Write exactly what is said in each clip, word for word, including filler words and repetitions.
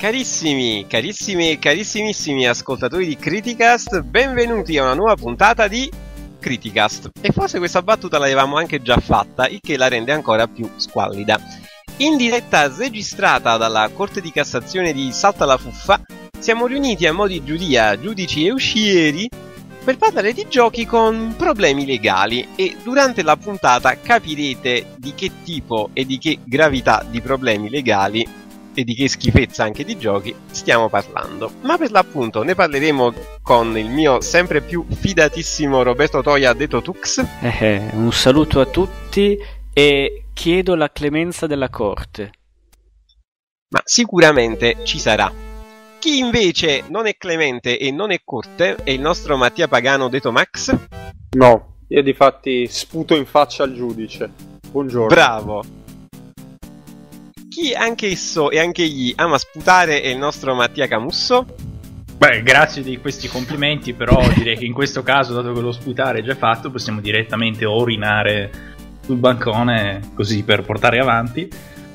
Carissimi, carissimi e carissimissimi ascoltatori di Criticast, benvenuti a una nuova puntata di Criticast. E forse questa battuta l'avevamo anche già fatta, il che la rende ancora più squallida. In diretta registrata dalla Corte di Cassazione di Salta la Fuffa, siamo riuniti a mo' di giuria, giudici e uscieri, per parlare di giochi con problemi legali, e durante la puntata capirete di che tipo e di che gravità di problemi legali e di che schifezza anche di giochi stiamo parlando. Ma per l'appunto ne parleremo con il mio sempre più fidatissimo Roberto Toia, detto Tux. Eh, un saluto a tutti e chiedo la clemenza della Corte. Ma sicuramente ci sarà. Chi invece non è clemente e non è corte è il nostro Mattia Pagano, detto Max. No, io difatti sputo in faccia al giudice. Buongiorno. Bravo. Chi anche esso e anche egli ama sputare è il nostro Mattia Camusso. Beh, grazie di questi complimenti, però direi che in questo caso, dato che lo sputare è già fatto, possiamo direttamente orinare sul bancone, così per portare avanti.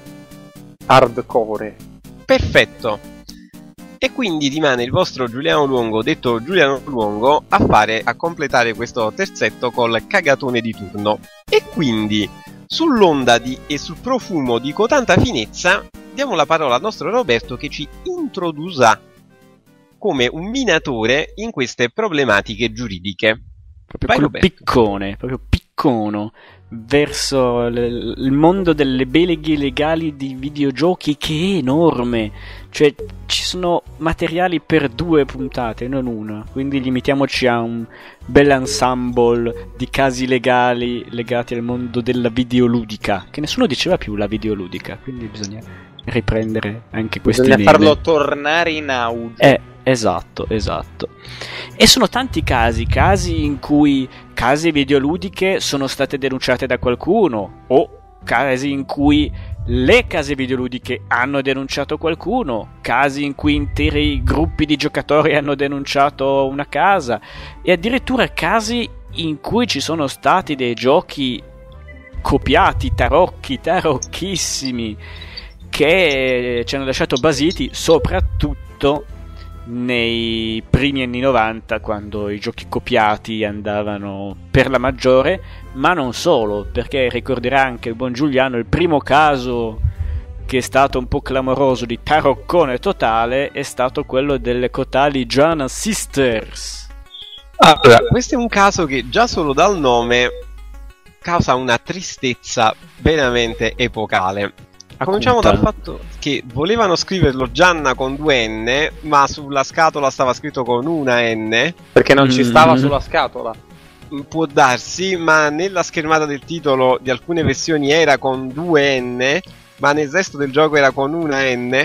Hardcore. Perfetto. E quindi rimane il vostro Giuliano Luongo, detto Giuliano Luongo, a fare, a completare questo terzetto col cagatone di turno. E quindi, sull'onda di e sul profumo di cotanta finezza, diamo la parola al nostro Roberto che ci introdurrà come un minatore in queste problematiche giuridiche. Proprio Vai, quel Roberto. piccone, proprio piccono verso l- il mondo delle beleghe legali di videogiochi, che è enorme. Cioè ci sono materiali per due puntate, non una. Quindi limitiamoci a un bel ensemble di casi legali legati al mondo della videoludica, che nessuno diceva più la videoludica, quindi bisogna riprendere anche questi Bisogna meme. farlo tornare in auge. Eh, esatto, esatto. E sono tanti casi, casi in cui case videoludiche sono state denunciate da qualcuno, o casi in cui le case videoludiche hanno denunciato qualcuno, casi in cui interi gruppi di giocatori hanno denunciato una casa, e addirittura casi in cui ci sono stati dei giochi copiati, tarocchi, tarocchissimi, che ci hanno lasciato basiti, soprattutto nei primi anni novanta, quando i giochi copiati andavano per la maggiore, ma non solo, perché ricorderà anche il buon Giuliano il primo caso che è stato un po' clamoroso di taroccone totale è stato quello delle cotali Giana Sisters. Allora, questo è un caso che già solo dal nome causa una tristezza veramente epocale. Cominciamo dal fatto che volevano scriverlo Gianna con due N, ma sulla scatola stava scritto con una N. Perché non ci Mm. stava sulla scatola. Può darsi, ma nella schermata del titolo di alcune versioni era con due N, ma nel resto del gioco era con una N.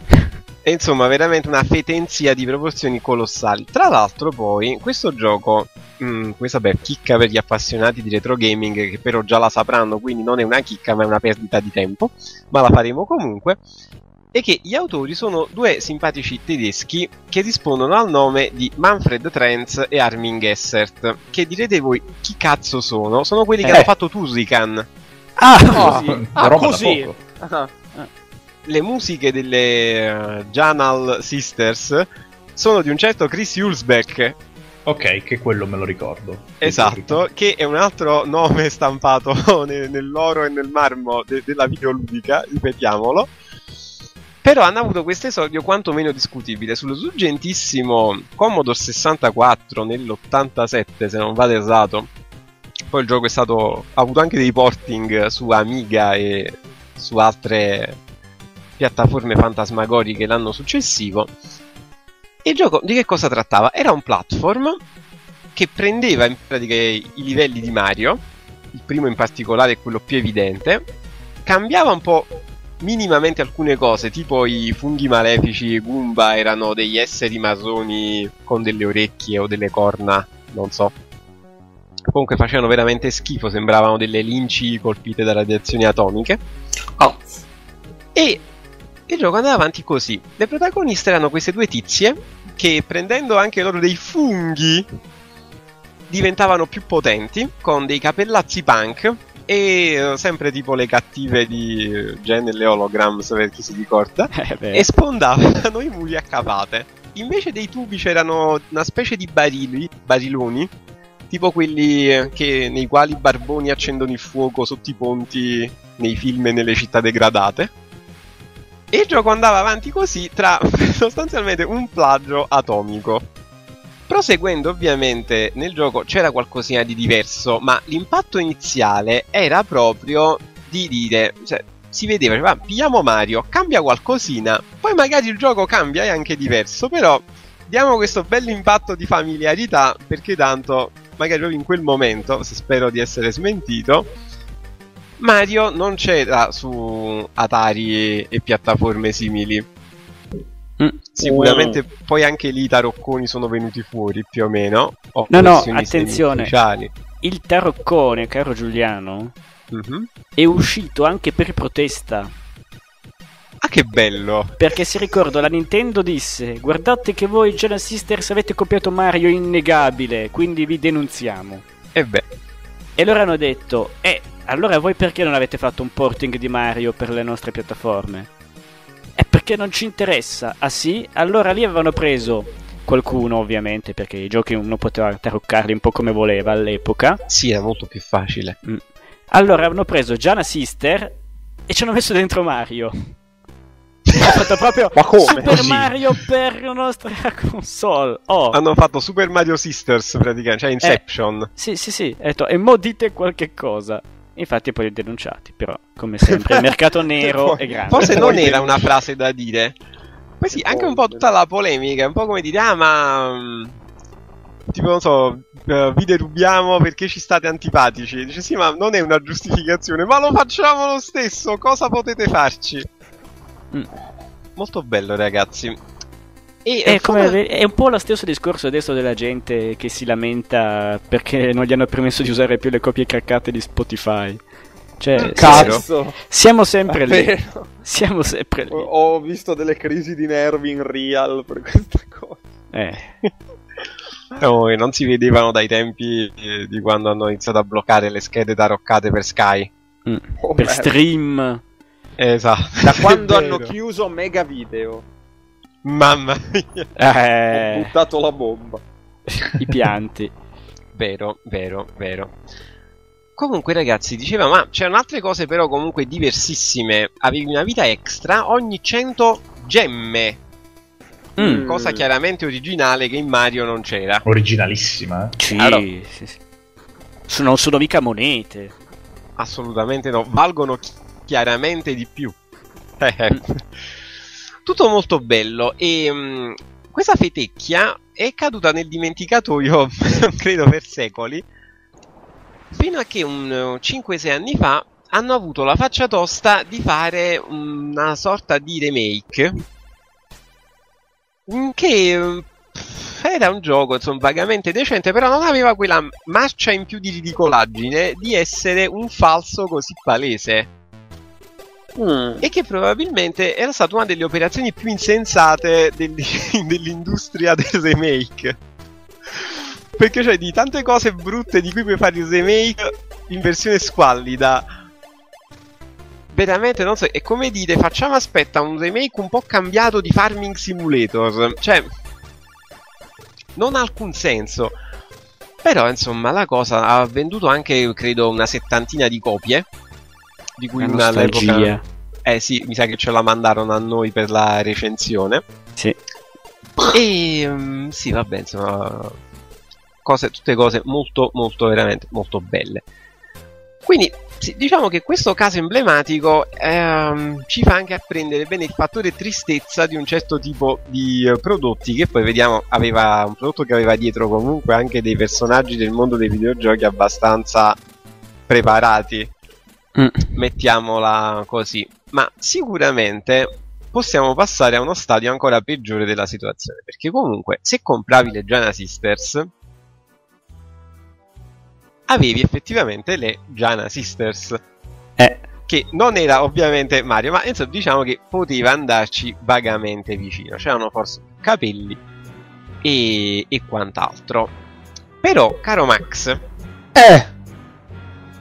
E insomma, veramente una fetenzia di proporzioni colossali. Tra l'altro poi, questo gioco, mh, questa beh, chicca per gli appassionati di retro gaming, che però già la sapranno, quindi non è una chicca ma è una perdita di tempo, ma la faremo comunque, è che gli autori sono due simpatici tedeschi che rispondono al nome di Manfred Trenz e Armin Gessert, che direte voi chi cazzo sono? Sono quelli che Eh. hanno fatto Turrican. Ah, così. Ah, roba da così. poco. Ah. Le musiche delle uh, Janal Sisters sono di un certo Chris Hulsbeck. Ok, che quello me lo ricordo. Esatto, che è un altro nome stampato ne- nell'oro e nel marmo de- della videoludica, ripetiamolo. Però hanno avuto questo esordio quantomeno discutibile sullo sfuggentissimo Commodore sessantaquattro nell'ottantasette, se non vado errato. Poi il gioco è stato ha avuto anche dei porting su Amiga e su altre piattaforme fantasmagoriche l'anno successivo. E il gioco di che cosa trattava? Era un platform che prendeva in pratica i livelli di Mario, il primo in particolare è quello più evidente, cambiava un po' minimamente alcune cose, tipo i funghi malefici Goomba erano degli esseri marroni con delle orecchie o delle corna, non so. Comunque facevano veramente schifo, sembravano delle linci colpite da radiazioni atomiche. Oh. E il gioco andava avanti così. Le protagoniste erano queste due tizie che, prendendo anche loro dei funghi, diventavano più potenti, con dei capellazzi punk e uh, sempre tipo le cattive di Gen e le Holograms, per chi si ricorda, Eh, e spondavano i muri a capate. Invece dei tubi c'erano una specie di barili, bariloni, tipo quelli che, nei quali i barboni accendono il fuoco sotto i ponti nei film e nelle città degradate. E il gioco andava avanti così, tra sostanzialmente un plagio atomico. Proseguendo, ovviamente, nel gioco c'era qualcosina di diverso, ma l'impatto iniziale era proprio di dire, cioè, si vedeva, cioè, va, pigliamo Mario, cambia qualcosina, poi magari il gioco cambia, è anche diverso, però diamo questo bell'impatto di familiarità, perché tanto, magari proprio in quel momento, se spero di essere smentito, Mario non c'era su Atari e piattaforme simili. Mm. Sicuramente mm. poi anche lì i tarocconi sono venuti fuori più o meno. O no, no, versioni attenzione. semi-ufficiali. Il taroccone, caro Giuliano, mm-hmm. è uscito anche per protesta. Ah, che bello! Perché se ricordo, la Nintendo disse: guardate che voi Giana Sisters avete copiato Mario, innegabile, quindi vi denunziamo. E beh. E loro hanno detto: eh, allora voi perché non avete fatto un porting di Mario per le nostre piattaforme? È perché non ci interessa. Ah sì? Allora lì avevano preso qualcuno, ovviamente, perché i giochi uno poteva taroccarli un po' come voleva all'epoca. Sì, era molto più facile. Mm. Allora hanno preso Giana Sister e ci hanno messo dentro Mario. Hanno fatto proprio Ma come? Super Così? Mario per la nostra console. Oh. Hanno fatto Super Mario Sisters praticamente, cioè Inception. Eh, sì, sì, sì. Ho detto, e mo dite qualche cosa. Infatti poi li ho denunciati, però, come sempre, il mercato nero è grande. Forse non era una frase da dire. Poi sì, anche un po' tutta la polemica, un po' come dire, ah ma... mh, tipo, non so, uh, vi derubiamo perché ci state antipatici. Dice, sì, ma non è una giustificazione, ma lo facciamo lo stesso, cosa potete farci? Mm. Molto bello, ragazzi. E, È, eh, come, come- è un po' lo stesso discorso adesso della gente che si lamenta perché non gli hanno permesso di usare più le copie craccate di Spotify. Cioè, Cazzo! siamo sempre lì. Davvero? Siamo sempre lì. Ho, ho visto delle crisi di nervi in real per questa cosa. Eh. Oh, non si vedevano dai tempi eh, di quando hanno iniziato a bloccare le schede taroccate per Sky. Mm. Oh, per merda. stream. Esatto. Da quando È hanno vero. chiuso Mega Video, Mamma mia. ho Eh, buttato la bomba. I pianti. Vero, vero, vero. Comunque, ragazzi, diceva, ma c'erano altre cose però comunque diversissime. Avevi una vita extra ogni cento gemme. Mm. Cosa chiaramente originale che in Mario non c'era. Originalissima. eh. Sì, Chiaro. sì, sì. Sono, sono mica monete. Assolutamente no. Valgono chi- chiaramente di più. Eh, eh. Tutto molto bello. E mh, questa fetecchia è caduta nel dimenticatoio, credo per secoli. Fino a che un cinque sei anni fa hanno avuto la faccia tosta di fare una sorta di remake mm, che mm, era un gioco insomma vagamente decente, però non aveva quella marcia in più di ridicolaggine di essere un falso così palese, Mm. e che probabilmente era stata una delle operazioni più insensate degli- dell'industria del remake. Perché cioè di tante cose brutte di cui puoi fare il remake in versione squallida, veramente non so, è come dire facciamo aspetta un remake un po' cambiato di Farming Simulator, cioè non ha alcun senso. Però insomma la cosa ha venduto anche credo una settantina di copie, di cui La una nostalgia. all'epoca, eh sì, mi sa che ce la mandarono a noi per la recensione. Sì. E mm, sì, vabbè, insomma, cose, tutte cose molto, molto, veramente molto belle. Quindi, sì, diciamo che questo caso emblematico ehm, ci fa anche apprendere bene il fattore tristezza di un certo tipo di eh, prodotti, che poi vediamo aveva un prodotto che aveva dietro comunque anche dei personaggi del mondo dei videogiochi abbastanza preparati, Mm. mettiamola così. Ma sicuramente possiamo passare a uno stadio ancora peggiore della situazione, perché comunque se compravi le Giana Sisters avevi effettivamente le Giana Sisters, Eh. che non era ovviamente Mario, ma insomma diciamo che poteva andarci vagamente vicino, c'erano forse più capelli e, e quant'altro. Però caro Max, Eh,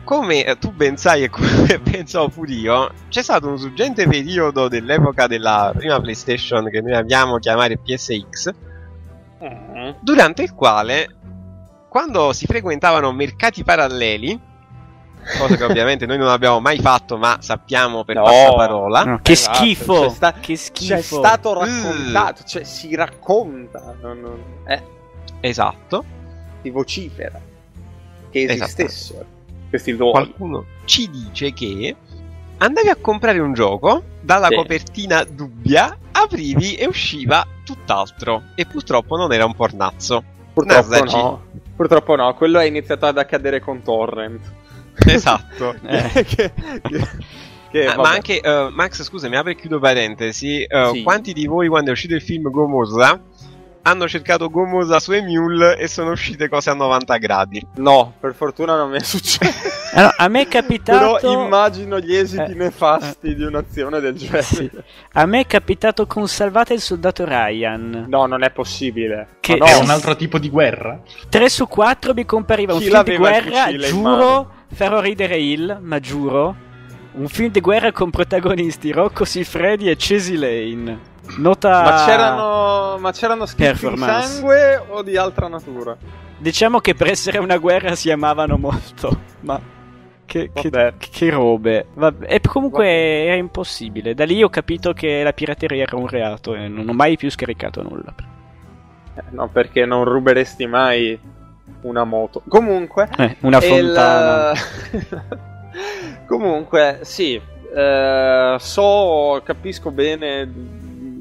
come eh, tu ben sai e come pensavo pure io, c'è stato un suggente periodo dell'epoca della prima PlayStation che noi amiamo chiamare P S X, Mm. durante il quale, quando si frequentavano mercati paralleli, cosa che ovviamente noi non abbiamo mai fatto ma sappiamo per No. passaparola, No, che Esatto, schifo! c'è sta- Che schifo! C'è stato raccontato, cioè si racconta, non, non, eh, esatto, si vocifera che Esatto. esistessero questi luoghi. qualcuno ci dice che andavi a comprare un gioco, dalla Sì. copertina dubbia, aprivi e usciva tutt'altro, e purtroppo non era un pornazzo. Purtroppo Nasaci. no, purtroppo no, quello è iniziato ad accadere con Torrent. Esatto. Eh. che, che- che, Ah, ma vabbè. anche, eh, Max, scusa, mi apro e chiudo parentesi. eh, Sì. Quanti di voi, quando è uscito il film Gomosa, hanno cercato Gomosa su Emule e sono uscite cose a novanta gradi? No, per fortuna non mi è successo. Allora, a me è capitato... Però immagino gli esiti Eh, nefasti eh. di un'azione del genere. Sì. A me è capitato con Salvate il soldato Ryan. No, non è possibile. Che- Ma È no, un altro tipo di guerra? tre su quattro mi compariva un Chi film di l'aveva il guerra, fucile in giuro, farò ridere il, ma giuro, un film di guerra con protagonisti Rocco Siffredi e Cesi Lane. Nota... Ma c'erano, ma c'erano schizzi di Performance. sangue o di altra natura? Diciamo che per essere una guerra si amavano molto, ma che, che, Vabbè. che robe. Vabbè. E comunque era impossibile. Da lì ho capito che la pirateria era un reato e non ho mai più scaricato nulla. Eh, no, perché non ruberesti mai una moto. Comunque, Eh, una fontana. il- comunque, sì, eh, so, capisco bene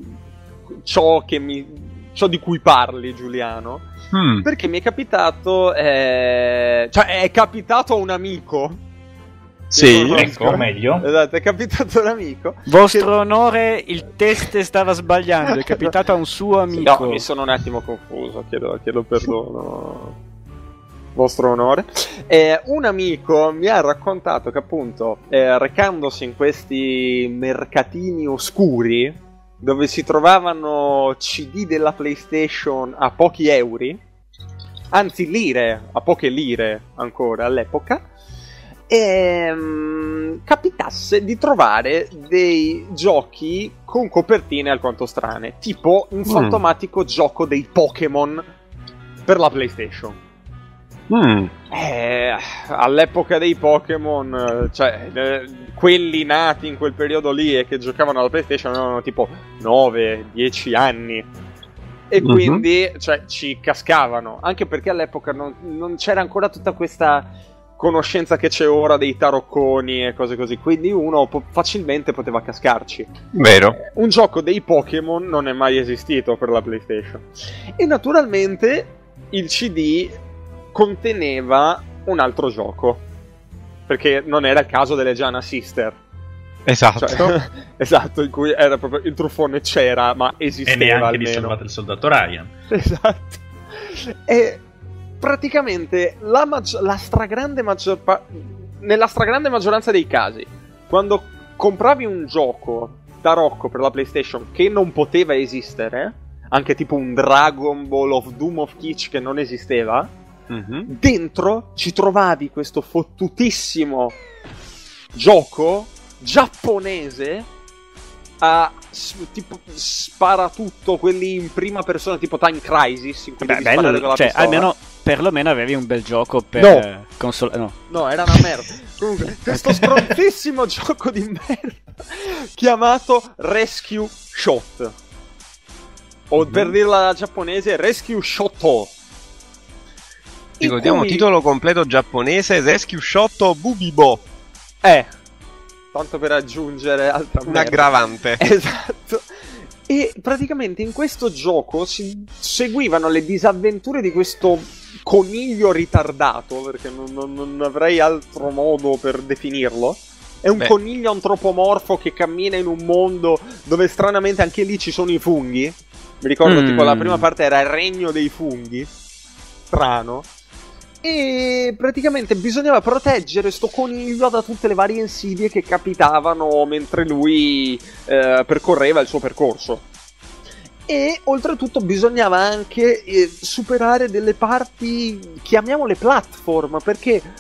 ciò che mi, ciò di cui parli, Giuliano, Mm. perché mi è capitato, eh, cioè è capitato a un amico. Sì. Che Ecco, conosco. meglio. Esatto, è capitato a un amico. Vostro onore, il test stava sbagliando, è capitato a un suo amico. No, mi sono un attimo confuso, chiedo, chiedo perdono, vostro onore. Eh, un amico mi ha raccontato che appunto, eh, recandosi in questi mercatini oscuri, dove si trovavano C D della PlayStation a pochi euro, anzi lire, a poche lire ancora all'epoca, ehm, capitasse di trovare dei giochi con copertine alquanto strane, tipo un fantomatico gioco dei Pokémon per la PlayStation. Mm. Eh, all'epoca dei Pokémon, eh, cioè eh, quelli nati in quel periodo lì e che giocavano alla PlayStation avevano tipo nove dieci anni. E Mhm. quindi, cioè, ci cascavano. Anche perché all'epoca non, non c'era ancora tutta questa conoscenza che c'è ora dei tarocconi e cose così. Quindi uno po- facilmente poteva cascarci. Vero. Un gioco dei Pokémon non è mai esistito per la PlayStation. E naturalmente il C D conteneva un altro gioco. Perché non era il caso delle Giana Sister. Esatto. Cioè, esatto, in cui era proprio il truffone c'era, ma E esisteva neanche di almeno. Salvate il soldato Ryan. Esatto. E praticamente la, maggi- la stragrande maggior pa- nella stragrande maggioranza dei casi, quando compravi un gioco tarocco per la PlayStation che non poteva esistere, anche tipo un Dragon Ball of Doom of Kitsch che non esisteva, Mhm. dentro ci trovavi questo fottutissimo gioco giapponese a s- tipo spara tutto, quelli in prima persona tipo Time Crisis in cui Beh, devi sparare con bello, la cioè, pistola. almeno perlomeno avevi un bel gioco per No. eh, console. No. No, era una merda. Comunque, questo stronzissimo gioco di merda chiamato Rescue Shot. O per dirla giapponese, Rescue Shot. Ricordiamo cui- titolo completo giapponese: Rescue Shot Bubibo. Eh, tanto per aggiungere altra Un merda. aggravante. Esatto. E praticamente in questo gioco si seguivano le disavventure di questo coniglio ritardato, perché non, non- non avrei altro modo per definirlo. È un Beh. coniglio antropomorfo che cammina in un mondo dove stranamente anche lì ci sono i funghi. Mi ricordo Mm. tipo la prima parte era il regno dei funghi. Strano. E praticamente bisognava proteggere sto coniglio da tutte le varie insidie che capitavano mentre lui eh, percorreva il suo percorso. E oltretutto bisognava anche eh, superare delle parti, chiamiamole platform, perché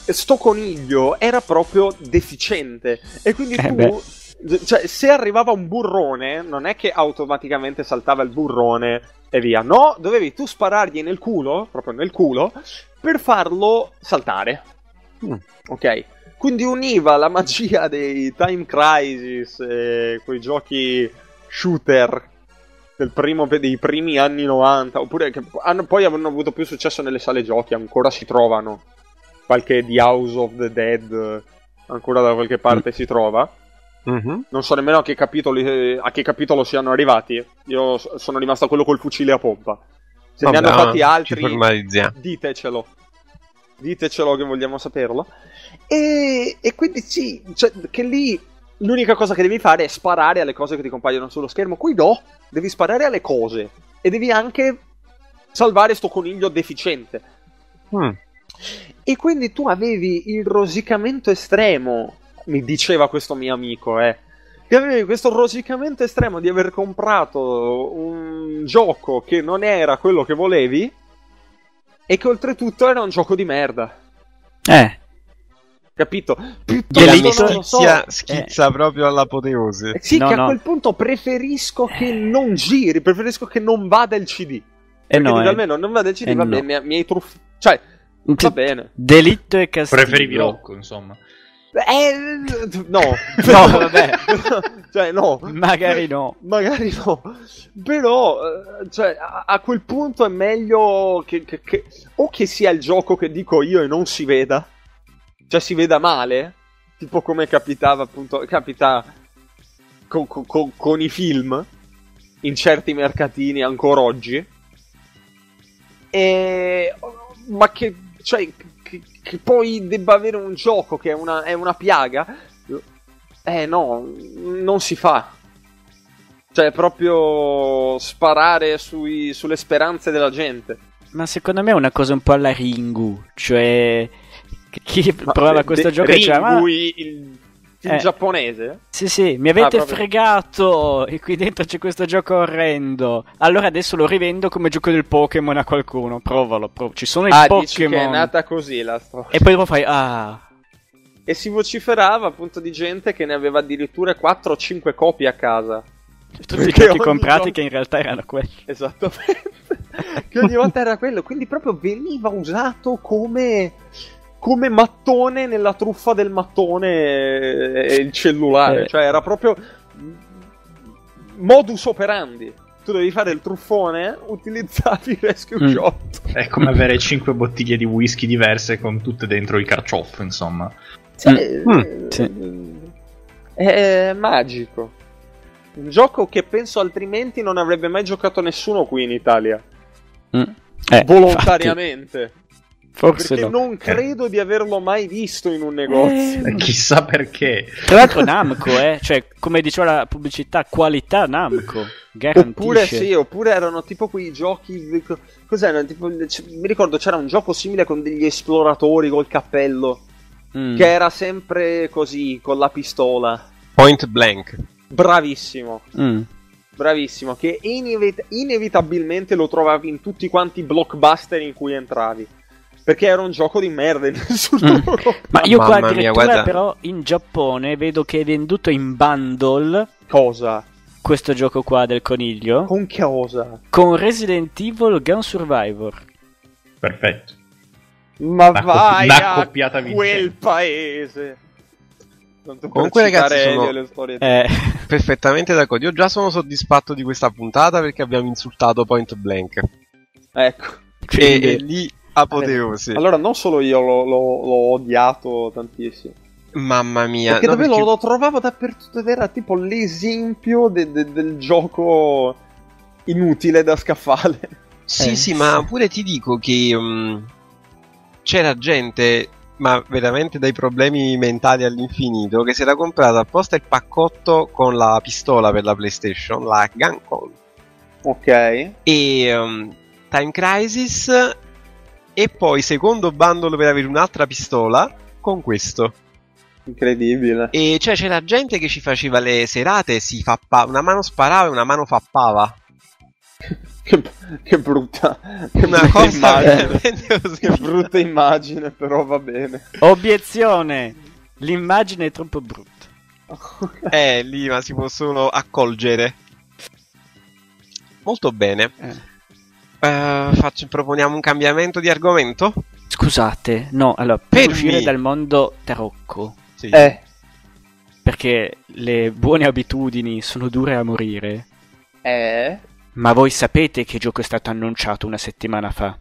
sto coniglio era proprio deficiente. E quindi Eh tu... beh. Cioè, se arrivava un burrone, non è che automaticamente saltava il burrone e via. No, dovevi tu sparargli nel culo, proprio nel culo, per farlo saltare. Mm. Ok? Quindi univa la magia dei Time Crisis e quei giochi shooter del primo, dei primi anni novanta, oppure che hanno, poi hanno avuto più successo nelle sale giochi, ancora si trovano. Qualche The House of the Dead ancora da qualche parte mm. si trova. Mm-hmm. Non so nemmeno a che capitoli, a che capitolo siano arrivati. Io sono rimasto a quello col fucile a pompa. Se Vabbè, ne hanno fatti altri, formalizziamo. ditecelo. Ditecelo che vogliamo saperlo. E, e quindi sì, cioè, che lì l'unica cosa che devi fare è sparare alle cose che ti compaiono sullo schermo. Qui no, devi sparare alle cose. E devi anche salvare sto coniglio deficiente. Mm. E quindi tu avevi il rosicamento estremo, mi diceva questo mio amico, eh, che avevi questo rosicamento estremo di aver comprato un gioco che non era quello che volevi e che oltretutto era un gioco di merda. Eh. Capito? La Piuttosto non lo so. schizia schizza eh. proprio all'apoteosi. Eh sì, no, che no. a quel punto preferisco che non giri, preferisco che non vada il C D. Eh Perché no, dico, eh. almeno non vada il C D, Eh va no. bene, mi, mi hai truff... Cioè, va bene. Delitto e castigo. Preferivi Rocco, insomma. Eh, no, No, vabbè. Cioè, no. Magari no. Magari no. Però, eh, cioè, a, a quel punto è meglio che, che, che... O che sia il gioco che dico io e non si veda. Cioè, si veda male. Tipo come capitava, appunto... Capita con, con, con, con i film. In certi mercatini ancora oggi. E... Ma che... Cioè... Che, che poi debba avere un gioco che è una, è una piaga, eh no, non si fa. Cioè, è proprio sparare sui, sulle speranze della gente. Ma secondo me è una cosa un po' alla Ringu, cioè chi Ma provava de, questo de, gioco Ringu, diceva ma... il, il Eh. giapponese? Sì, sì, mi avete Ah, proprio. fregato e qui dentro c'è questo gioco orrendo. Allora adesso lo rivendo come gioco del Pokémon a qualcuno. Provalo, prov- ci sono i Ah, Pokémon. dici che è nata così la storia. E poi dopo fai ah. E si vociferava appunto di gente che ne aveva addirittura quattro o cinque copie a casa. Tutti i Perché giochi ogni comprati volta- che in realtà erano quelli. Esattamente. Che ogni volta era quello. Quindi proprio veniva usato come... come mattone nella truffa del mattone e il cellulare. Eh. Cioè era proprio modus operandi. Tu devi fare il truffone, utilizzavi il rescue Mm. shot. È come avere cinque bottiglie di whisky diverse con tutte dentro i carciofi, insomma. Cioè, Mm. eh, Sì. È magico. Un gioco che penso altrimenti non avrebbe mai giocato nessuno qui in Italia. Mm. Eh, Volontariamente. infatti, forse Perché no. non credo di averlo mai visto in un negozio. Eh, E chissà perché. Tra l'altro Namco, eh, cioè come diceva la pubblicità, qualità Namco, garantisce. Oppure sì, oppure erano tipo quei giochi. Cos'erano? Tipo, c- mi ricordo c'era un gioco simile con degli esploratori col cappello. Mm. Che era sempre così, con la pistola. Point Blank. Bravissimo. Mm. Bravissimo. Che inevit- inevitabilmente lo trovavi in tutti quanti i blockbuster in cui entravi. Perché era un gioco di merda in nessun Mm. loro. Ma io qua Mamma mia, addirittura guarda. però in Giappone vedo che è venduto in bundle Cosa? questo gioco qua del coniglio Con cosa? con Resident Evil Gun Survivor. Perfetto. Ma Una vai coppi- una a coppiata quel vincente. paese. Tanto per Comunque, ragazzi, citare sono- Elio e le storie. Eh, Perfettamente d'accordo. Io già sono soddisfatto di questa puntata perché abbiamo insultato Point Blank. Ecco. E, quindi- e lì apoteosi. Allora, non solo io l'ho, l'ho- l'ho odiato tantissimo. Mamma mia. Perché no, davvero perché- lo trovavo dappertutto ed era tipo l'esempio de- de- del gioco inutile da scaffale. Sì, Eh, sì, ma pure ti dico che um, c'era gente, ma veramente dai problemi mentali all'infinito, che si era comprata apposta il paccotto con la pistola per la PlayStation, la Guncon, Ok. e um, Time Crisis, e poi secondo bundle per avere un'altra pistola con questo. Incredibile. E cioè c'era gente che ci faceva le serate e si fappa, una mano sparava e una mano fappava. Che, che brutta, che Una brutta cosa immagine. veramente Che brutta immagine, però va bene. Obiezione! L'immagine è troppo brutta. Eh, lì, ma si può solo accolgere. Molto bene. Eh. Eh, faccio, proponiamo un cambiamento di argomento? Scusate, no, allora, per Fermi. uscire dal mondo tarocco, Sì. Eh, perché le buone abitudini sono dure a morire, eh, ma voi sapete che gioco è stato annunciato una settimana fa?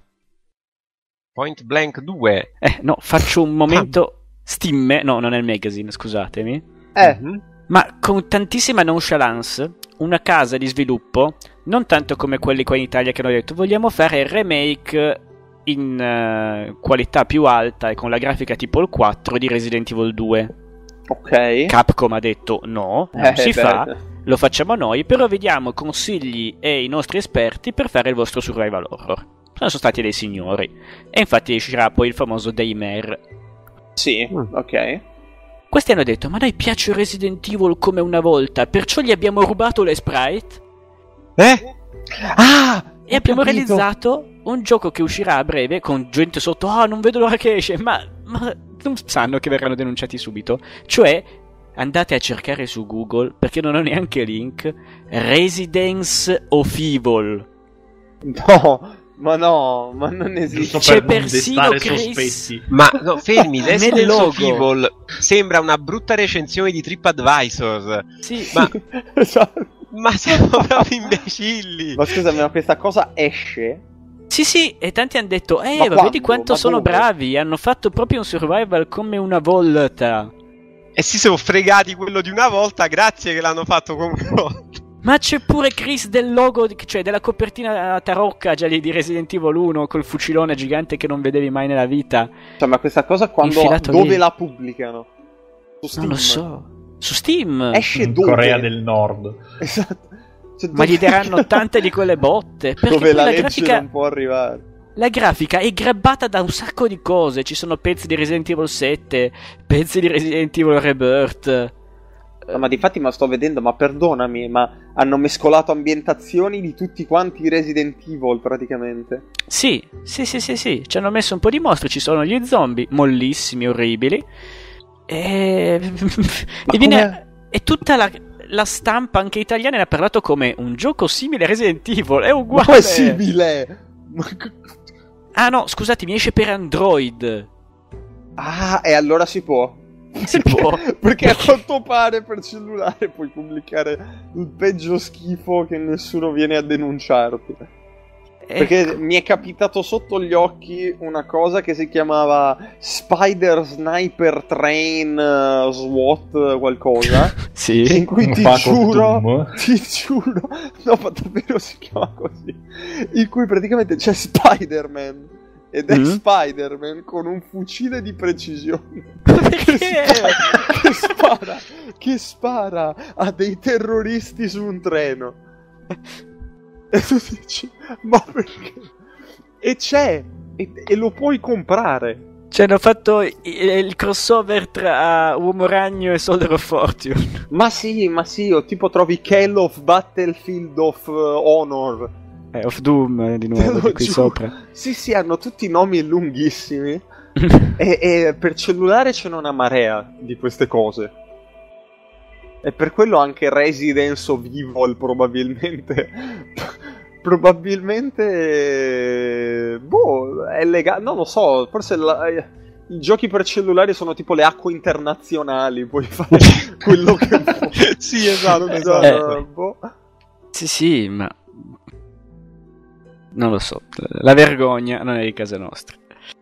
Point Blank due. Eh, no, faccio un momento Steam, no, non è il magazine, scusatemi, eh. Mhm. ma con tantissima nonchalance, una casa di sviluppo, non tanto come quelli qua in Italia che hanno detto vogliamo fare il remake in eh, qualità più alta e con la grafica tipo il quattro di Resident Evil due. Ok. Capcom ha detto no, non Eh, si beh. fa, lo facciamo noi, però vediamo consigli e i nostri esperti per fare il vostro survival horror. Sono stati dei signori. E infatti uscirà poi il famoso Daymare. Sì, Mm. ok. Questi hanno detto ma noi piace Resident Evil come una volta, perciò gli abbiamo rubato le sprite Eh? Ah! e ho abbiamo capito. realizzato un gioco che uscirà a breve con gente sotto, ah non vedo l'ora che esce, ma, ma non sanno che verranno denunciati subito. Cioè, andate a cercare su Google, perché non ho neanche link, Residence of Evil. No, ma no, ma non Giusto esiste. C'è per non persino destare Chris. sospetti. Ma no, fermi, Nel Resident of logo. Evil sembra una brutta recensione di TripAdvisor. Sì, Ma, Esatto. ma siamo proprio imbecilli. Ma scusami, ma questa cosa esce? sì, sì, e tanti hanno detto, eh, Ma ma quando? vedi quanto Ma sono dove? bravi, hanno fatto proprio un survival come una volta. E si sono fregati quello di una volta, grazie che l'hanno fatto come una volta. Ma c'è pure Chris del logo, di- cioè della copertina tarocca già lì di Resident Evil uno col fucilone gigante che non vedevi mai nella vita. Cioè, ma questa cosa quando Infilato dove lì. la pubblicano? Su Non lo Steam. so. Su Steam. Esce In dove? Corea del Nord. Esatto. Cioè, Ma dove- gli daranno tante di quelle botte. Perché dove poi la la legge grafica, non può arrivare. la grafica è grabbata da un sacco di cose. Ci sono pezzi di Resident Evil sette, pezzi di Resident Evil Rebirth. No, ma difatti ma sto vedendo, ma perdonami, ma hanno mescolato ambientazioni di tutti quanti i Resident Evil praticamente. Sì, sì, sì, sì, sì. Ci hanno messo un po' di mostri. Ci sono gli zombie, mollissimi, orribili. E... e viene... come- E tutta la... la stampa anche italiana ne ha parlato come un gioco simile a Resident Evil. È uguale. Ma è simile! Ma... Ah no, scusate, mi esce per Android. Ah, e allora si può. Si può. Perché a quanto pare per cellulare puoi pubblicare il peggio schifo che nessuno viene a denunciarti. Perché Ecco. mi è capitato sotto gli occhi una cosa che si chiamava Spider Sniper Train uh, SWAT qualcosa. Sì. In cui Un ti Paco giuro, Doom. ti giuro, no, ma davvero si chiama così. In cui praticamente c'è Spider-Man ed è Mm. Spider-Man con un fucile di precisione Perché? che spara, che spara, che spara a dei terroristi su un treno. E tu dici, ma perché? E c'è, e, e lo puoi comprare. Cioè hanno fatto i- il crossover tra Uomo Ragno e Soldier of Fortune. Ma sì, ma sì, o tipo trovi Call of Battlefield of uh, Honor. Eh, of Doom eh, di Te nuovo, lo di qui giuro. sopra. Sì, sì, hanno tutti nomi lunghissimi. e, e per cellulare c'è una marea di queste cose. E per quello anche Residence of Evil probabilmente. probabilmente. Boh, è legale. Non lo so, forse la- i giochi per cellulari sono tipo le acque internazionali. Puoi fare quello che vuoi. Sì, esatto, Eh, esatto. boh. Sì, sì, ma... Non lo so, la vergogna non è di casa nostra.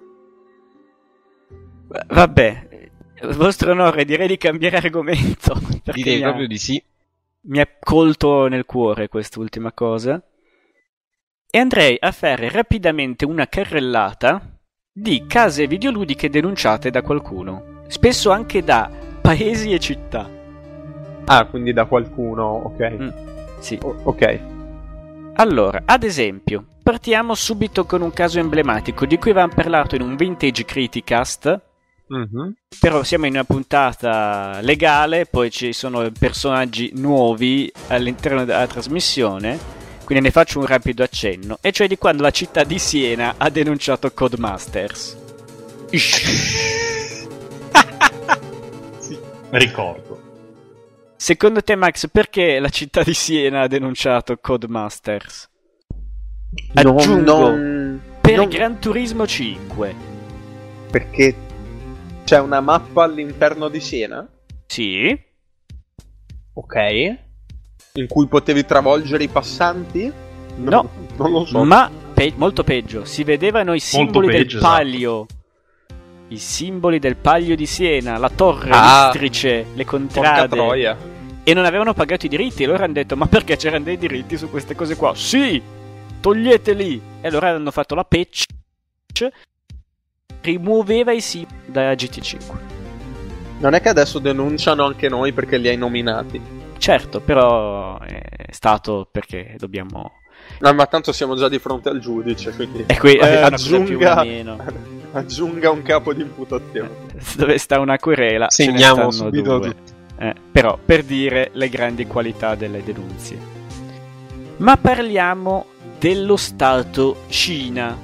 Vabbè, vostro onore, direi di cambiare argomento. Perché Direi mi ha- proprio di sì. mi ha colto nel cuore quest'ultima cosa. E andrei a fare rapidamente una carrellata di case videoludiche denunciate da qualcuno. Spesso anche da paesi e città. Ah, quindi da qualcuno, ok. Mm, sì. O- ok. Allora, ad esempio, partiamo subito con un caso emblematico di cui avevamo parlato in un Vintage Criticast. Mhm. Però siamo in una puntata legale, poi ci sono personaggi nuovi all'interno della trasmissione quindi ne faccio un rapido accenno, e cioè di quando la città di Siena ha denunciato Codemasters. Sì, ricordo. Secondo te, Max, perché la città di Siena ha denunciato Codemasters? Aggiungo, non, per non- Gran Turismo cinque. Perché c'è una mappa all'interno di Siena, Sì, ok, in cui potevi travolgere i passanti? no, Non lo so. ma pe- molto peggio, si vedevano i simboli peggio, del esatto. palio. I simboli del palio di Siena, la torre, Ah, l'istrice, le Porca contrade. troia. E non avevano pagato i diritti. E loro hanno detto: ma perché c'erano dei diritti su queste cose qua? Sì, toglieteli. E allora hanno fatto la patch, rimuoveva i simboli da G T cinque. Non è che adesso denunciano anche noi perché li hai nominati? Certo, però è stato perché dobbiamo... No, ma tanto siamo già di fronte al giudice, quindi E qui Vai, è una cosa più o aggiunga, meno. aggiunga un capo di imputazione. Dove sta una querela, ce ne Segniamo stanno subito due. tutti. Eh, però per dire le grandi qualità delle denunzie. Ma parliamo dello Stato Cina.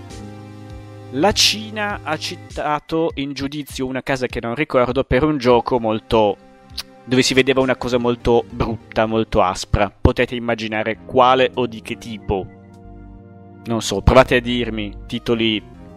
La Cina ha citato in giudizio una casa che non ricordo per un gioco molto... dove si vedeva una cosa molto brutta, molto aspra. Potete immaginare quale o di che tipo. Non so, provate a dirmi titoli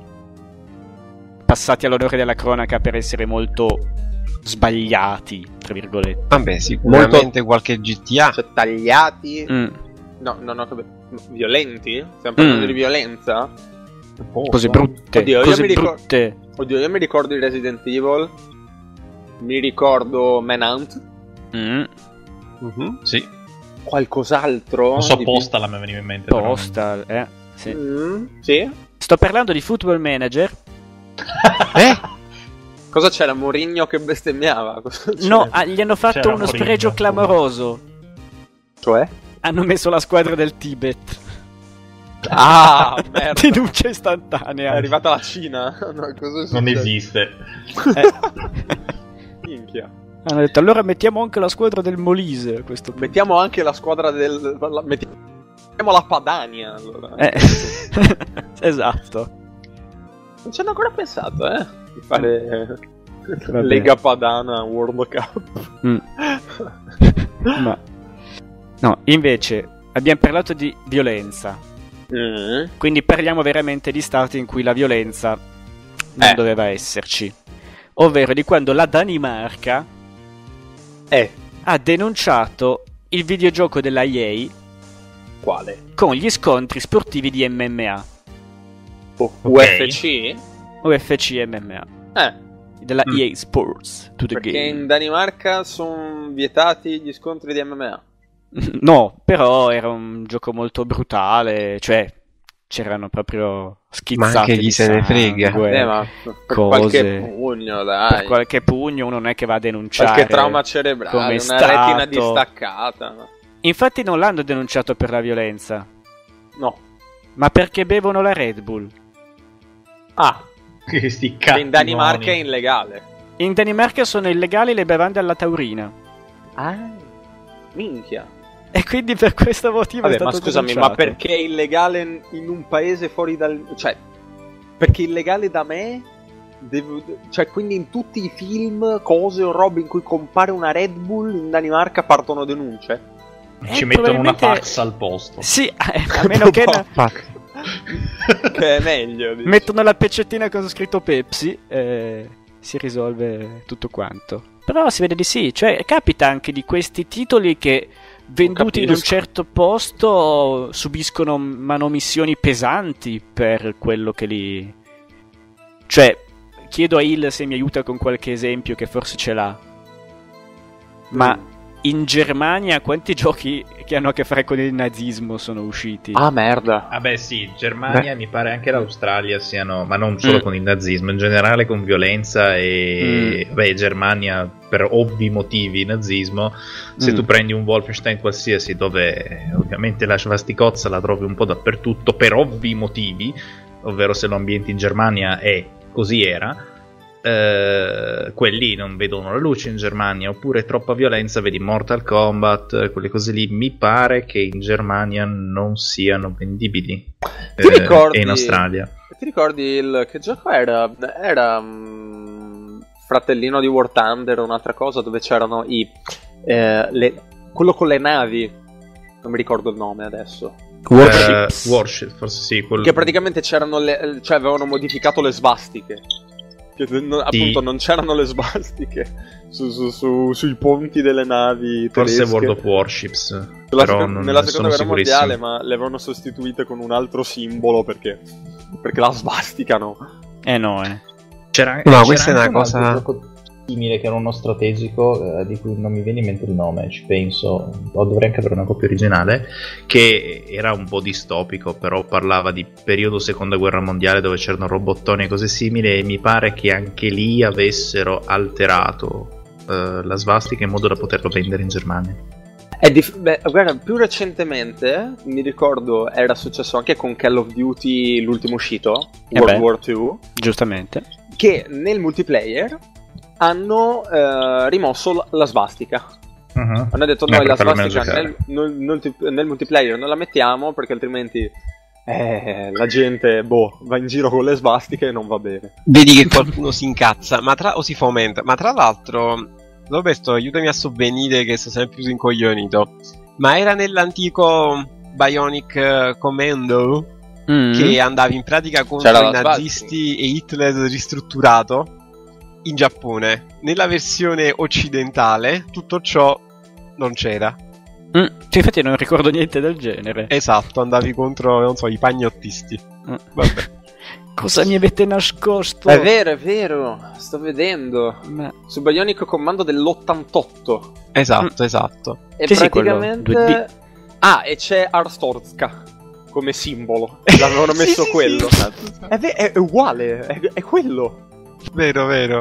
passati all'onore della cronaca per essere molto sbagliati, tra virgolette. Vabbè, sicuramente Molto- qualche G T A. Cioè, tagliati? Mm. No, no, no, violenti? Stiamo parlando Mm. di violenza? Cose brutte, Oddio, io cose mi ricor- brutte. Oddio, io mi ricordo di Resident Evil, mi ricordo Manhunt, Mm. Mhm. Sì, qualcos'altro? non so, di- Postal mi veniva in mente. però non- Postal, eh. Sì. Mm, sì? Sto parlando di Football Manager. Eh? Cosa c'era? Mourinho che bestemmiava? Cosa c'era? No, ah, gli hanno fatto C'era uno Mourinho, spregio sì. clamoroso. Cioè? Hanno messo la squadra del Tibet. Ah, merda. Denuncia È istantanea. arrivata la Cina? No, cosa è Non successo? esiste. Eh, Minchia. hanno detto allora mettiamo anche la squadra del Molise a questo punto. Mettiamo anche la squadra del... la- Mettiamo la Padania, allora. Eh. Esatto. Non ci hanno ancora pensato, eh? Di fare Vabbè. Lega Padana World Cup. Mm. Ma no, invece abbiamo parlato di violenza. Mm. Quindi parliamo veramente di stati in cui la violenza non Eh. doveva esserci. Ovvero di quando la Danimarca Eh, ha denunciato il videogioco della E A quale? con gli scontri sportivi di M M A, Oh, U F C? U F C M M A, Eh, della Mm. E A Sports to the perché game. in Danimarca sono vietati gli scontri di M M A. No, però era un gioco molto brutale, cioè c'erano proprio schizzate Ma anche chi di se ne frega. sangue. Eh, ma per cose. qualche pugno, dai. Per qualche pugno uno non è che va a denunciare. Qualche trauma cerebrale, come una è stato. retina distaccata. no? Infatti non l'hanno denunciato per la violenza, No. ma perché bevono la Red Bull. Ah, Questi che cazzi. in Danimarca è illegale. In Danimarca sono illegali le bevande alla taurina. Ah, minchia. E quindi per questo motivo è Vabbè, ma stato scusami, denunciato. ma perché è illegale in un paese fuori dal... Cioè, perché è illegale da me? Devo... Cioè, quindi in tutti i film, cose o robe in cui compare una Red Bull, in Danimarca partono denunce? Ci Eh, mettono una probabilmente- fax al posto. Sì, eh, a meno che na- Che è meglio, dici. mettono la peccettina con scritto Pepsi, eh, si risolve tutto quanto. Però si vede di sì, cioè capita anche di questi titoli che venduti in un capisco. certo posto subiscono manomissioni pesanti per quello che li... Cioè, chiedo a Il se mi aiuta con qualche esempio che forse ce l'ha. Ma in Germania quanti giochi che hanno a che fare con il nazismo sono usciti? Ah, merda. Vabbè, sì, Germania, mi pare anche l'Australia siano, ma non solo Mm. con il nazismo, in generale con violenza e Mm. beh, Germania per ovvi motivi nazismo. Se Mm. tu prendi un Wolfenstein qualsiasi dove ovviamente la svasticozza la trovi un po' dappertutto per ovvi motivi, ovvero se lo ambienti in Germania è così era. eh, quelli non vedono la luce in Germania, oppure troppa violenza, vedi Mortal Kombat, quelle cose lì, mi pare che in Germania non siano vendibili. Ti eh, ricordi, e in Australia. Ti ricordi il, che gioco era? Era um, fratellino di War Thunder, un'altra cosa, dove c'erano i eh, le, quello con le navi, non mi ricordo il nome adesso. Warships. Uh, Warship, forse sì. Quel... Che praticamente c'erano le, cioè avevano modificato le svastiche. Che non, sì. Appunto non c'erano le svastiche su, su, su, sui ponti delle navi forse tedesche. World of Warships. Nella, però seco- non, nella non seconda sono guerra mondiale, sicurissimo. ma le avevano sostituite con un altro simbolo perché, perché la svastica no. Eh no, eh. C'era, No, c'era questa è anche una un cosa- altro gioco simile che era uno strategico, eh, di cui non mi viene in mente il nome, ci penso, o dovrei anche avere una copia originale, che era un po' distopico, però parlava di periodo seconda guerra mondiale dove c'erano robottoni e cose simili, e mi pare che anche lì avessero alterato eh, la svastica in modo da poterlo vendere in Germania. È dif- beh, guarda, più recentemente mi ricordo era successo anche con Call of Duty, l'ultimo uscito, Eh World beh. War due, Giustamente. che nel multiplayer hanno eh, rimosso la, la svastica. Uh-huh. Hanno detto Eh, noi per la farlo meno svastica giocare. nel, nel- nel- nel multiplayer non la mettiamo perché altrimenti eh, la gente boh, va in giro con le svastiche e non va bene. Vedi che qualcuno si incazza, ma tra, o si fomenta. Ma tra l'altro, Roberto, aiutami a sovvenire che sto sempre più incoglionito. Ma era nell'antico Bionic eh, Commando Mm. che andavi in pratica contro C'era i la nazisti e Hitler ristrutturato in Giappone. Nella versione occidentale tutto ciò non c'era. Mm. Cioè, infatti non ricordo niente del genere. Esatto, andavi contro, non so, i pagnottisti. Mm. Vabbè. Cosa mi avete nascosto? È vero, è vero, sto vedendo. Ma... Su Bionic Commando dell'ottantotto. Esatto, esatto. E Sì, sì, quello praticamente... due D. Ah, e c'è Arstorska come simbolo. L'avevano Sì, messo sì, quello. sì, esatto, esatto. È, ve- è- è uguale, è, è quello. Vero, vero.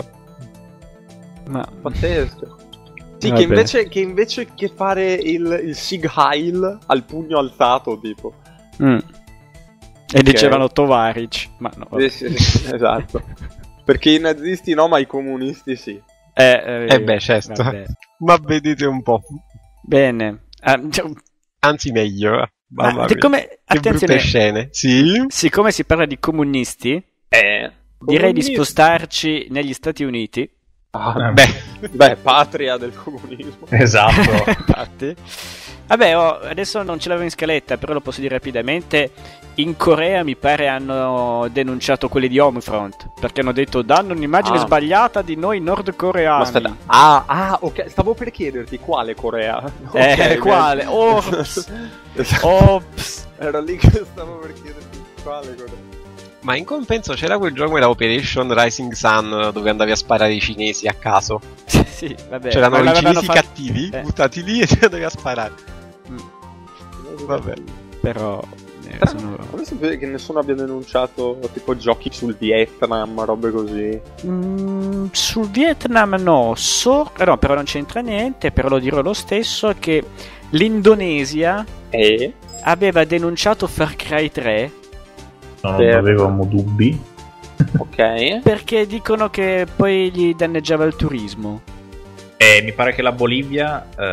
Ma... Pazzesco. Sì, Vabbè. che invece, che invece che fare il, il Sig Heil al pugno alzato, tipo. Mm. E dicevano Tovaric. Ma no. vabbè. Sì, sì, sì, esatto. Perché i nazisti no, ma i comunisti sì. Eh, eh, Eh beh, certo. vabbè. Ma vedete un po'. Bene. Ah, cioè, Anzi, meglio. eh. ma Mamma te- mia. come... Che Attenzione, brutte scene. Sì. siccome si parla di comunisti, Eh. direi di Comunisti. spostarci negli Stati Uniti. Ah, Beh, beh, patria del comunismo. Esatto. Infatti. Vabbè, oh, adesso non ce l'avevo in scaletta, però lo posso dire rapidamente. In Corea mi pare hanno denunciato quelli di Homefront, perché hanno detto danno un'immagine Ah. sbagliata di noi nordcoreani. Ma aspetta. Ah, ah, ok. Stavo per chiederti quale Corea. Eh, Ok, quale? beh. Ops. Esatto. Ops. Era lì che stavo per chiederti quale Corea. ma in compenso c'era quel gioco, era Operation Rising Sun, dove andavi a sparare i cinesi a caso. Sì, sì, vabbè. C'erano ma i l'avevano cinesi fatto- cattivi, eh. buttati lì e ti andavi a sparare. Mm, Vabbè. Però eh, Però, sono... come sapete che nessuno abbia denunciato tipo giochi sul Vietnam, robe così? Mm, sul Vietnam no, so... eh, no, però non c'entra niente, però lo dirò lo stesso che l'Indonesia Eh? aveva denunciato Far Cry tre Non Per- avevamo dubbi. Ok. perché dicono che poi gli danneggiava il turismo. E mi pare che la Bolivia eh,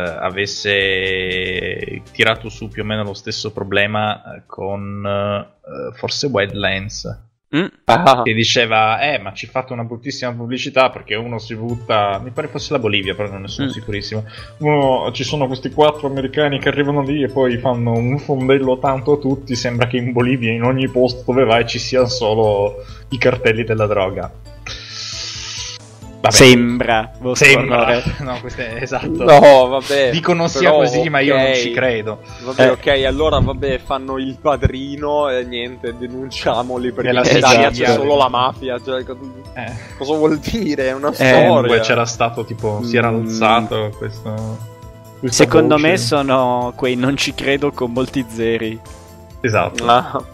avesse tirato su più o meno lo stesso problema eh, con eh, forse Wildlands, Mm. Ah, che diceva eh ma ci fate una bruttissima pubblicità perché uno si butta, mi pare fosse la Bolivia però non ne sono Mm. sicurissimo, uno, ci sono questi quattro americani che arrivano lì e poi fanno un fondello tanto a tutti, sembra che in Bolivia in ogni posto dove vai ci siano solo i cartelli della droga. Vabbè. Sembra, vostro Sembra, onore. no, questo è esatto. no, vabbè. Dicono sia Però, così, ma io non ok. ci credo. Vabbè, Eh. ok, allora vabbè, fanno il padrino e niente, denunciamoli perché Nella in Italia Sicilia. c'è solo la mafia. Cioè, co- Eh. cosa vuol dire? È una Eh, storia. Comunque c'era stato tipo, si era Mm. alzato questo. questa Secondo voce. me sono quei non ci credo con molti zeri. Esatto. Ah.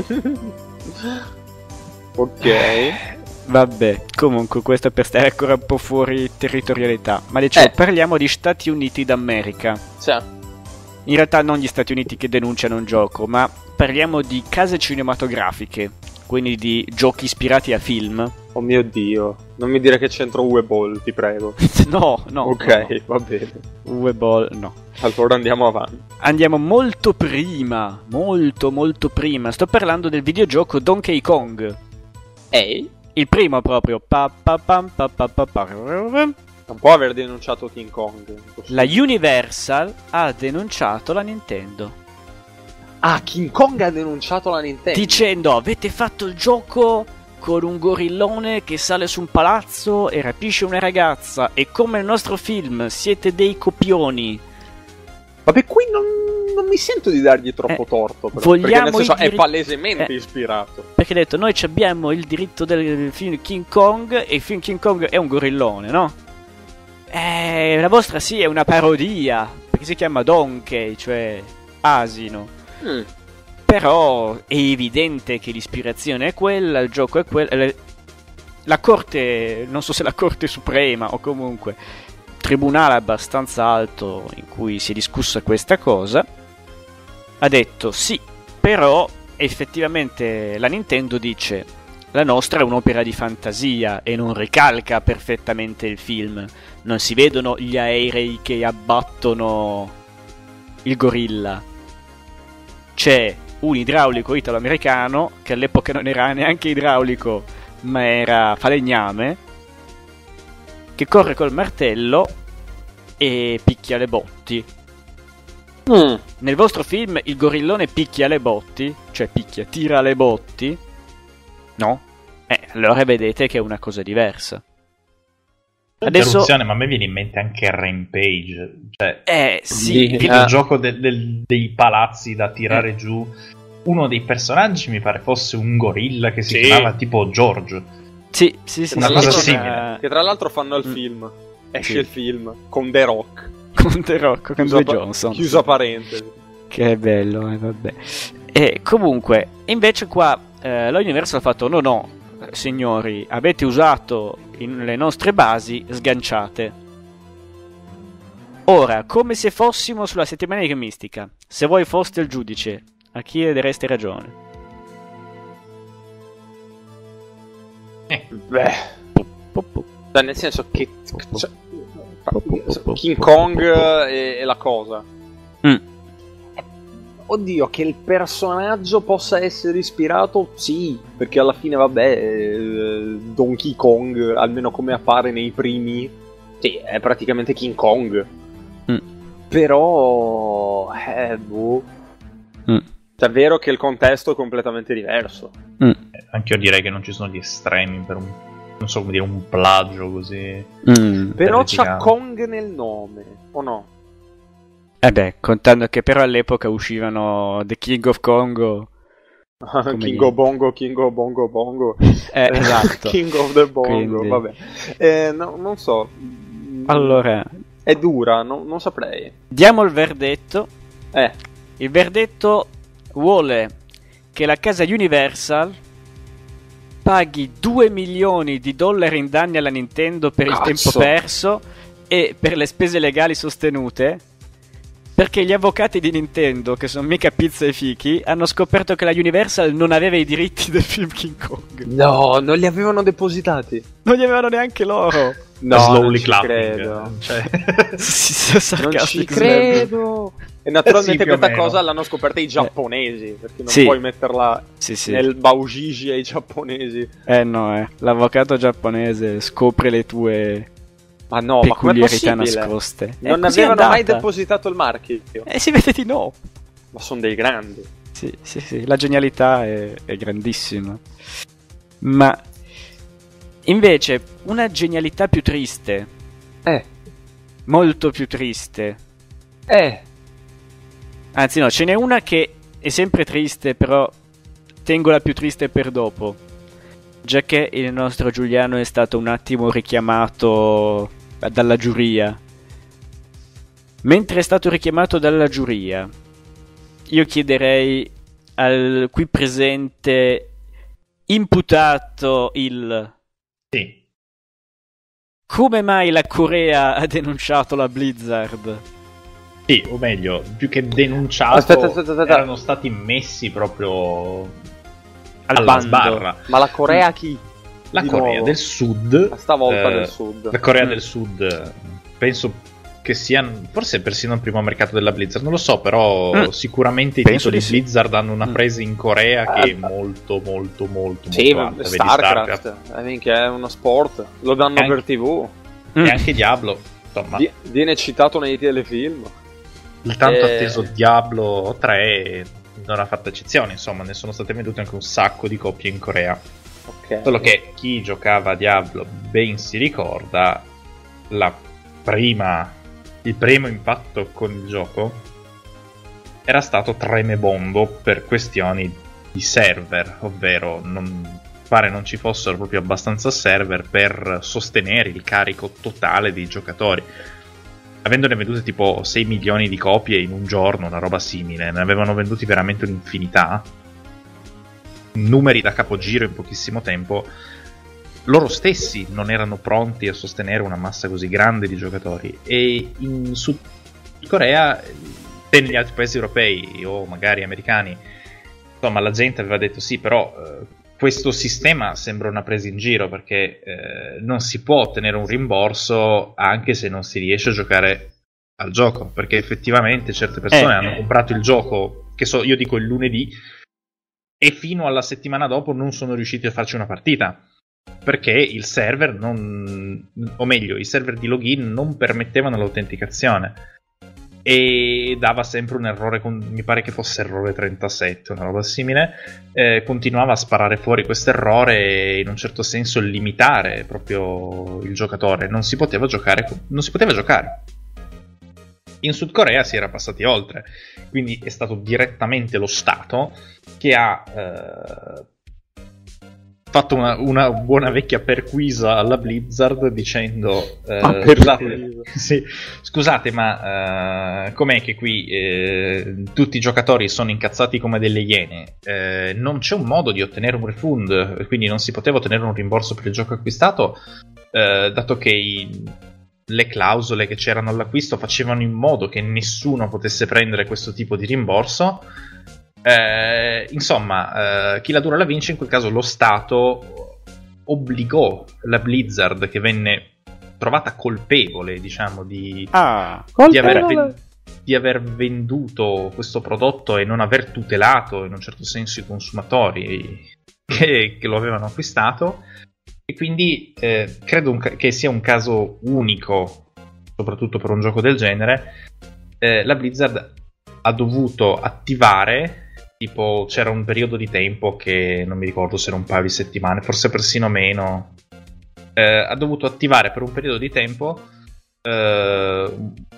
Ok. Vabbè, comunque questo per stare ancora un po' fuori territorialità. Ma dicevo, Eh. parliamo di Stati Uniti d'America. Cioè, In realtà non gli Stati Uniti che denunciano un gioco, ma parliamo di case cinematografiche, quindi di giochi ispirati a film, Oh mio Dio, non mi dire che c'entro Uwe Boll, ti prego. No, no. Ok, no. va bene. Uwe Boll, no. Allora andiamo avanti. Andiamo molto prima, molto molto prima. Sto parlando del videogioco Donkey Kong. Ehi? Il primo proprio. Pa, pa, pam, pa, pa, pa, pa. Non può aver denunciato King Kong. La Universal ha denunciato la Nintendo. Ah, King Kong ha denunciato la Nintendo. Dicendo: avete fatto il gioco con un gorillone che sale su un palazzo e rapisce una ragazza, e come nel nostro film siete dei copioni. Vabbè, qui non, non mi sento di dargli troppo Eh, torto, però, vogliamo perché nel senso i è diritti- palesemente eh. ispirato. Perché ha detto: noi ci abbiamo il diritto del film King Kong, e il film King Kong è un gorillone, no? Eh, la vostra sì è una parodia, perché si chiama Donkey, cioè asino. Mm. Però è evidente che l'ispirazione è quella, il gioco è quello. La corte, non so se la corte suprema o comunque tribunale abbastanza alto in cui si è discussa questa cosa, ha detto sì, però effettivamente la Nintendo dice: la nostra è un'opera di fantasia e non ricalca perfettamente il film. Non si vedono gli aerei che abbattono il gorilla. C'è un idraulico italo-americano, che all'epoca non era neanche idraulico, ma era falegname, che corre col martello e picchia le botti. Mm. Nel vostro film il gorillone picchia le botti, cioè picchia, tira le botti, no? Eh, allora vedete che è una cosa diversa. Adesso, ma a me viene in mente anche Rampage, cioè eh sì, Sì. il videogioco del- del- dei palazzi da tirare Eh. giù. Uno dei personaggi mi pare fosse un gorilla che si Sì. chiamava tipo George. sì, sì, sì, Una sì, cosa sì, simile. Che tra l'altro fanno il Mm. film. Esce Sì. il film con The Rock. con The Rock, con Chiusa Dwayne pa- Johnson. Chiusa parentesi. Che è bello, eh, vabbè. E comunque, invece qua eh, la Universal ha fatto: no, no, signori, avete usato in- le nostre basi sganciate. Ora, come se fossimo sulla settimana enigmistica, se voi foste il giudice, a chi dareste ragione? Beh, Po, po, cioè, nel senso che cioè, po, po, po, King po, Kong po. è, è la cosa. Mm. Oddio, che il personaggio possa essere ispirato, sì, perché alla fine, vabbè, eh, Donkey Kong, almeno come appare nei primi, sì, è praticamente King Kong. Mm. Però, eh, boh. Mm. Cioè, è vero che il contesto è completamente diverso. Mm. Anche io direi che non ci sono gli estremi per un, non so come dire, un plagio così. Mm. Però c'ha Terrificante. Kong nel nome, o no? Eh beh, contando che però all'epoca uscivano The King of Congo. Come King dire? of Bongo, King of Bongo Bongo. Eh, esatto. King of the Bongo, Quindi- vabbè. Eh, no, non so. Allora, È dura, no- non saprei. diamo il verdetto. Eh, Il verdetto vuole che la casa Universal paghi due milioni di dollari in danni alla Nintendo per il Cazzo. tempo perso e per le spese legali sostenute, perché gli avvocati di Nintendo, che sono mica pizza e fichi, hanno scoperto che la Universal non aveva i diritti del film King Kong. no, non li avevano depositati. Non li avevano neanche loro. No, Slowly non ci clapping, credo. cioè. Sì, sì, Non ci sarcastic credo. E naturalmente Sì, più o questa meno. cosa l'hanno scoperta i giapponesi, perché non Sì. puoi metterla Sì, sì. nel baujiji ai giapponesi. Eh no, eh. L'avvocato giapponese scopre le tue Ma no, ma com'è peculiarità possibile? nascoste. Non Eh, così è avevano mai andata. depositato il marchio. Eh, si vede di no. Ma sono dei grandi. Sì, sì, sì, la genialità è, è grandissima. Ma invece una genialità più triste, Eh, molto più triste. eh. Anzi no, ce n'è una che è sempre triste, però tengo la più triste per dopo. Giacché il nostro Giuliano è stato un attimo richiamato dalla giuria. Mentre è stato richiamato dalla giuria, io chiederei al qui presente imputato il... Sì. Come mai la Corea ha denunciato la Blizzard? Sì, o meglio, più che denunciato, Aspetta, aspetta, aspetta. erano stati messi proprio Al alla bando. sbarra. Ma la Corea chi? La Di Corea nuovo. del Sud, Ma stavolta eh, del Sud. la Corea Mm. del Sud, penso che sia forse persino il primo mercato della Blizzard, non lo so, però Mm. sicuramente i Penso titoli di sì. Blizzard hanno una Mm. presa in Corea che è Eh, molto molto molto Sì, molto alta. Vedi Starcraft, I mean, che è uno sport, lo danno E anche- per tivù, Mm. e anche Diablo, insomma, Vi- viene citato nei telefilm. il tanto eh. atteso Diablo tre non ha fatto eccezione, insomma, ne sono state vendute anche un sacco di copie in Corea. Ok. Solo che chi giocava a Diablo ben si ricorda la prima, il primo impatto con il gioco era stato tremebondo per questioni di server, ovvero non, pare non ci fossero proprio abbastanza server per sostenere il carico totale dei giocatori. Avendone vendute tipo sei milioni di copie in un giorno, una roba simile, ne avevano venduti veramente un'infinità, numeri da capogiro in pochissimo tempo. Loro stessi non erano pronti a sostenere una massa così grande di giocatori, e in Sud Corea e negli altri paesi europei o magari americani, insomma, la gente aveva detto sì, però eh, questo sistema sembra una presa in giro, perché eh, non si può ottenere un rimborso anche se non si riesce a giocare al gioco, perché effettivamente certe persone Eh. hanno comprato il gioco, che so, io dico il lunedì, e fino alla settimana dopo non sono riusciti a farci una partita, perché il server non, o meglio, i server di login non permettevano l'autenticazione e dava sempre un errore, con, mi pare che fosse errore trentasette, una roba simile, eh, continuava a sparare fuori questo errore e in un certo senso limitare proprio il giocatore, non si poteva giocare, non si poteva giocare. In Sud Corea si era passati oltre, quindi è stato direttamente lo Stato che ha eh, fatto una, una buona vecchia perquisa alla Blizzard dicendo eh, Ah, scusate, perquisa. sì, scusate, ma eh, com'è che qui eh, tutti i giocatori sono incazzati come delle iene, eh, non c'è un modo di ottenere un refund, quindi non si poteva ottenere un rimborso per il gioco acquistato, eh, dato che i, le clausole che c'erano all'acquisto facevano in modo che nessuno potesse prendere questo tipo di rimborso. Eh, insomma, eh, chi la dura la vince. In quel caso lo Stato obbligò la Blizzard, che venne trovata colpevole, diciamo, di, Ah, di, aver, ven- di aver venduto questo prodotto e non aver tutelato in un certo senso i consumatori che, che lo avevano acquistato. E quindi eh, credo un ca- che sia un caso unico, soprattutto per un gioco del genere. Eh, la Blizzard ha dovuto attivare, tipo c'era un periodo di tempo che non mi ricordo se era un paio di settimane, forse persino meno, eh, ha dovuto attivare per un periodo di tempo eh,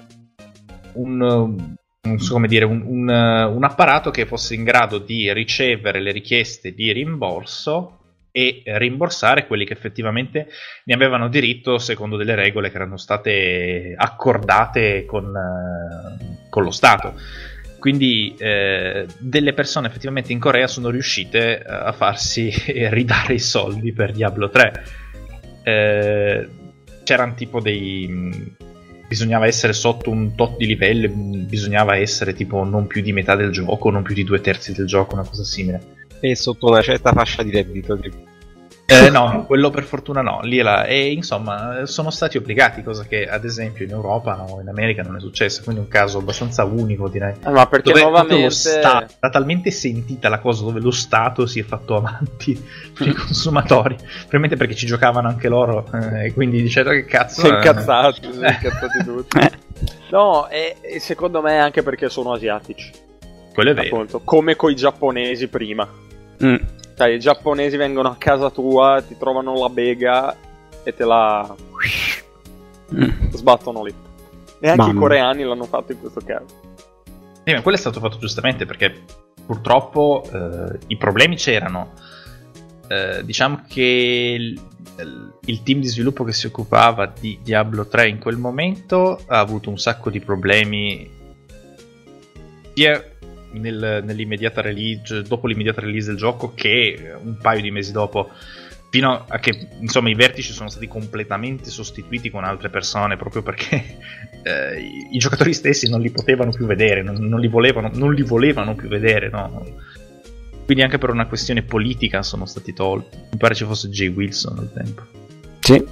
un, non so come dire, un, un, un apparato che fosse in grado di ricevere le richieste di rimborso e rimborsare quelli che effettivamente ne avevano diritto secondo delle regole che erano state accordate con, eh, con lo Stato. Quindi eh, delle persone effettivamente in Corea sono riuscite a farsi ridare i soldi per Diablo tre. Eh, c'erano tipo dei... bisognava essere sotto un tot di livello, bisognava essere tipo non più di metà del gioco, non più di due terzi del gioco, una cosa simile. E sotto una certa fascia di reddito. Tipo. Eh, no, quello per fortuna no, lì è là. E insomma sono stati obbligati, cosa che ad esempio in Europa o in America non è successa, quindi un caso abbastanza unico, direi. Eh, ma perché Dove proprio nuovamente lo Stato, era talmente sentita la cosa dove lo Stato si è fatto avanti per i consumatori, probabilmente perché ci giocavano anche loro, eh, e quindi dicendo che cazzo, si è eh, incazzati, si sono eh. incazzati tutti. Eh. No, e, e secondo me anche perché sono asiatici, quello è vero. appunto, come coi giapponesi prima. Mm. Sai, i giapponesi vengono a casa tua, ti trovano la bega e te la Mm. sbattono lì. E anche Mamma. i coreani l'hanno fatto in questo caso. Sì, ma quello è stato fatto giustamente perché purtroppo eh, i problemi c'erano. Eh, diciamo che il, il team di sviluppo che si occupava di Diablo tre in quel momento ha avuto un sacco di problemi sia nel, nell'immediata release, dopo l'immediata release del gioco, che un paio di mesi dopo, fino a che insomma i vertici sono stati completamente sostituiti con altre persone, proprio perché eh, i, i giocatori stessi non li potevano più vedere, non, non li volevano non li volevano più vedere, no? quindi anche per una questione politica sono stati tolti. Mi pare ci fosse Jay Wilson al tempo. Sì.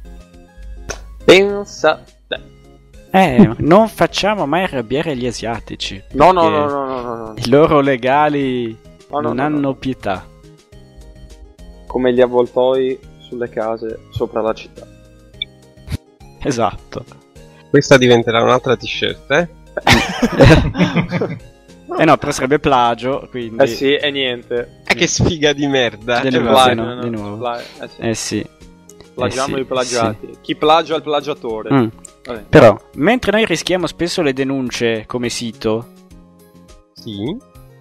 Pensa. Eh, non facciamo mai arrabbiare gli asiatici. No, no, perché no, no, no, no, no. I loro legali No, no, non no, hanno no. pietà. Come gli avvoltoi sulle case sopra la città. Esatto. Questa diventerà un'altra t-shirt, eh? Eh no, però sarebbe plagio, quindi... Eh sì, e niente. Eh, che sfiga di merda. Di Eh, nuovo, vabbè. no, di nuovo. Pla- eh sì. Eh sì. Plagiamo Eh sì, i plagiati. Chi plagia il plagiatore. Mm. Vabbè. Però, mentre noi rischiamo spesso le denunce come sito, Sì.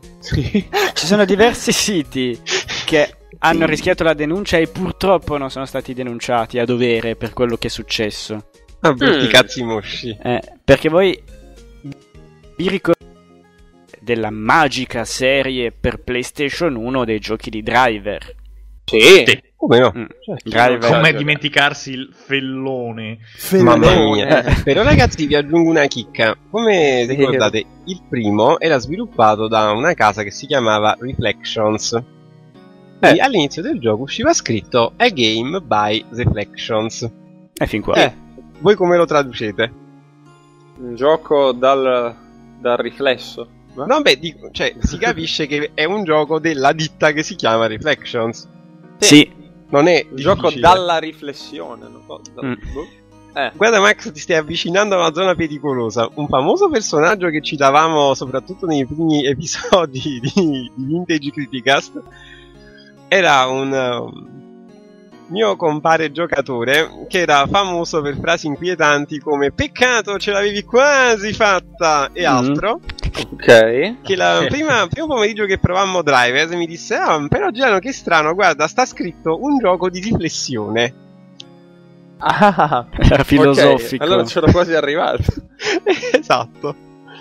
ci sono diversi siti che hanno rischiato la denuncia e purtroppo non sono stati denunciati a dovere per quello che è successo. Ah, brutti Mm. cazzi mosci. Eh, perché voi vi ricordate della magica serie per PlayStation uno dei giochi di Driver? Sì. Come no? Mm. Cioè, Driver. Come dimenticarsi il fellone. Mamma mia. Però ragazzi vi aggiungo una chicca. Come Sì. ricordate, il primo era sviluppato da una casa che si chiamava Reflections. E all'inizio del gioco usciva scritto A Game by Reflections. E fin qua. Eh, Voi come lo traducete? un gioco dal, dal riflesso. No, beh, dico, cioè, si capisce che è un gioco della ditta che si chiama Reflections. Sì. Non è Un gioco difficile. dalla riflessione. Non so, da- Mm. boh. Eh. Guarda Max, ti stai avvicinando a una zona pericolosa. Un famoso personaggio che citavamo soprattutto nei primi episodi di, di Vintage Criticast era un um, mio compare giocatore che era famoso per frasi inquietanti come "peccato, ce l'avevi quasi fatta" e Mm. altro. Ok. Che la prima, primo pomeriggio che provammo Drivers mi disse: "Ah, però Giano, che strano, guarda, sta scritto un gioco di riflessione." Ah, Era filosofico. ok, allora c'ero quasi arrivato. Esatto.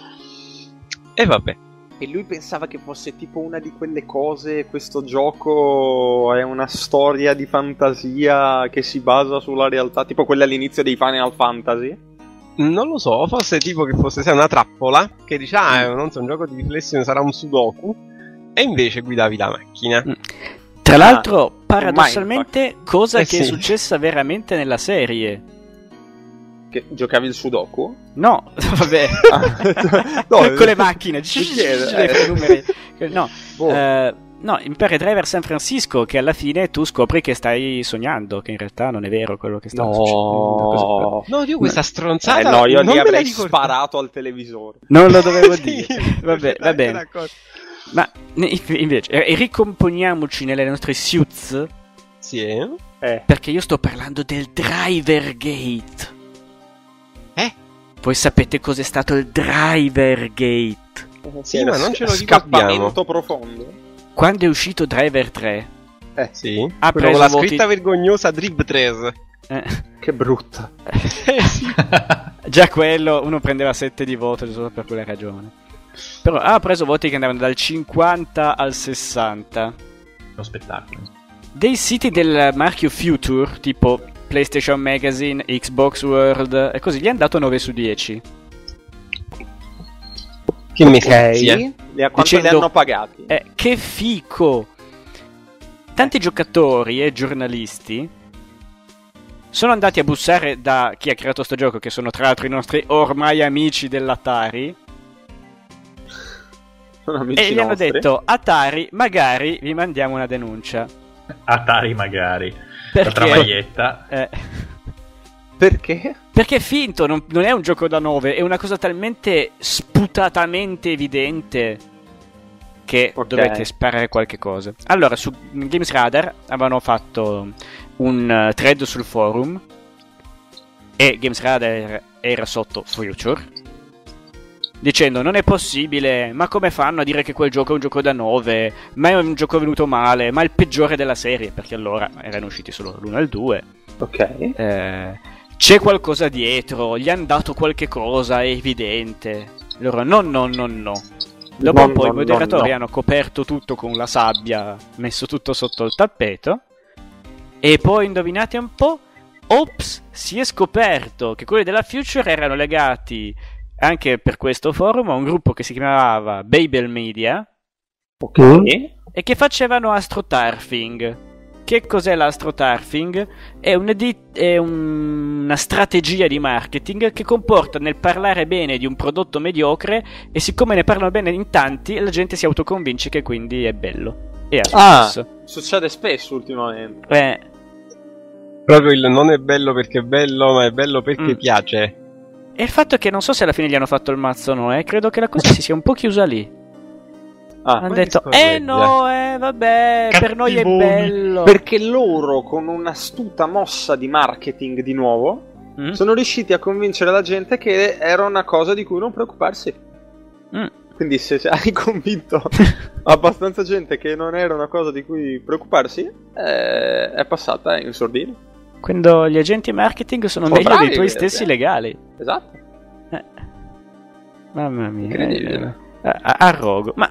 E vabbè. E lui pensava che fosse tipo una di quelle cose, questo gioco è una storia di fantasia che si basa sulla realtà, tipo quella all'inizio dei Final Fantasy. Non lo so, forse tipo che fosse sai, una trappola che dice ah, eh, non so, un gioco di riflessione, sarà un sudoku, e invece guidavi la macchina. Mm. Tra l'altro, paradossalmente, cosa Eh che sì. è successa veramente nella serie. Che giocavi il sudoku? No, vabbè. No, Con le macchine. mi chiedo, Dei eh. numeri. No, Boh. eh, no, mi pare Driver San Francisco che alla fine tu scopri che stai sognando, che in realtà non è vero quello che sta succedendo. No. No, io questa Eh stronzata no, io non gli me la avrei ricordo. sparato al televisore. Non lo dovevo Sì, dire. Vabbè, va bene. d'accordo. Ma ne- invece, eh, ricomponiamoci nelle nostre suits, Sì, eh? Eh. perché io sto parlando del Driver Gate. Eh? Voi sapete cos'è stato il Driver Gate? Sì, ma non ce lo Scappamento ricordiamo. profondo. Quando è uscito Driver tre, Eh, Sì. Ha Quello preso con la voti- scritta vergognosa Drib tre. eh, che brutta. Eh sì. già quello uno prendeva sette di voto solo per quella ragione. Però ha preso voti che andavano dal cinquanta al sessanta. Uno spettacolo. Dei siti del marchio Future, tipo PlayStation Magazine, Xbox World e così, gli hanno dato nove su dieci. Che mestizia. E a quanto Dicendo- li hanno pagati? Eh, che fico! Tanti giocatori e giornalisti sono andati a bussare da chi ha creato sto gioco, che sono tra l'altro i nostri ormai amici dell'Atari, Sono amici e gli hanno nostri. detto: Atari, magari vi mandiamo una denuncia. Atari magari. Perché? La maglietta. Eh, Perché? perché è finto, non, non è un gioco da nove, è una cosa talmente sputatamente evidente che Ok. dovete sparare qualche cosa. Allora, su Games Radar avevano fatto un eh, thread sul forum e Games Radar era sotto Future dicendo: non è possibile, ma come fanno a dire che quel gioco è un gioco da nove, ma è un gioco venuto male, ma è il peggiore della serie, perché allora erano usciti solo l'uno e il due. Ok. Eh, c'è qualcosa dietro, gli hanno dato qualche cosa, è evidente. Loro no, no, no, no. Dopo No, un po' no, i moderatori no, no. hanno coperto tutto con la sabbia, messo tutto sotto il tappeto. E poi indovinate un po', ops, si è scoperto che quelli della Future erano legati anche per questo forum a un gruppo che si chiamava Babel Media, Ok. e che facevano astroturfing. Che cos'è l'astroturfing? È, un edit- è un- una strategia di marketing che comporta nel parlare bene di un prodotto mediocre, e siccome ne parlano bene in tanti, la gente si autoconvince che quindi è bello. E ha Ah, successo. succede spesso ultimamente. Eh, Proprio il non è bello perché è bello, ma è bello perché Mm. piace. e il fatto è che non so se alla fine gli hanno fatto il mazzo o no, eh, credo che la cosa si sia un po' chiusa lì. Ah, Hanno ma detto, che eh no, eh vabbè, per noi è Cattivoni. bello. perché loro, con un'astuta mossa di marketing di nuovo, Mm? sono riusciti a convincere la gente che era una cosa di cui non preoccuparsi. Mm. Quindi se se hai convinto abbastanza gente che non era una cosa di cui preoccuparsi, eh, è passata in sordina. Quando gli agenti marketing sono Sono meglio bravi, dei tuoi vedete. stessi legali. Esatto. Eh. Mamma mia. Incredibile. eh, a- Arrogo. Ma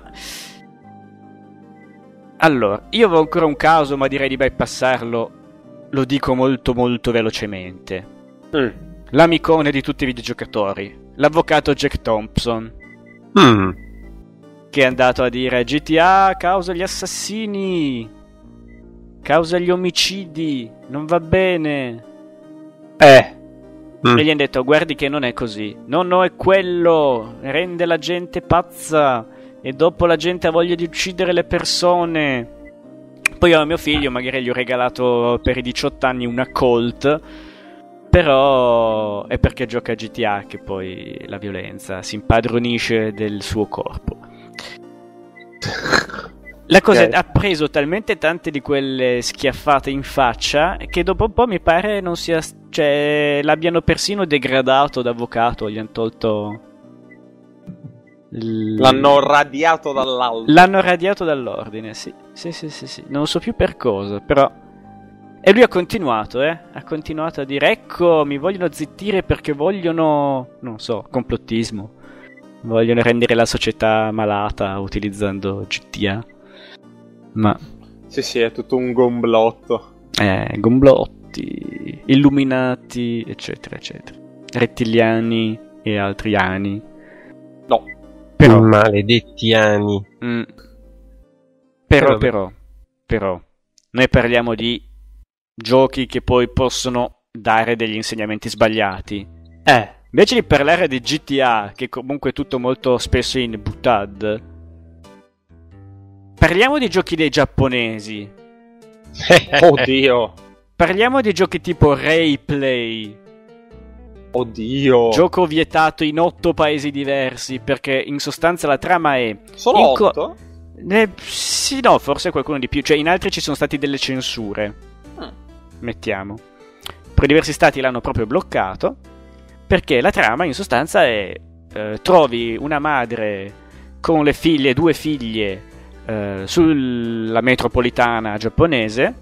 allora, io avevo ancora un caso, ma direi di bypassarlo. Lo dico molto molto velocemente. Mm. L'amicone di tutti i videogiocatori, l'avvocato Jack Thompson, Mm. che è andato a dire G T A causa gli assassini, causa gli omicidi, non va bene. Eh. Mm. E gli hanno detto guardi che non è così, no no è quello, rende la gente pazza e dopo la gente ha voglia di uccidere le persone. Poi io a mio figlio magari gli ho regalato per i diciotto anni una Colt, però è perché gioca a G T A che poi la violenza si impadronisce del suo corpo. La cosa Ok. ha preso talmente tante di quelle schiaffate in faccia che dopo un po' mi pare non sia, cioè, l'abbiano persino degradato da avvocato, gli hanno tolto l- L'hanno radiato dall'alto. l'hanno radiato dall'ordine, sì. Sì, sì, sì, sì. Non so più per cosa, però. E lui ha continuato, eh? Ha continuato a dire ecco, mi vogliono zittire perché vogliono, non so, complottismo. Vogliono rendere la società malata utilizzando G T A. Ma Sì, sì, è tutto un gomblotto. eh, gomblotti, illuminati, eccetera, eccetera. Rettiliani e altri ani. No. Però, Maledetti anni. mm, però, vabbè. però, però, noi parliamo di giochi che poi possono dare degli insegnamenti sbagliati. Eh. Invece di parlare di G T A, che comunque è tutto molto spesso in butad, parliamo di giochi dei giapponesi. Oddio. Parliamo di giochi tipo Rayplay, Oddio. gioco vietato in otto paesi diversi, perché in sostanza la trama è... Solo in co- otto? Eh, sì, no, forse qualcuno di più. Cioè, in altri ci sono stati delle censure. Ah. Mettiamo. Per diversi stati l'hanno proprio bloccato. Perché la trama, in sostanza, è... Eh, trovi una madre con le figlie, due figlie, eh, sulla metropolitana giapponese.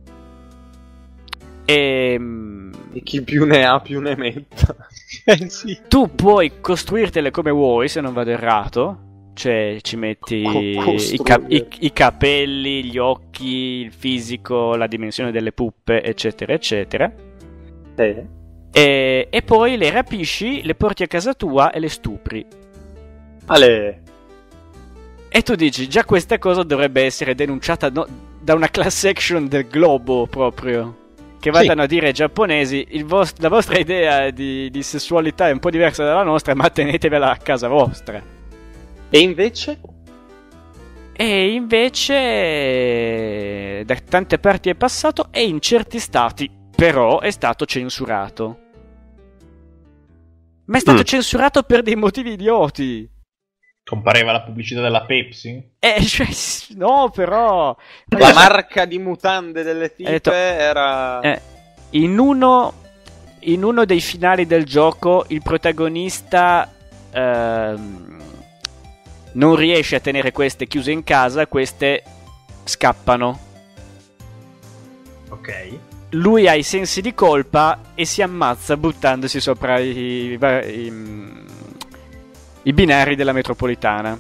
E... E chi più ne ha più ne metta. Eh sì. tu puoi costruirtele come vuoi, se non vado errato. Cioè, ci metti Co- i, cap- i- costruire. i capelli, gli occhi, il fisico, la dimensione delle puppe, eccetera, eccetera. Eh. E, e poi le rapisci, le porti a casa tua e le stupri. Ale. E tu dici, già questa cosa dovrebbe essere denunciata no- da una class action del globo proprio. Che vadano Sì. a dire ai giapponesi, il vos- la vostra idea di-, di sessualità è un po' diversa dalla nostra, ma tenetevela a casa vostra. E invece? E invece da tante parti è passato e in certi stati però è stato censurato. Ma è stato Mm. censurato per dei motivi idioti. Compareva la pubblicità della Pepsi? Eh, cioè, s- no, però... La marca di mutande delle tipe detto- era... Eh, in uno in uno dei finali del gioco il protagonista ehm, non riesce a tenere queste chiuse in casa, queste scappano. Ok. Lui ha i sensi di colpa e si ammazza buttandosi sopra i, i, i, i binari della metropolitana.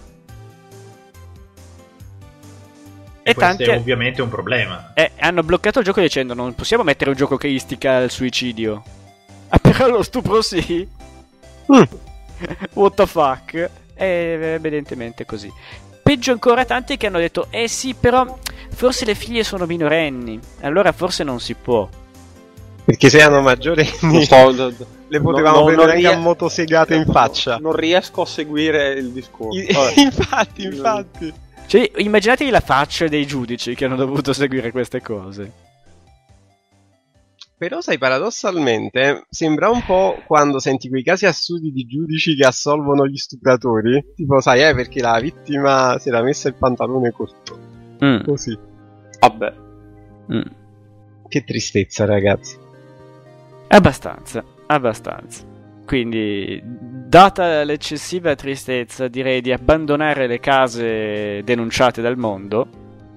E, E questo tanti è ovviamente un problema. eh, hanno bloccato il gioco dicendo non possiamo mettere un gioco che istiga al suicidio. Ah, però lo stupro sì. Mm. What the fuck? È evidentemente così. Pe- peggio ancora tanti che hanno detto eh sì, però forse le figlie sono minorenni, allora forse non si può. Perché se erano maggiorenni So, d- d- le potevamo no, no, prendere non anche rie- a motosegate in faccia. Non riesco a seguire il discorso. I- Vabbè. infatti, infatti. Cioè, immaginatevi la faccia dei giudici che hanno dovuto seguire queste cose. Però sai, paradossalmente sembra un po' quando senti quei casi assurdi di giudici che assolvono gli stupratori, tipo sai, eh, perché la vittima si era messa il pantalone corto, Mm. così. Vabbè. Mm. Che tristezza, ragazzi. Abbastanza, abbastanza. Quindi, data l'eccessiva tristezza, direi di abbandonare le case denunciate dal mondo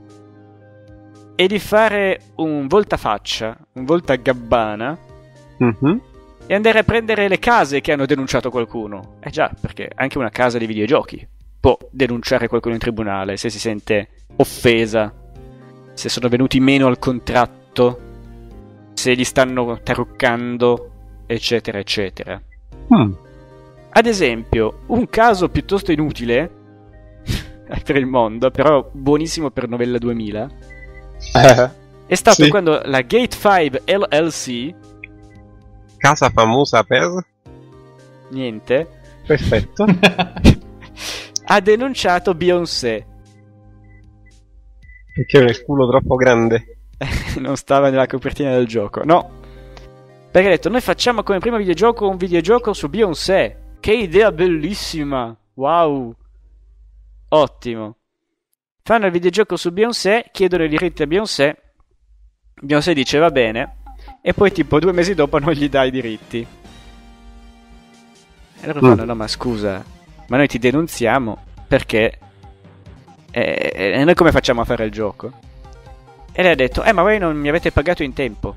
e di fare un voltafaccia, un voltagabbana Mhm. e andare a prendere le case che hanno denunciato qualcuno. Eh già, perché anche una casa di videogiochi può denunciare qualcuno in tribunale se si sente offesa, se sono venuti meno al contratto, se gli stanno taroccando, eccetera, eccetera. Mm. Ad esempio, un caso piuttosto inutile per il mondo, però buonissimo per Novella duemila, Eh. è stato Sì. quando la Gate cinque L L C, Casa famosa per... niente, Perfetto. ha denunciato Beyoncé. Perché aveva il culo troppo grande. Non stava nella copertina del gioco, no. Perché ha detto, noi facciamo come primo videogioco un videogioco su Beyoncé. Che idea bellissima, wow, ottimo. Fanno il videogioco su Beyoncé, chiedono i diritti a Beyoncé, Beyoncé dice va bene, e poi tipo due mesi dopo non gli dà i diritti. E loro Mm. fanno, no ma scusa, ma noi ti denunziamo perché... E, e noi come facciamo a fare il gioco? E lei ha detto, eh ma voi non mi avete pagato in tempo.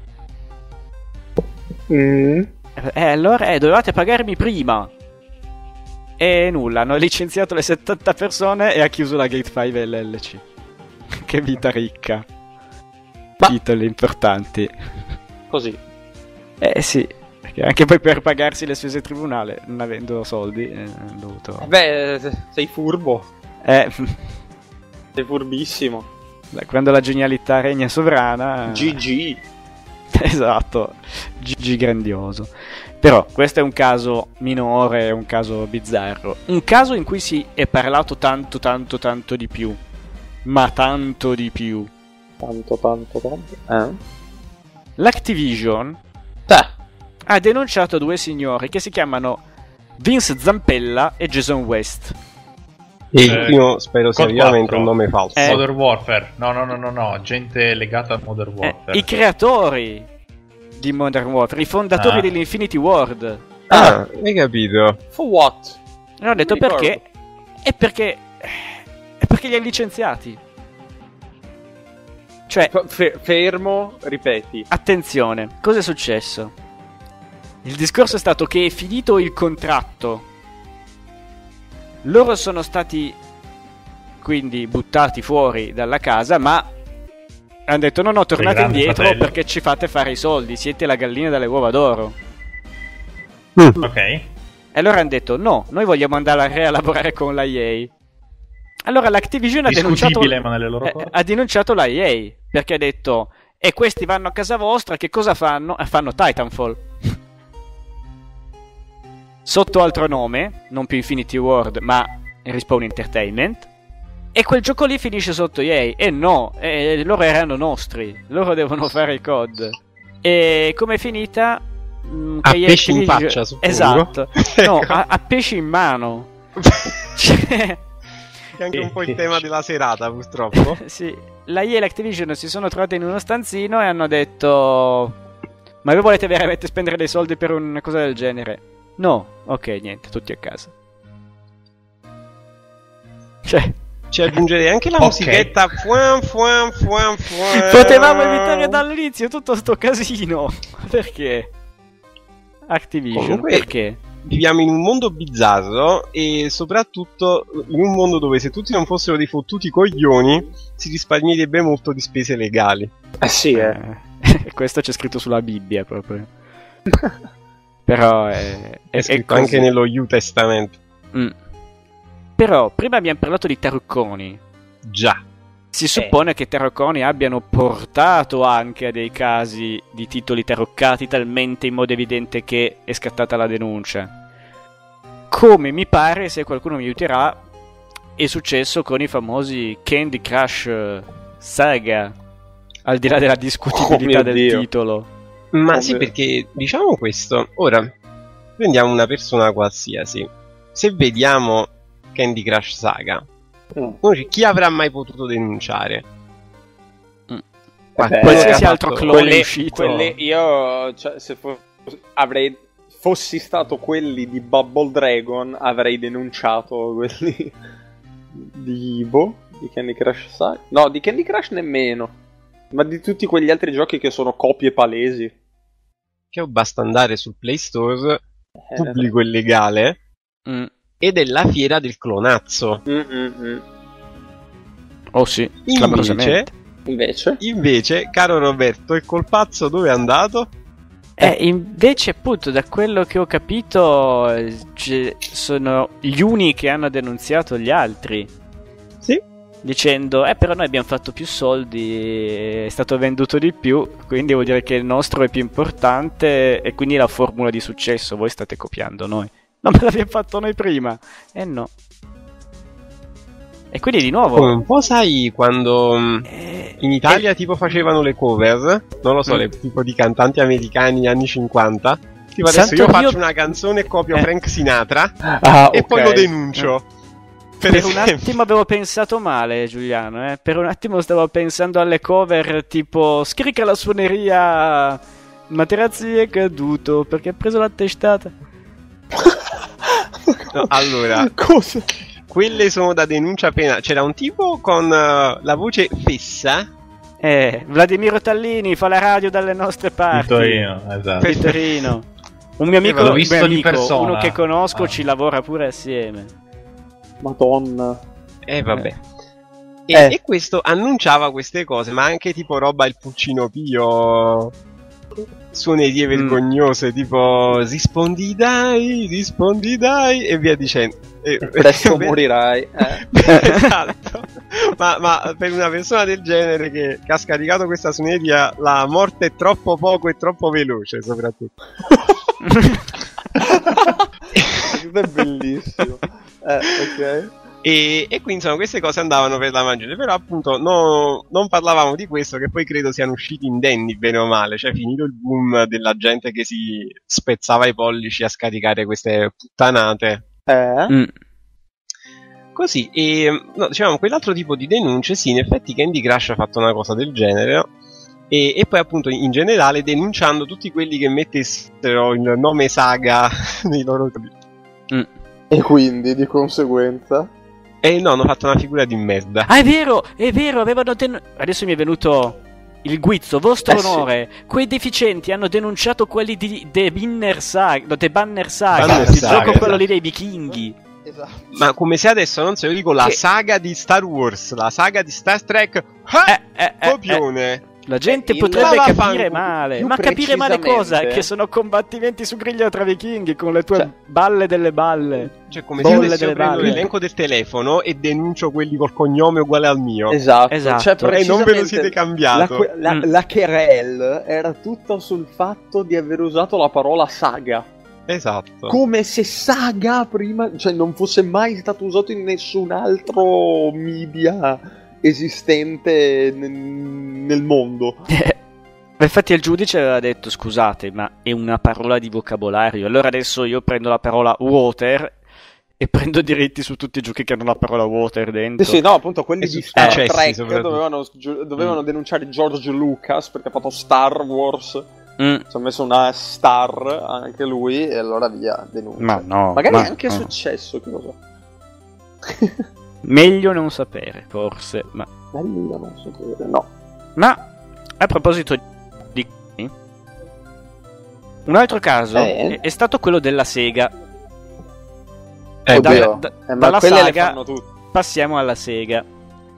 Mm. Eh allora eh, dovevate pagarmi prima. E nulla, hanno licenziato le settanta persone e ha chiuso la Gate cinque L L C. Che vita ricca. Ma- Titoli importanti. Così. Eh sì, perché anche poi per pagarsi le spese tribunale, non avendo soldi, eh, hanno dovuto... Beh, sei furbo. Eh, Sei furbissimo. quando la genialità regna sovrana... G G. Esatto, G G grandioso. Però questo è un caso minore, è un caso bizzarro. Un caso in cui si è parlato tanto, tanto, tanto di più. Ma tanto di più. Tanto, tanto, tanto. Eh? L'Activision Beh. ha denunciato due signori che si chiamano Vince Zampella e Jason West. E il Eh, primo spero sia Cod veramente quattro. un nome falso. Eh. Modern Warfare. No, no, no, no, no, gente legata a Modern Eh, Warfare. I creatori di Modern Warfare, i fondatori Ah. dell'Infinity Ward. Ah, hai capito? For what? E hanno detto Non mi perché? È perché... È perché li ha licenziati. Cioè, F- fe- fermo, ripeti. attenzione, cosa è successo? Il discorso è stato che è finito il contratto. Loro sono stati quindi buttati fuori dalla casa, ma hanno detto no no, tornate grande indietro fratello. perché ci fate fare i soldi, siete la gallina dalle uova d'oro. Ok. E allora hanno detto no, noi vogliamo andare a lavorare con la E A. Allora l'Activision ha denunciato, Discutibile, ma nelle loro eh, corde. ha denunciato la E A perché ha detto e questi vanno a casa vostra, che cosa fanno? Eh, fanno Titanfall sotto altro nome, non più Infinity Ward ma Respawn Entertainment, e quel gioco lì finisce sotto E A. E no, eh, loro erano nostri, loro devono fare i C O D. E com'è finita? Mm, A che E A pesci in Activision- faccia, suppongo. esatto, no, Ecco. a, a pesci in mano. Cioè, È anche un po' il Che- tema della serata, purtroppo. sì, la E A e l'Activision si sono trovate in uno stanzino e hanno detto ma voi volete veramente spendere dei soldi per una cosa del genere? No, ok, niente, tutti a casa. Cioè, Ci aggiungerei anche la Ok. musichetta. Fuan, fuan, fuan, fuan. potevamo evitare dall'inizio tutto sto casino. Perché? Activision, Comunque- perché? Viviamo in un mondo bizzarro e soprattutto in un mondo dove se tutti non fossero dei fottuti coglioni si risparmierebbe molto di spese legali. Eh sì, eh. Eh, questo c'è scritto sulla Bibbia proprio. Però è, È, è, scritto così. anche nello New Testament. Mm. Però prima abbiamo parlato di tarocchi. Già. Si suppone eh. che tarocchi abbiano portato anche a dei casi di titoli taroccati talmente in modo evidente che è scattata la denuncia. Come mi pare, se qualcuno mi aiuterà, è successo con i famosi Candy Crush Saga, al di là della discutibilità oh, del Dio. titolo. Ma oh, sì, perché diciamo questo, ora prendiamo una persona qualsiasi, se vediamo Candy Crush Saga, mm. chi avrà mai potuto denunciare? Mm. Beh, qualsiasi altro clone quelle, uscito. Quelle io, cioè, se fo- avrei fossi stato quelli di Bubble Dragon, avrei denunciato quelli di Ivo, di Candy Crush Saga. No, di Candy Crush nemmeno, ma di tutti quegli altri giochi che sono copie palesi. Che basta andare sul Play Store, eh, pubblico e legale, mm. ed è la fiera del clonazzo. Mm-mm-mm. Oh sì, invece, invece, invece, caro Roberto, il colpazzo dove è andato? Eh, invece appunto da quello che ho capito c- sono gli uni che hanno denunziato gli altri. Sì. Dicendo, eh però noi abbiamo fatto più soldi, è stato venduto di più, quindi vuol dire che il nostro è più importante e quindi la formula di successo, voi state copiando noi. Non me l'abbiamo fatto noi prima. Eh no. E quindi di nuovo... Come un po' sai quando eh, in Italia eh, tipo facevano le cover, non lo so, mm. le tipo di cantanti americani anni cinquanta. Tipo adesso Santo io faccio Dio... una canzone e copio eh. Frank Sinatra ah, e okay. poi lo denuncio. Eh. Per, per un attimo avevo pensato male, Giuliano, eh? Per un attimo stavo pensando alle cover tipo Scricca la suoneria, Materazzi è caduto perché ha preso la testata. No, allora, cosa? Quelle sono da denuncia penale. C'era un tipo con uh, la voce fessa. Eh, Vladimiro Tallini fa la radio dalle nostre parti. Di Torino, esatto. Di Torino. Un mio amico, l'ho visto mio di amico persona. Uno che conosco, ah. ci lavora pure assieme. Madonna. Eh vabbè. Eh. E, Eh. e questo annunciava queste cose, ma anche tipo roba il Pulcino Pio, suonerie vergognose, mm. tipo rispondi dai, rispondi dai e via dicendo. E, presto morirai. Eh. Esatto. ma, ma per una persona del genere che, che ha scaricato questa suoneria, la morte è troppo poco e troppo veloce, soprattutto. Questo è bellissimo. Eh, ok. E, e quindi insomma queste cose andavano per la maggiore, però appunto no, non parlavamo di questo, che poi credo siano usciti indenni bene o male, cioè finito il boom della gente che si spezzava i pollici a scaricare queste puttanate. Eh? Mm. Così, e no, dicevamo quell'altro tipo di denunce, sì, in effetti Candy Crush ha fatto una cosa del genere, no? E, e poi appunto in generale denunciando tutti quelli che mettessero il nome Saga nei loro mm. E quindi di conseguenza eh no, hanno fatto una figura di merda. Ah, è vero, è vero, avevano den- adesso mi è venuto il guizzo, vostro eh, onore. Sì. Quei deficienti hanno denunciato quelli di The Banner Saga, no, The Banner Saga, Banner il Saga, gioco esatto. quello lì dei vichinghi. Esatto. Ma come se adesso, non so, io dico la che... saga di Star Wars, la saga di Star Trek, eh, eh, eh, copione. Eh. La gente eh, potrebbe capire fan... male, ma capire male cosa? Che sono combattimenti su griglia tra vichinghi con le tue cioè, balle delle balle. Cioè come Bolle se io prendo balle. l'elenco del telefono e denuncio quelli col cognome uguale al mio. Esatto, esatto. Cioè, e non ve lo siete cambiato. La, la, mm. la querel era tutta sul fatto di aver usato la parola saga. Esatto. Come se saga prima, cioè non fosse mai stato usato in nessun altro media esistente n- nel mondo. Infatti il giudice aveva detto scusate, ma è una parola di vocabolario. Allora adesso io prendo la parola water e prendo diritti su tutti i giochi che hanno la parola water dentro. Sì, sì, no, appunto quelli e di Star accessi, Trek soprattutto. dovevano, dovevano mm. denunciare George Lucas perché ha fatto Star Wars. Mm. Ci ha messo una star anche lui e allora via, denuncia. Ma no, magari ma è anche no. successo, che lo so. Meglio non sapere, forse, ma Meglio non sapere, no. Ma a proposito di un altro caso eh? è, è stato quello della Sega. Eh, da, oddio. da, eh, ma dalla quelle saga le fanno tutte. Passiamo alla Sega.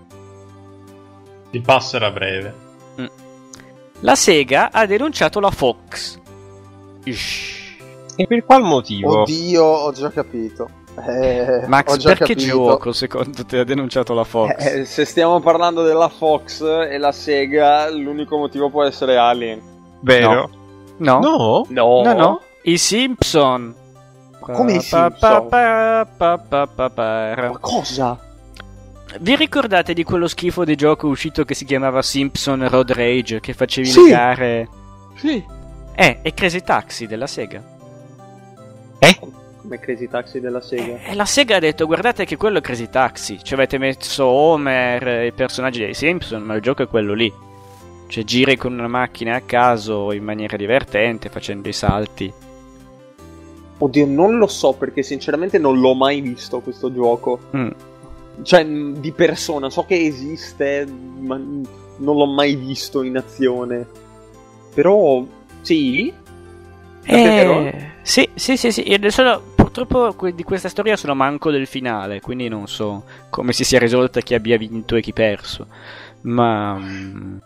Il passo era breve. Mm. La Sega ha denunciato la Fox. Ish. E per qual motivo? Oddio, ho già capito. Eh, Max, ho già perché capito. gioco secondo te ha denunciato la Fox? Eh, se stiamo parlando della Fox e la Sega, l'unico motivo può essere Alien. Vero? No? No? No, No, no. I Simpson. Ma come i Pa, Simpson? pa, pa, pa, pa, pa, pa. Ma cosa? Vi ricordate di quello schifo di gioco uscito che si chiamava Simpson Road Rage, che facevi Sì. le gare? Sì. Eh, è Crazy Taxi della Sega. Eh? Come Crazy Taxi della Sega. E la Sega ha detto: guardate che quello è Crazy Taxi. Ci avete messo Homer, i personaggi dei Simpson, ma il gioco è quello lì. Cioè giri con una macchina a caso in maniera divertente, facendo i salti. Oddio, non lo so perché sinceramente non l'ho mai visto questo gioco. Mm. Cioè, mh, di persona, so che esiste, ma mh, non l'ho mai visto in azione. Però, sì. Davvero? Eh, sì, sì, sì, sì. Io adesso, purtroppo que- di questa storia sono manco del finale, quindi non so come si sia risolta, chi abbia vinto e chi perso. Ma... mm,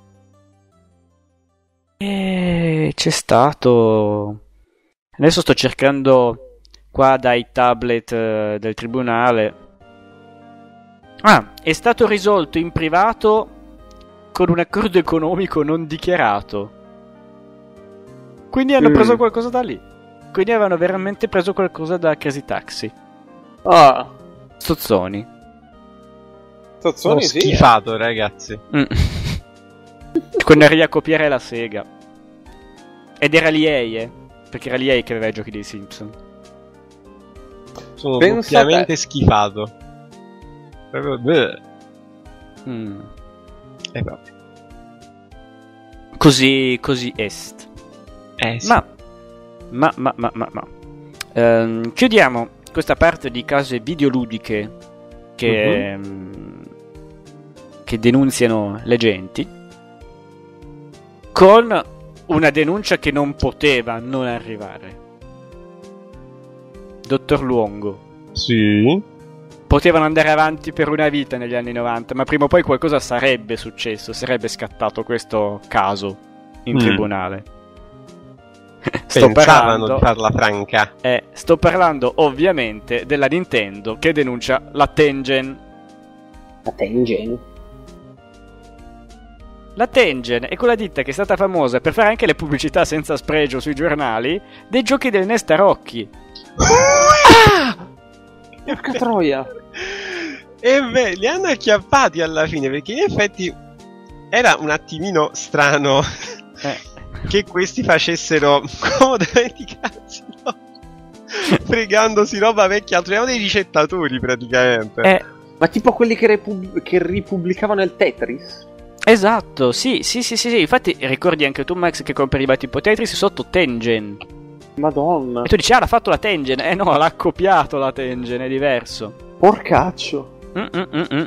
eh, c'è stato... Adesso sto cercando qua dai tablet eh, del tribunale. Ah, è stato risolto in privato con un accordo economico non dichiarato. Quindi hanno Mm. preso qualcosa da lì. Quindi avevano veramente preso qualcosa da Crazy Taxi. Ah, Stozzoni. Sono Tazzoni sì. eh. schifato, ragazzi. Mm. Quando arrivi a copiare la Sega. Ed era l'E A, eh. Perché era l'E A che aveva i giochi dei Simpson. Sono Pensa doppiamente te. schifato. Proprio... bleh. Mm. Eh, vabbè. Così, così est. Eh, sì. Ma, ma, ma, ma, ma, ma. Ehm, chiudiamo questa parte di case videoludiche che, ehm, che denunziano le genti con una denuncia che non poteva non arrivare. Dottor Luongo. Sì. Potevano andare avanti per una vita negli anni novanta, ma prima o poi qualcosa sarebbe successo, sarebbe scattato questo caso in Mm. tribunale. Sto Pensavano parlando, di farla franca. eh, sto parlando ovviamente della Nintendo che denuncia la Tengen. La Tengen. La Tengen è quella ditta che è stata famosa per fare anche le pubblicità senza spregio sui giornali dei giochi del N E S Tarocchi. Porca troia. E beh, li hanno acchiappati alla fine, perché in effetti era un attimino strano Eh. che questi facessero comodamente i cazzi, no? Fregandosi roba vecchia, troviamo dei ricettatori praticamente. Eh, Ma tipo quelli che, repub- che ripubblicavano il Tetris? esatto, sì, sì, sì, sì, sì. Infatti ricordi anche tu, Max, che compariva tipo Tetris sotto Tengen. Madonna. E tu dici, ah, l'ha fatto la Tengen. Eh no, l'ha copiato la Tengen, è diverso. Porcaccio. Mm-mm-mm-mm.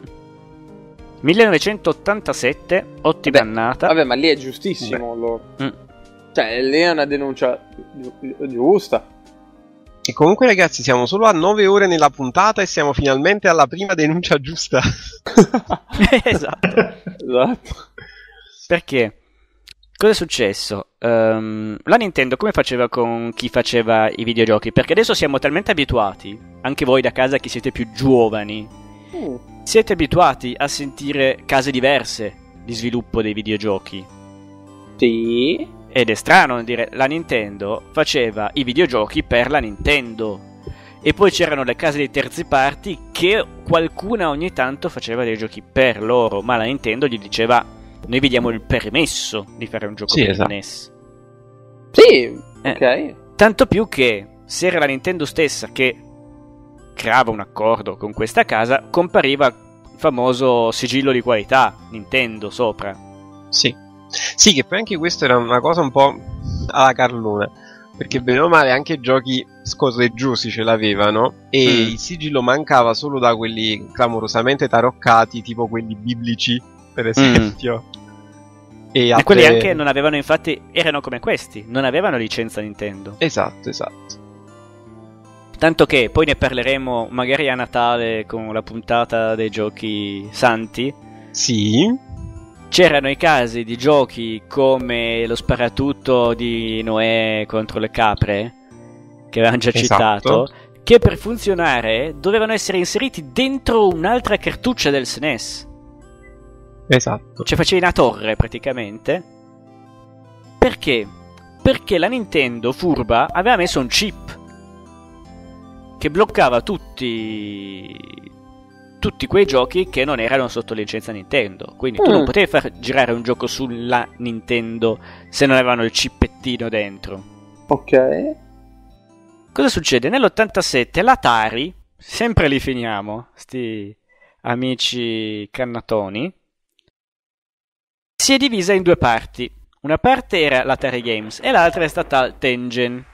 millenovecentottantasette, ottima Vabbè, annata. Vabbè, ma lì è giustissimo allora. Mm. Cioè, lì è una denuncia gi- giusta. E comunque ragazzi, siamo solo a nove ore nella puntata e siamo finalmente alla prima denuncia giusta. Esatto. Esatto. Perché? Cosa è successo? Ehm, la Nintendo come faceva con chi faceva i videogiochi? Perché adesso siamo talmente abituati, anche voi da casa che siete più giovani, Mm. siete abituati a sentire case diverse di sviluppo dei videogiochi. Sì. Ed è strano dire, la Nintendo faceva i videogiochi per la Nintendo. E poi c'erano le case dei terzi parti che qualcuna ogni tanto faceva dei giochi per loro, ma la Nintendo gli diceva: noi vi diamo il permesso di fare un gioco Sì, per esatto. il N E S. Sì, Eh. ok. Tanto più che, se era la Nintendo stessa che creava un accordo con questa casa, compariva il famoso sigillo di qualità Nintendo sopra. Sì. Sì, che poi anche questo era una cosa un po' alla Carlone, perché bene o male anche giochi scorreggiosi ce l'avevano e Mm. il sigillo mancava solo da quelli clamorosamente taroccati, tipo quelli biblici per esempio. E, E altre- quelli anche non avevano, infatti, erano come questi, non avevano licenza Nintendo. Esatto, esatto. Tanto che poi ne parleremo magari a Natale con la puntata dei giochi santi. Sì. C'erano i casi di giochi come lo sparatutto di Noè contro le capre, che avevamo già Esatto. citato, che per funzionare dovevano essere inseriti dentro un'altra cartuccia del S N E S. Esatto. Cioè facevi una torre praticamente. Perché? Perché la Nintendo furba aveva messo un chip che bloccava tutti tutti quei giochi che non erano sotto licenza Nintendo. Quindi tu Mm. non potevi far girare un gioco sulla Nintendo se non avevano il chippettino dentro. Ok. Cosa succede? Nell'ottantasette l'Atari, sempre lì finiamo, sti amici cannatoni, si è divisa in due parti. Una parte era l'Atari Games e l'altra è stata Tengen.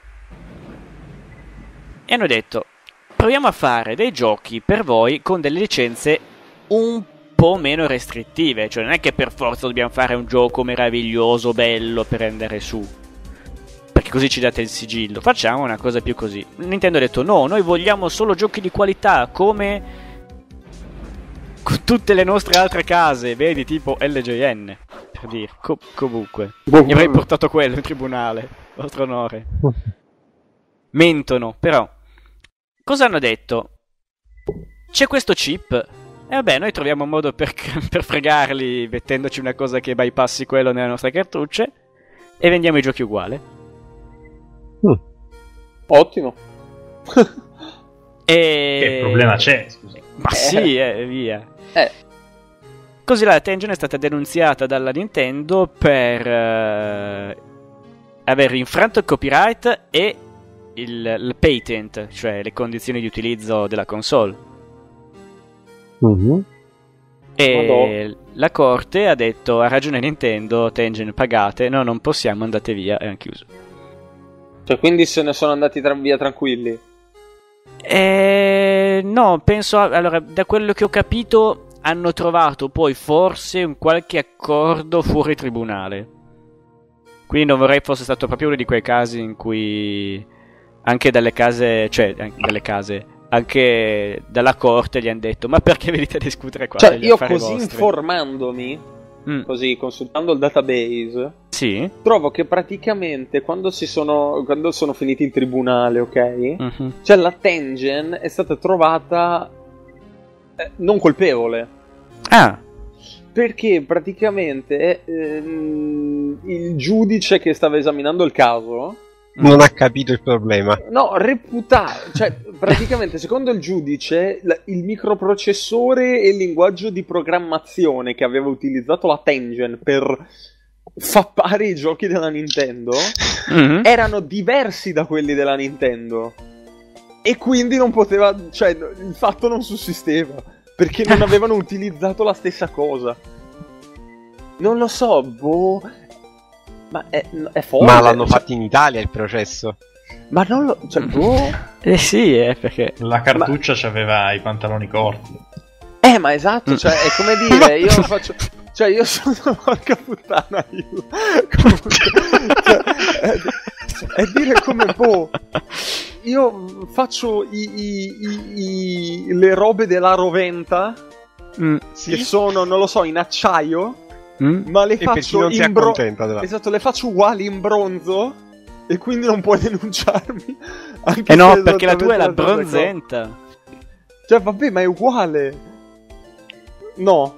E hanno detto, proviamo a fare dei giochi per voi con delle licenze un po' meno restrittive. Cioè non è che per forza dobbiamo fare un gioco meraviglioso, bello per andare su, perché così ci date il sigillo. Facciamo una cosa più così. Nintendo ha detto no, noi vogliamo solo giochi di qualità, come con tutte le nostre altre case, vedi, tipo L J N, per dire. Co- comunque mi avrei portato quello in tribunale, vostro onore. Mentono. Però cosa hanno detto? C'è questo chip e vabbè, noi troviamo un modo per, per fregarli mettendoci una cosa che bypassi quello nelle nostre cartucce e vendiamo i giochi uguali. Mm. Ottimo. E... Che problema c'è, scusa? Ma sì, eh, via. Eh. Così la Tengen è stata denunziata dalla Nintendo per eh, aver infranto il copyright e il, il patent, cioè le condizioni di utilizzo della console. Mm-hmm. E Madò. la corte ha detto, ha ragione Nintendo, Tengen pagate, no, non possiamo, andate via, e hanno chiuso. Cioè, quindi se ne sono andati tra- via tranquilli. Eh, no, penso, allora, da quello che ho capito hanno trovato poi forse un qualche accordo fuori tribunale. Quindi non vorrei fosse stato proprio uno di quei casi in cui anche dalle case, cioè anche dalle case, anche dalla corte gli hanno detto ma perché venite a discutere qua? Cioè, degli io affari così vostri?" informandomi, Mm, così consultando il database, sì. trovo che praticamente quando si sono quando sono finiti in tribunale, ok? Mhm. Cioè la Tengen è stata trovata eh, non colpevole. Ah, Perché praticamente ehm, il giudice che stava esaminando il caso, Non ha capito il problema. no, reputava, cioè praticamente secondo il giudice la- il microprocessore e il linguaggio di programmazione che aveva utilizzato la Tengen per fappare i giochi della Nintendo mhm. erano diversi da quelli della Nintendo e quindi non poteva, cioè il fatto non sussisteva perché non avevano utilizzato la stessa cosa. Non lo so, boh, ma è, è forte. Ma l'hanno cioè, fatto in Italia il processo. ma non lo, cioè, boh. Eh sì, eh, perché La cartuccia c'aveva i pantaloni corti. Eh, ma esatto, cioè, è come dire, io faccio... Cioè, io sono... Porca puttana, io... Comunque, cioè, è, è dire come, boh... Io faccio i, i, i, i- le robe della Roventa, Mm, Sì. che sono, non lo so, in acciaio, mm. ma le E per chi faccio non si in bronzo... accontenta della... Esatto, le faccio uguali in bronzo, e quindi non puoi denunciarmi. Anche Eh se no, perché la tua è la esattamente stessa cosa. bronzenta. Cioè, vabbè, ma è uguale. No.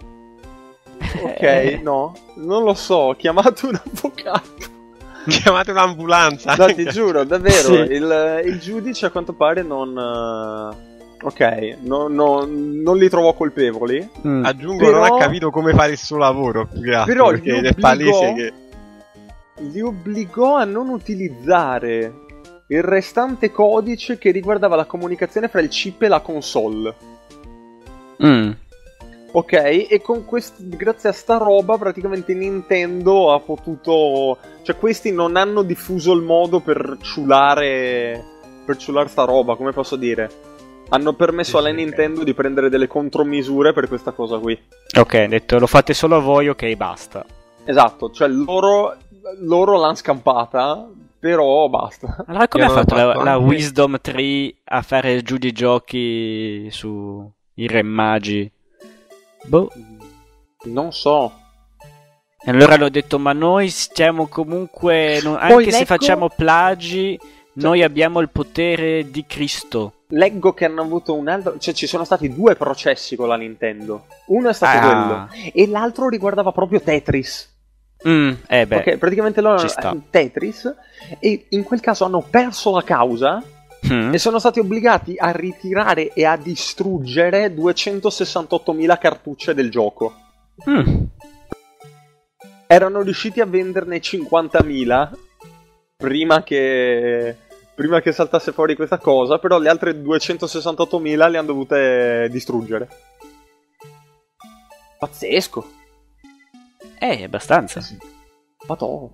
Ok, no. Non lo so, chiamate un avvocato. Chiamate un'ambulanza. No, ti giuro, davvero. Sì. il, il giudice a quanto pare non... eh, ok, no- no- non li trovò colpevoli. Mm. Aggiungo, Però- non ha capito come fare il suo lavoro. Più che altro, Però perché gli è obbligò- palese che... Li obbligò a non utilizzare il restante codice che riguardava la comunicazione fra il chip e la console. Mm. Ok, e con quest- grazie a sta roba praticamente Nintendo ha potuto... Cioè questi non hanno diffuso il modo per ciulare... Per ciulare sta roba, come posso dire? Hanno permesso Sì, alla sì, Nintendo di prendere delle contromisure per questa cosa qui. Ok, ho detto lo fate solo voi, ok, basta. Esatto, cioè loro, loro l'hanno scampata, però basta. Allora come Io ha non ho fatto la, fatto la anche- Wisdom tre a fare giù di giochi su i Re Magi? Boh. Non so. E allora hanno detto ma noi stiamo comunque, non- Poi anche se leggo- facciamo plagi, Noi abbiamo il potere di Cristo. Leggo che hanno avuto un altro... Cioè, ci sono stati due processi con la Nintendo. Uno è stato Ah. quello, e l'altro riguardava proprio Tetris. Mm, eh beh, Ok, praticamente loro ci sta. Tetris, e in quel caso hanno perso la causa Mm. e sono stati obbligati a ritirare e a distruggere duecentosessantottomila cartucce del gioco. Mm. Erano riusciti a venderne cinquantamila prima che prima che saltasse fuori questa cosa, però le altre duecentosessantottomila le hanno dovute distruggere. Pazzesco. Eh, abbastanza. Madonna.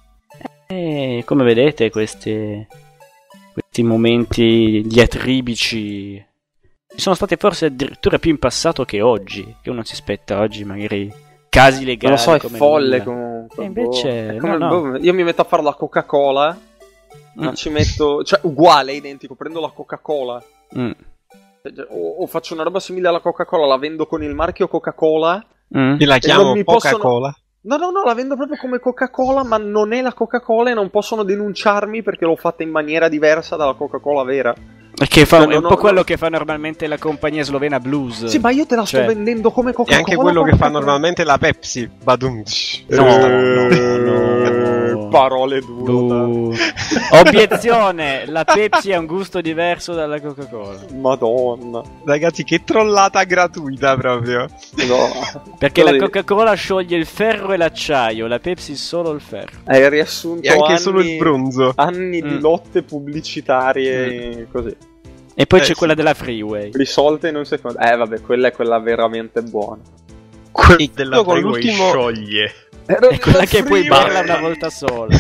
E come vedete, questi, questi momenti diatribici sono stati forse addirittura più in passato che oggi, che uno si aspetta oggi magari casi legali. Non lo so, è come folle nulla. comunque. E invece, boh. È come- no, no. boh, io mi metto a fare la Coca-Cola, ma Mm. ci metto... Cioè, uguale, identico, prendo la Coca-Cola. Mm. O, o faccio una roba simile alla Coca-Cola, la vendo con il marchio Coca-Cola. Mm. Io la chiamo non mi possono- Coca-Cola. No, no, no, la vendo proprio come Coca-Cola, ma non è la Coca-Cola e non possono denunciarmi perché l'ho fatta in maniera diversa dalla Coca-Cola vera. Che fa, No, è no, un no, po' quello no. che fa normalmente la compagnia slovena Blues. Sì, ma io te la sto Cioè- vendendo come E Coca-Cola. anche quello che fa Coca-Cola. normalmente la Pepsi. Badumci. No, Eh, no, no. Parole dure. Bu- Obiezione, la Pepsi ha un gusto diverso dalla Coca-Cola. Madonna. Ragazzi, che trollata gratuita proprio. No. Perché Così. la Coca-Cola scioglie il ferro e l'acciaio, la Pepsi solo il ferro. Hai riassunto E anche anni, solo il bronzo. anni di Mm. lotte pubblicitarie così. E poi Eh, c'è sì. quella della Freeway. Risolte in un secondo. Eh, vabbè, quella è quella veramente buona. E Della chiudo con Freeway l'ultimo. scioglie. Era È quella che puoi Freeway. berla una volta sola.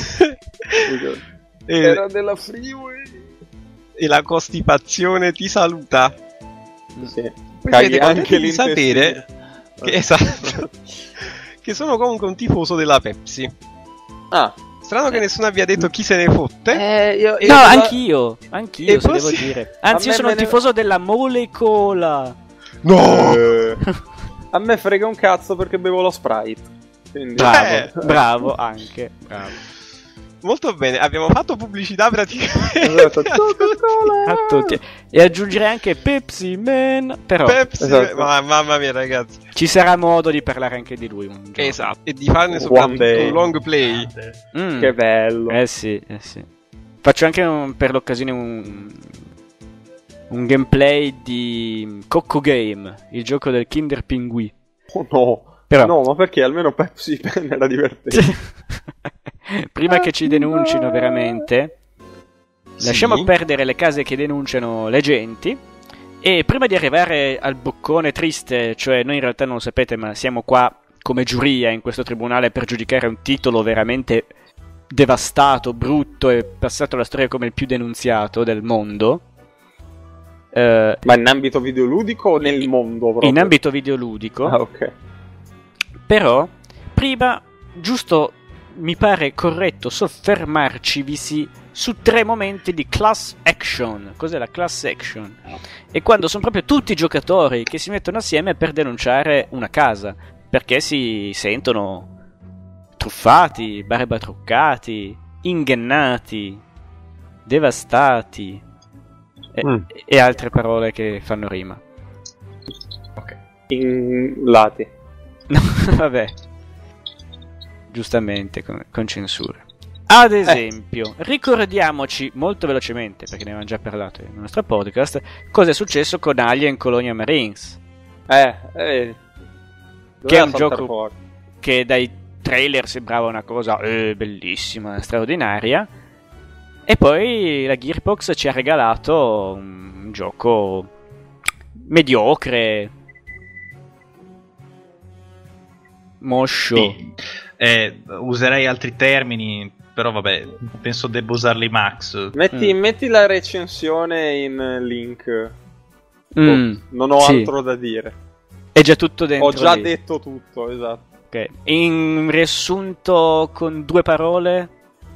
e, Era della Freeway. e la costipazione ti saluta. Sì. Poi Caghi siete anche contenti di l'intestino. sapere che, esatto, che sono comunque un tifoso della Pepsi. Ah. Strano che nessuno abbia detto chi se ne fotte. Eh, io, io No, la- anch'io, anch'io E se possi- devo dire. Anzi, A io me sono me un ne- tifoso della molecola. No! Eh, a me frega un cazzo perché bevo lo Sprite. Quindi... Bravo, Eh. bravo anche, bravo. Molto bene, abbiamo fatto pubblicità praticamente. Esatto. Coca-Cola. A tutti. E aggiungerei anche Pepsi Man. Però Pepsi, Esatto. ma, mamma mia ragazzi. ci sarà modo di parlare anche di lui un giorno. Esatto, e di farne One soprattutto day. un long play. Mm. Che bello. Eh sì, eh sì. Faccio anche un- per l'occasione un, un gameplay di Coco Game, il gioco del Kinder Pinguì. Oh, no. Però No, ma perché almeno Pepsi Pen era divertente. prima che ci denuncino veramente, lasciamo Sì. perdere le case che denunciano le genti. E prima di arrivare al boccone triste, cioè noi in realtà non lo sapete, ma siamo qua come giuria in questo tribunale per giudicare un titolo veramente devastato, brutto e passato alla storia come il più denunziato del mondo. Eh, Ma in ambito videoludico o nel mondo proprio? in ambito videoludico. Ah, ok. Però, prima, giusto, mi pare corretto soffermarcivisi su tre momenti di class action. Cos'è la class action? E quando sono proprio tutti i giocatori che si mettono assieme per denunciare una casa, perché si sentono truffati, barbatruccati, ingannati, devastati e, Mm. e altre parole che fanno rima. In lati. No, vabbè. Giustamente, con, con censura. Ad esempio, ricordiamoci molto velocemente, perché ne avevamo già parlato nel nostro podcast, cosa è successo con Alien Colonia Marines, Eh, eh. Che è un Doveva saltar gioco- fuori. che dai trailer sembrava una cosa eh, bellissima, straordinaria, e poi la Gearbox ci ha regalato un gioco mediocre, moscio. Sì. Eh, userei altri termini, però vabbè, penso debba usarli max. Metti, Mm. metti la recensione in link. Mm, Non ho sì. altro da dire. È già tutto dentro Ho già lì. detto tutto, esatto. Ok. In riassunto con due parole.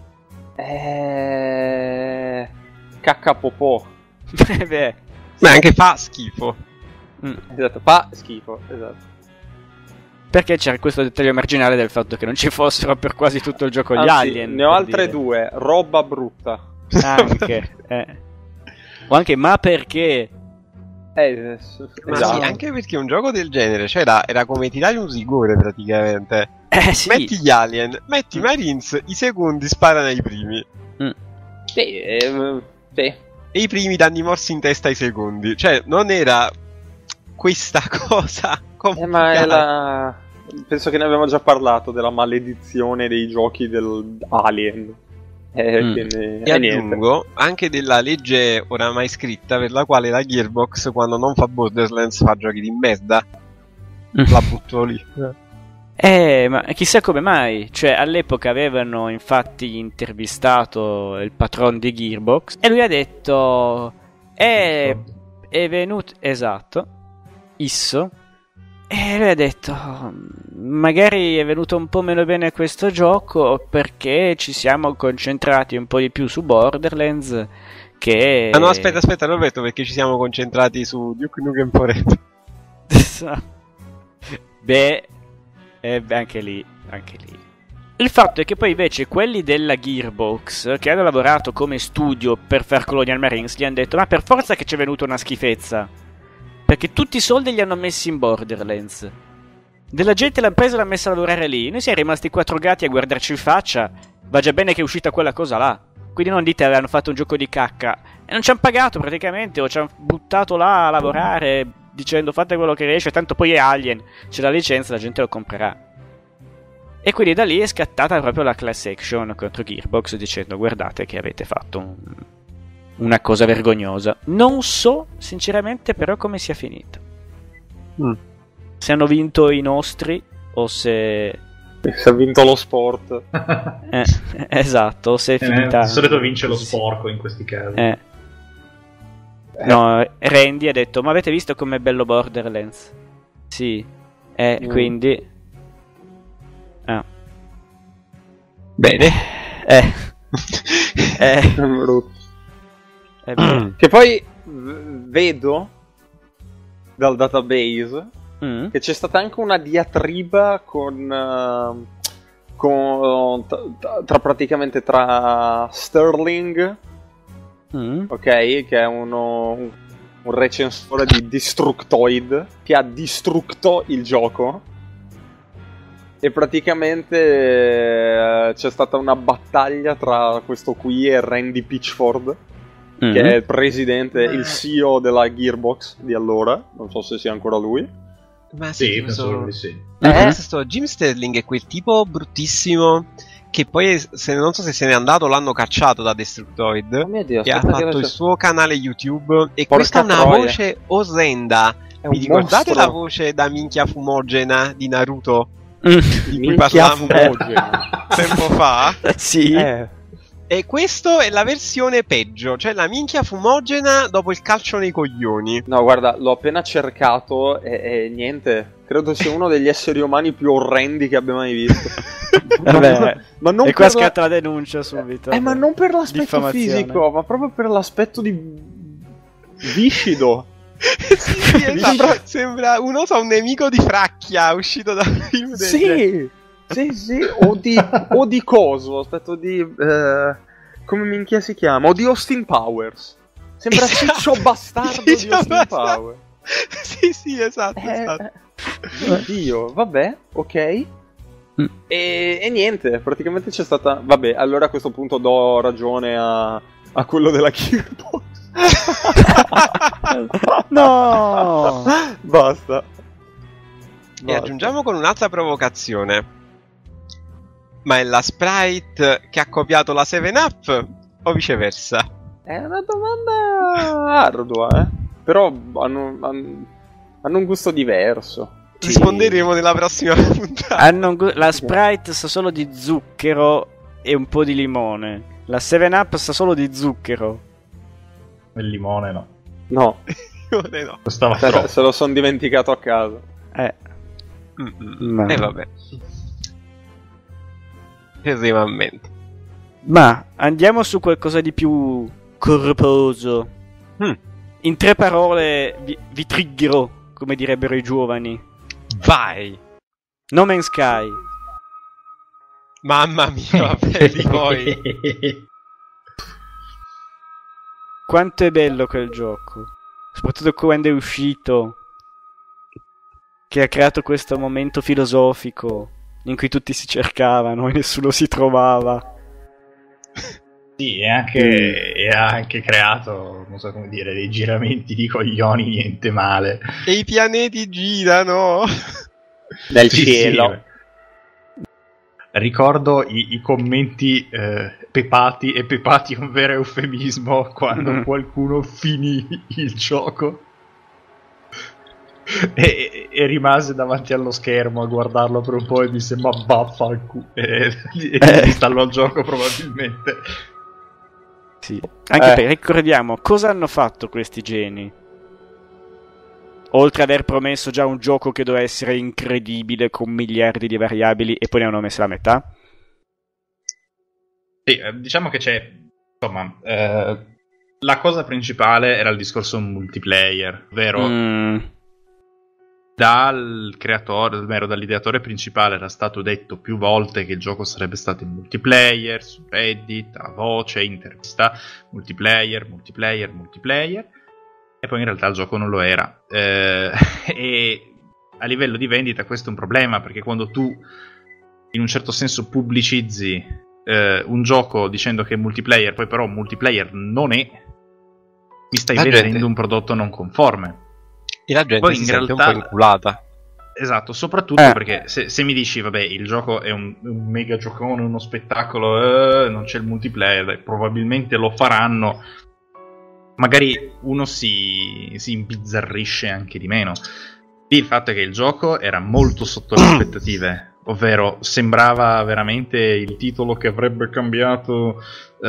Eh... Caccapopò. Beh, Ma anche fa schifo. mm. Esatto, fa schifo, esatto. Perché c'era questo dettaglio marginale del fatto che non ci fossero per quasi tutto il gioco gli Anzi, alien. ne ho per altre dire. due. Roba brutta. Anche. eh. O anche ma perché? Eh, Ma esatto. sì, anche perché un gioco del genere, cioè era, era come tirare un rigore praticamente. Eh sì. Metti gli alien, metti i Marines, i secondi sparano ai primi. Mm. Sì, eh, sì. E i primi danno i morsi in testa ai secondi. Cioè, non era questa cosa complicata. Eh, ma è la... penso che ne abbiamo già parlato della maledizione dei giochi del Alien. Eh, Mm. quindi... E eh, niente. aggiungo anche della legge oramai scritta per la quale la Gearbox, quando non fa Borderlands, fa giochi di merda. Mm. La butto lì. Eh, ma chissà come mai. Cioè, all'epoca avevano infatti intervistato il patron di Gearbox e lui ha detto: È, è venuto. Esatto, Isso. E lui ha detto: magari è venuto un po' meno bene questo gioco perché ci siamo concentrati un po' di più su Borderlands. Che. Ah no, aspetta, aspetta, Roberto, perché ci siamo concentrati su Duke Nukem Forever. Beh. E beh, anche lì, anche lì. Il fatto è che poi invece quelli della Gearbox, che hanno lavorato come studio per far Colonial Marines, gli hanno detto: ma per forza che ci è venuta una schifezza, perché tutti i soldi li hanno messi in Borderlands, della gente l'ha presa e l'ha messa a lavorare lì, noi siamo rimasti quattro gatti a guardarci in faccia. Va già bene che è uscita quella cosa là, quindi non dite avevano fatto un gioco di cacca e non ci hanno pagato praticamente, o ci hanno buttato là a lavorare dicendo fate quello che riesce, tanto poi è Alien, c'è la licenza, la gente lo comprerà. E quindi da lì è scattata proprio la class action contro Gearbox dicendo: guardate che avete fatto un... una cosa vergognosa. Non so sinceramente però come sia finita. Mm. Se hanno vinto i nostri o se... Si è vinto lo sport. Eh, esatto, o se è Eh, finita... di solito vince lo sporco in questi casi. Eh. No, Randy ha detto: ma avete visto com'è bello Borderlands? Sì. Eh, Mm. quindi... Ah. Bene. Eh. eh. Brutto. eh beh. Che poi v- vedo dal database Mm. che c'è stata anche una diatriba con, eh, con tra, tra praticamente tra Sterling, Mm. ok, che è uno, un, un recensore di Destructoid che ha distrutto il gioco, e praticamente eh, c'è stata una battaglia tra questo qui e Randy Pitchford, Mm. che è il presidente, il C E O della Gearbox di allora, non so se sia ancora lui. Ma Sì, sì, penso so... di sì. Eh, sto Jim Sterling è quel tipo bruttissimo che poi, se, non so se se n'è andato, l'hanno cacciato da Destructoid, Oh mio Dio, che ha aspetta che fatto il adesso- suo canale YouTube, e Porca questa è una troia. voce orrenda. È Vi un ricordate mostro. la voce da minchia fumogena di Naruto? Mm. Di cui Minchia parlavamo fumogena. tempo fa? Sì. Eh, E questo è la versione peggio, cioè la minchia fumogena dopo il calcio nei coglioni. no, guarda, l'ho appena cercato e, e niente. Credo sia uno degli esseri umani più orrendi che abbia mai visto. Vabbè. ma non E qua per la- scatta la denuncia subito. Eh, ma non per l'aspetto Diffamazione. fisico, ma proprio per l'aspetto di viscido. sì, sì, esatto. sembra, sembra un, non so, un nemico di Fracchia uscito da un film del genere. Sì, sì, sì. O di, o di coso. Aspetto di. eh, come minchia si chiama? O di Austin Powers. Sembra Esatto. ciccio bastardo di Ciccio Austin bastardo. Powers. Sì, sì, esatto, Eh, esatto. Oddio, vabbè, ok. Mm. E, e niente, praticamente c'è stata. Vabbè, allora a questo punto do ragione a, a quello della Gearbox. No! Basta. E Basta. aggiungiamo con un'altra provocazione. Ma è la Sprite che ha copiato la seven up o viceversa? È una domanda ardua, eh. Però hanno, hanno, hanno un gusto diverso. Sì. Risponderemo nella prossima puntata. Hanno un gu- la Sprite sa solo di zucchero e un po' di limone. La seven up sa solo di zucchero. Il limone no. No, Eh, no. Costava se, troppo. se lo sono dimenticato a casa. Eh. Mm-mm. Ma- E vabbè. Terribilmente. Ma andiamo su qualcosa di più corposo. Mm. In tre parole vi, vi triggerò, come direbbero i giovani. Vai. No Man's Sky. Mamma mia, vabbè, di voi. quanto è bello quel gioco, soprattutto quando è uscito, che ha creato questo momento filosofico in cui tutti si cercavano e nessuno si trovava. Sì, e anche, e ha anche creato, non so come dire, dei giramenti di coglioni, niente male. E i pianeti girano Nel Sì, cielo. sì. Ricordo i, i commenti eh, pepati, e pepati è un vero eufemismo, quando Mm. qualcuno finì il gioco e, e rimase davanti allo schermo a guardarlo per un po' e disse ma vaffanculo, e, e installò il gioco probabilmente. Sì. Anche Eh. perché ricordiamo cosa hanno fatto questi geni. Oltre ad aver promesso già un gioco che doveva essere incredibile con miliardi di variabili e poi ne hanno messo la metà. Sì, eh, diciamo che c'è, insomma, eh, la cosa principale era il discorso multiplayer, ovvero Mm. dal creatore, ovvero dall'ideatore principale era stato detto più volte che il gioco sarebbe stato in multiplayer, su Reddit, a voce, intervista, multiplayer, multiplayer, multiplayer, e poi in realtà il gioco non lo era. Eh, e a livello di vendita questo è un problema, perché quando tu in un certo senso pubblicizzi eh, un gioco dicendo che è multiplayer, poi però multiplayer non è, mi stai La vendendo gente- un prodotto non conforme. e la gente Poi si in sente realtà- un po' inculata. Esatto, soprattutto Eh. perché se, se mi dici, vabbè, il gioco è un, un mega giocone, uno spettacolo, eh, non c'è il multiplayer, dai, probabilmente lo faranno, magari uno si, si imbizzarrisce anche di meno. Lì il fatto è che il gioco era molto sotto le aspettative, ovvero sembrava veramente il titolo che avrebbe cambiato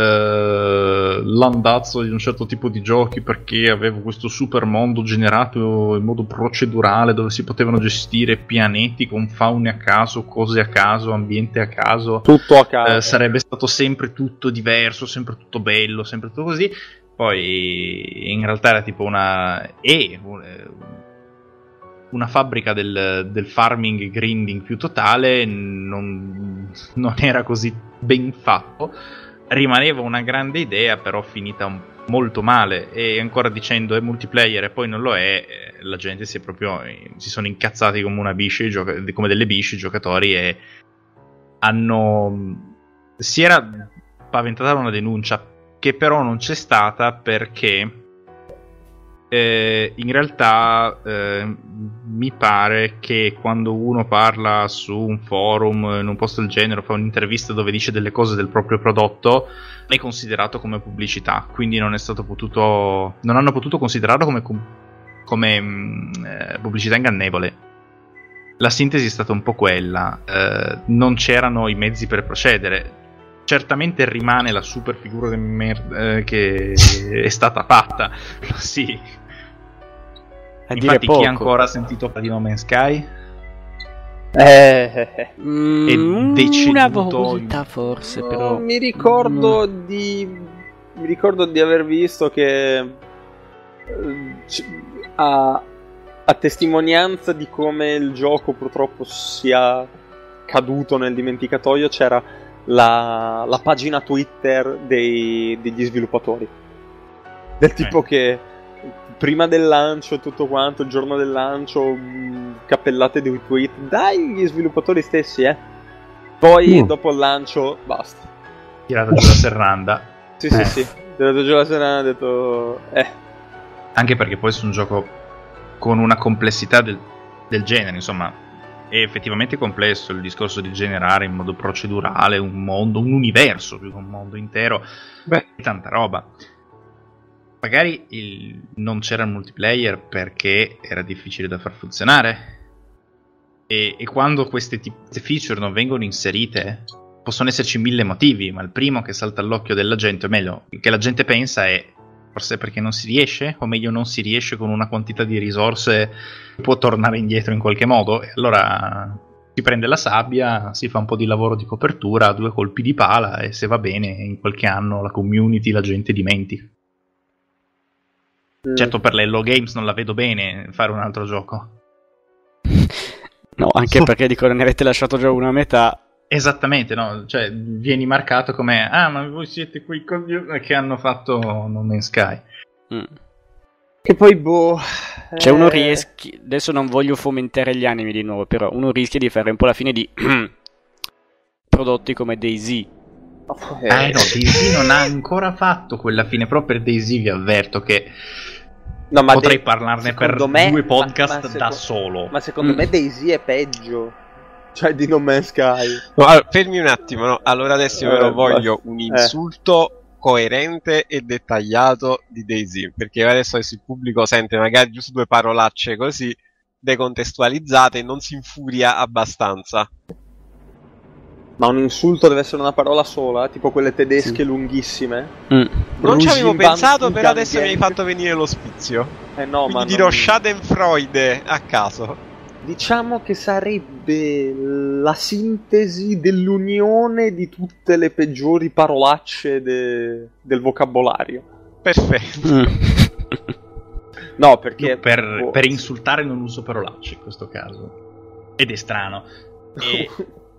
eh, l'andazzo di un certo tipo di giochi, perché aveva questo super mondo generato in modo procedurale dove si potevano gestire pianeti con faune a caso, cose a caso, ambiente a caso. Tutto a caso. Eh, sarebbe stato sempre tutto diverso, sempre tutto bello, sempre tutto così. Poi in realtà era tipo una è un- una fabbrica del, del farming e grinding più totale, non, non era così ben fatto, rimaneva una grande idea però finita un- molto male, e ancora dicendo è multiplayer e poi non lo è, eh, la gente si è proprio si sono incazzati come una biscia, i gioca- come delle bisce i giocatori, e hanno si era paventata una denuncia che però non c'è stata, perché eh, in realtà eh, mi pare che quando uno parla su un forum, in un posto del genere, fa un'intervista dove dice delle cose del proprio prodotto, è considerato come pubblicità, quindi non è stato potuto non hanno potuto considerarlo come, come mh, eh, pubblicità ingannevole. La sintesi è stata un po' quella, eh, non c'erano i mezzi per procedere. Certamente rimane la super figura di merda eh, che è stata fatta, sì. A dire Infatti poco. chi ancora ha sentito di No Man's Sky? Eh, eh, eh. Mm, è deceduto una in- volta forse, No, però mi ricordo Mm. di mi ricordo di aver visto che eh, c- a, a testimonianza di come il gioco purtroppo sia caduto nel dimenticatoio c'era la, la pagina Twitter dei- degli sviluppatori, del tipo che prima del lancio e tutto quanto, il giorno del lancio, mh, cappellate di tweet, dai gli sviluppatori stessi, eh. Poi Mm. dopo il lancio, basta. Tirato giù la serranda. Sì, Eh. sì, sì. Tirato giù la serata, ho detto, eh. Anche perché poi su un gioco con una complessità del, del genere, insomma, è effettivamente complesso il discorso di generare in modo procedurale un mondo, un universo più che un mondo intero. Beh. È tanta roba. Magari il- non c'era il multiplayer perché era difficile da far funzionare. E, e quando queste, tip- queste feature non vengono inserite, possono esserci mille motivi, ma il primo che salta all'occhio della gente, o meglio, che la gente pensa è forse perché non si riesce, o meglio non si riesce con una quantità di risorse che può tornare indietro in qualche modo, e allora si prende la sabbia, si fa un po' di lavoro di copertura, due colpi di pala, e se va bene in qualche anno la community, la gente dimentica. Mm. Certo, per le Hello Games non la vedo bene fare un altro gioco. no, anche perché dico ne avete lasciato già una a metà Esattamente, no? Cioè, vieni marcato come ah, ma voi siete quei coglioni che hanno fatto No Man's Sky. Mm. Che poi, boh... Cioè uno eh, rischia, adesso non voglio fomentare gli animi di nuovo, però uno rischia di fare un po' la fine di prodotti come DayZ. eh, Eh no, DayZ non ha ancora fatto quella fine, però per DayZ vi avverto che no, ma potrei Day- parlarne per secondo me- due ma- podcast ma da seco- solo. Ma secondo Mm. me DayZ è peggio. Cioè di No Man's Sky. No, allora, fermi un attimo, no? Allora adesso io Eh, però voglio basta. un Eh. insulto coerente e dettagliato di DayZ, perché adesso il pubblico sente magari giusto due parolacce così decontestualizzate e non si infuria abbastanza. Ma un insulto deve essere una parola sola, tipo quelle tedesche Sì. lunghissime. Mm. Non ci avevo Rugimbam- pensato, però adesso mi hai Gangente. fatto venire lo spizio. Eh no, Quindi ma dirò non- Schadenfreude a caso. Diciamo che sarebbe la sintesi dell'unione di tutte le peggiori parolacce de- del vocabolario. Perfetto. Mm. No, perché... Io per, boh, per insultare non uso parolacce in questo caso. Ed è strano. E,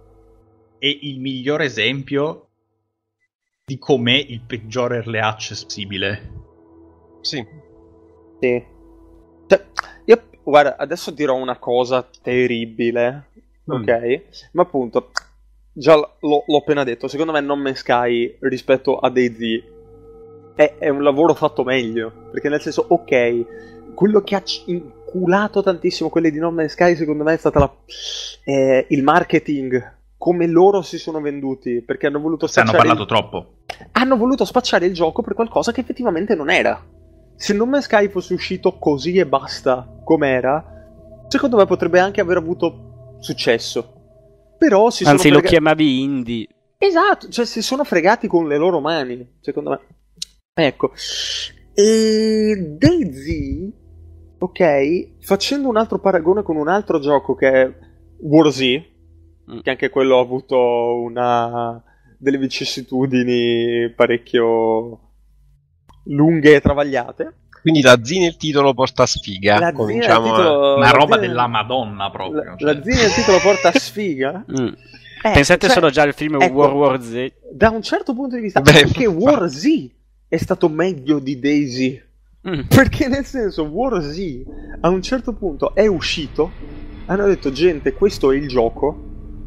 è il miglior esempio di com'è il peggior early access possibile. Sì. Sì. Cioè, io, guarda, adesso dirò una cosa terribile, Mm. ok? Ma appunto, già l- l'ho, l'ho appena detto, secondo me No Man's Sky rispetto a DayZ è, è un lavoro fatto meglio, perché nel senso, ok, quello che ha c- inculato tantissimo quelli di No Man's Sky secondo me è stato la, eh, il marketing, come loro si sono venduti, perché hanno voluto Se hanno spacciare parlato il- troppo. hanno voluto spacciare il gioco per qualcosa che effettivamente non era. Se No Man's Sky fosse uscito così e basta com'era, secondo me potrebbe anche aver avuto successo. Però si Anzi, sono lo frega- chiamavi indie. Esatto, cioè si sono fregati con le loro mani, secondo me. Ecco. E DayZ, ok, facendo un altro paragone con un altro gioco che è War Z, Mm. che anche quello ha avuto una delle vicissitudini parecchio lunghe e travagliate. Quindi la Z nel titolo porta sfiga. La Z Cominciamo nel a... titolo- Una la roba Z- della Madonna proprio. La, cioè. la Z nel titolo porta sfiga. Mm. Eh, Pensate cioè, solo già al film ecco, World War Z. Da un certo punto di vista, Beh, anche War Z è stato meglio di DayZ. Mm. Perché nel senso, War Z a un certo punto è uscito. Hanno detto, gente, questo è il gioco.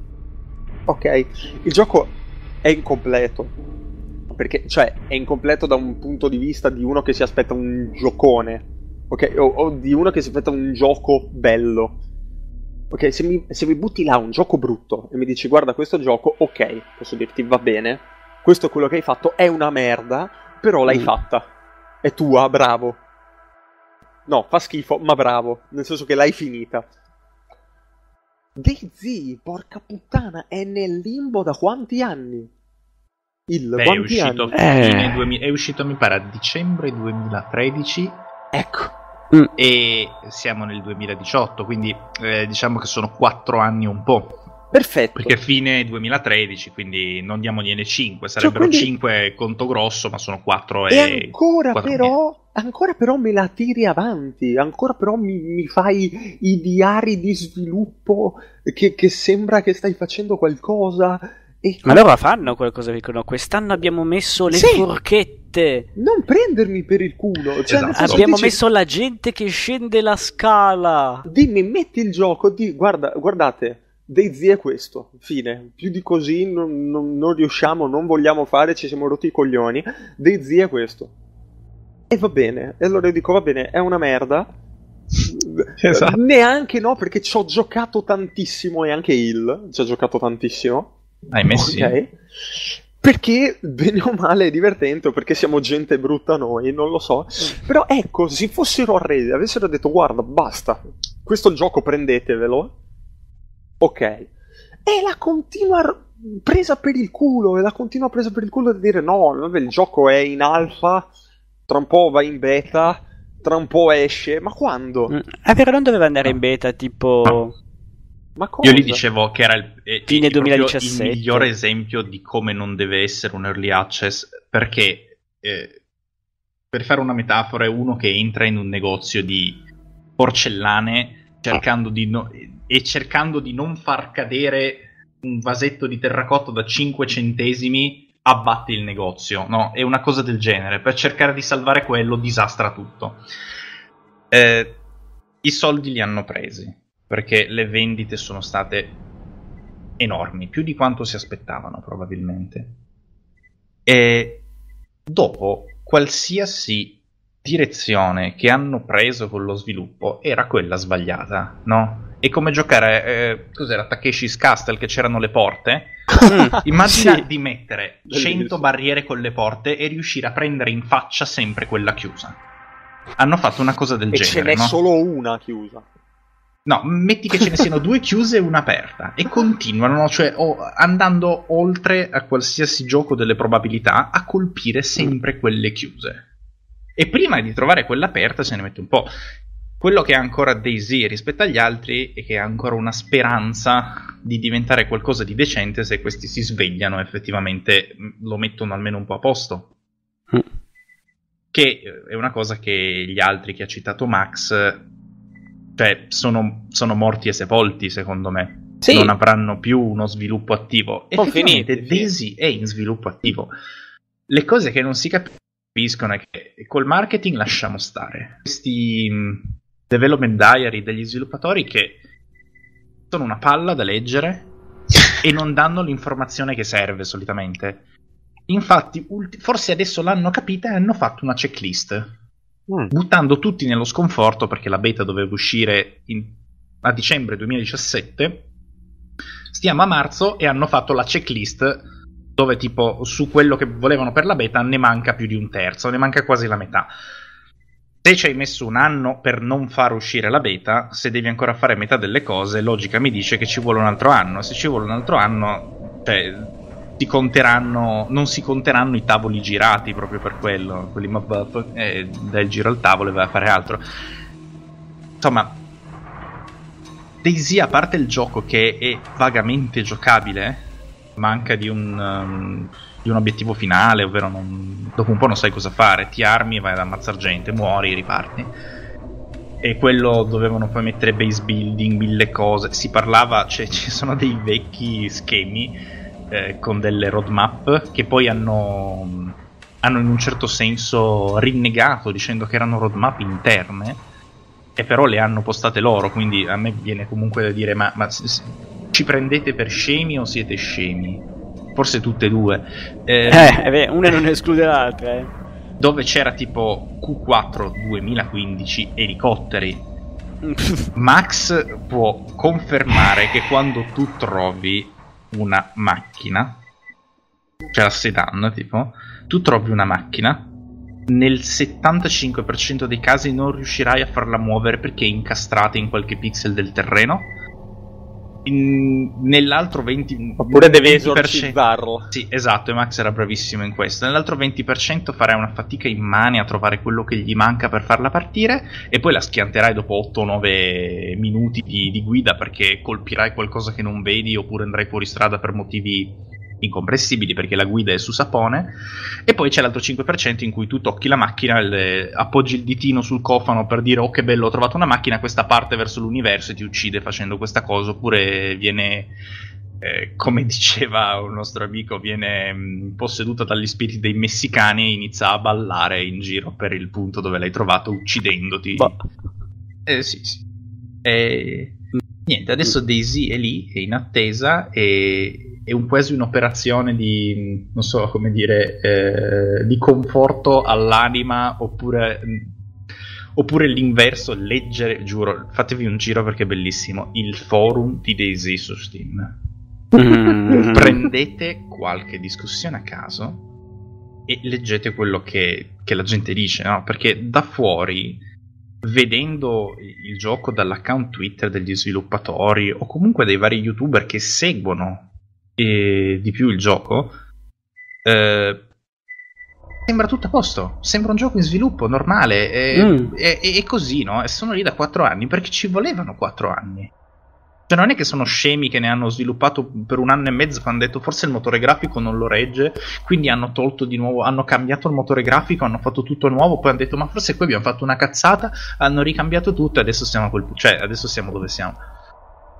Ok, il gioco è incompleto. Perché, cioè, è incompleto da un punto di vista di uno che si aspetta un giocone. Ok, o, o di uno che si aspetta un gioco bello. Ok, se mi, se mi butti là un gioco brutto e mi dici, guarda, questo gioco, ok, posso dirti, va bene. Questo è quello che hai fatto, è una merda, però l'hai Mm. fatta. È tua, bravo. No, fa schifo, ma bravo. Nel senso che l'hai finita. DayZ, porca puttana, è nel limbo da quanti anni? Il Beh, è quanti uscito, anni? Eh. fine duemila è uscito mi pare a dicembre duemilatredici Ecco. e siamo nel duemiladiciotto, quindi eh, diciamo che sono quattro anni e un po'. Perfetto. Perché fine duemilatredici, quindi non diamogli cinque, sarebbero quindi- cinque conto grosso, ma sono quattro E e... ancora quattro però, ancora però me la tiri avanti, ancora però mi, mi fai i diari di sviluppo che, che sembra che stai facendo qualcosa. E Ma loro fanno qualcosa, dicono, quest'anno abbiamo messo le Sì. forchette. non prendermi per il culo. Cioè, Esatto. nel senso, Abbiamo dici, messo la gente che scende la scala. dimmi, metti il gioco, di, guarda, guardate, DayZ è questo, fine. Più di così non, non- non riusciamo, non vogliamo fare, ci siamo rotti i coglioni. DayZ è questo. E va bene. E allora io dico, va bene, è una merda. Esatto. Neanche no, perché ci ho giocato tantissimo e anche il ci ha giocato tantissimo. Hai messi? Ok. Perché bene o male è divertente, o perché siamo gente brutta noi, non lo so. Però ecco, se fossero arresi, avessero detto guarda, basta, questo gioco prendetevelo. Ok. E la continua r- presa per il culo, e la continua presa per il culo di dire no, vabbè, il gioco è in alfa, tra un po' va in beta, tra un po' esce, ma quando? Mm. Ah, però non doveva andare in beta, tipo... Ma cosa? Io gli dicevo che era il, eh, Fine eh, proprio duemiladiciassette. il migliore esempio di come non deve essere un early access, perché eh, per fare una metafora è uno che entra in un negozio di porcellane cercando di no- e cercando di non far cadere un vasetto di terracotta da cinque centesimi abbatte il negozio, no? È una cosa del genere, per cercare di salvare quello disastra tutto. Eh, i soldi li hanno presi, perché le vendite sono state enormi, più di quanto si aspettavano probabilmente. E dopo, qualsiasi direzione che hanno preso con lo sviluppo era quella sbagliata, no? È come giocare, eh, cos'era, Takeshi's Castle, che c'erano le porte. Immagina Sì. di mettere Bellissimo. cento barriere con le porte e riuscire a prendere in faccia sempre quella chiusa. Hanno fatto una cosa del E genere, ce n'è no? solo una chiusa. No, metti che ce ne siano due chiuse e una aperta, e continuano, cioè o, andando oltre a qualsiasi gioco delle probabilità, a colpire sempre quelle chiuse. E prima di trovare quella aperta se ne mette un po'. Quello che ha ancora DayZ rispetto agli altri è che ha ancora una speranza di diventare qualcosa di decente se questi si svegliano e effettivamente lo mettono almeno un po' a posto. Mm. Che è una cosa che gli altri che ha citato Max, cioè sono, sono morti e sepolti secondo me. Sì. Non avranno più uno sviluppo attivo. Sono Effettivamente finiti, sì. DayZ è in sviluppo attivo. Le cose che non si capiscono è che col marketing lasciamo stare questi mh, development diary degli sviluppatori che sono una palla da leggere e non danno l'informazione che serve solitamente. Infatti ulti- forse adesso l'hanno capita e hanno fatto una checklist, Mm. buttando tutti nello sconforto perché la beta doveva uscire in- a dicembre duemiladiciassette. Stiamo a marzo e hanno fatto la checklist dove tipo su quello che volevano per la beta ne manca più di un terzo, ne manca quasi la metà. Se ci hai messo un anno per non far uscire la beta, se devi ancora fare metà delle cose, logica mi dice che ci vuole un altro anno. Se ci vuole un altro anno, cioè si conteranno, non si conteranno i tavoli girati proprio per quello, quelli mob e dai il giro al tavolo e vai a fare altro. Insomma, DayZ, a parte il gioco che è vagamente giocabile, manca di un, um, di un obiettivo finale, ovvero non, dopo un po' non sai cosa fare, ti armi e vai ad ammazzare gente, muori, riparti. E quello dovevano poi mettere base building, mille cose. Si parlava, cioè, ci sono dei vecchi schemi eh, con delle roadmap che poi hanno, hanno in un certo senso rinnegato dicendo che erano roadmap interne, e però le hanno postate loro, quindi a me viene comunque da dire ma, ma s- s- ci prendete per scemi o siete scemi? Forse tutte e due. Eh, Eh, è vero, una non esclude l'altra, eh. dove c'era tipo Q quattro duemilaquindici elicotteri. Max può confermare che quando tu trovi una macchina, cioè la sedan tipo, tu trovi una macchina, nel settantacinque per cento dei casi non riuscirai a farla muovere perché è incastrata in qualche pixel del terreno. In, nell'altro venti Oppure devi venti per cento esorcizzarlo. Sì, esatto, e Max era bravissimo in questo. Nell'altro venti per cento farai una fatica immane a trovare quello che gli manca per farla partire, e poi la schianterai dopo otto nove minuti di, di guida perché colpirai qualcosa che non vedi, oppure andrai fuori strada per motivi incomprensibili perché la guida è su sapone. E poi c'è l'altro cinque per cento in cui tu tocchi la macchina, le, appoggi il ditino sul cofano per dire oh che bello, ho trovato una macchina, questa parte verso l'universo e ti uccide facendo questa cosa, oppure viene eh, come diceva un nostro amico, viene mh, posseduta dagli spiriti dei messicani e inizia a ballare in giro per il punto dove l'hai trovato uccidendoti. Boh. Eh sì sì. E niente, adesso DayZ è lì, è in attesa, e è un quasi un'operazione di, non so come dire, eh, di conforto all'anima, oppure oppure l'inverso, leggere, giuro, fatevi un giro perché è bellissimo, il forum di DayZ su Steam. Mm. Prendete qualche discussione a caso e leggete quello che, che la gente dice, no? Perché da fuori, vedendo il gioco dall'account Twitter degli sviluppatori o comunque dei vari youtuber che seguono e di più il gioco, eh, sembra tutto a posto, sembra un gioco in sviluppo normale, e, Mm. e, e, e così, no? E sono lì da quattro anni perché ci volevano quattro anni. Cioè non è che sono scemi che ne hanno sviluppato per un anno e mezzo, che hanno detto forse il motore grafico non lo regge, quindi hanno tolto di nuovo, hanno cambiato il motore grafico, hanno fatto tutto nuovo, poi hanno detto ma forse qui abbiamo fatto una cazzata, hanno ricambiato tutto e adesso siamo a quel pu- cioè adesso siamo dove siamo.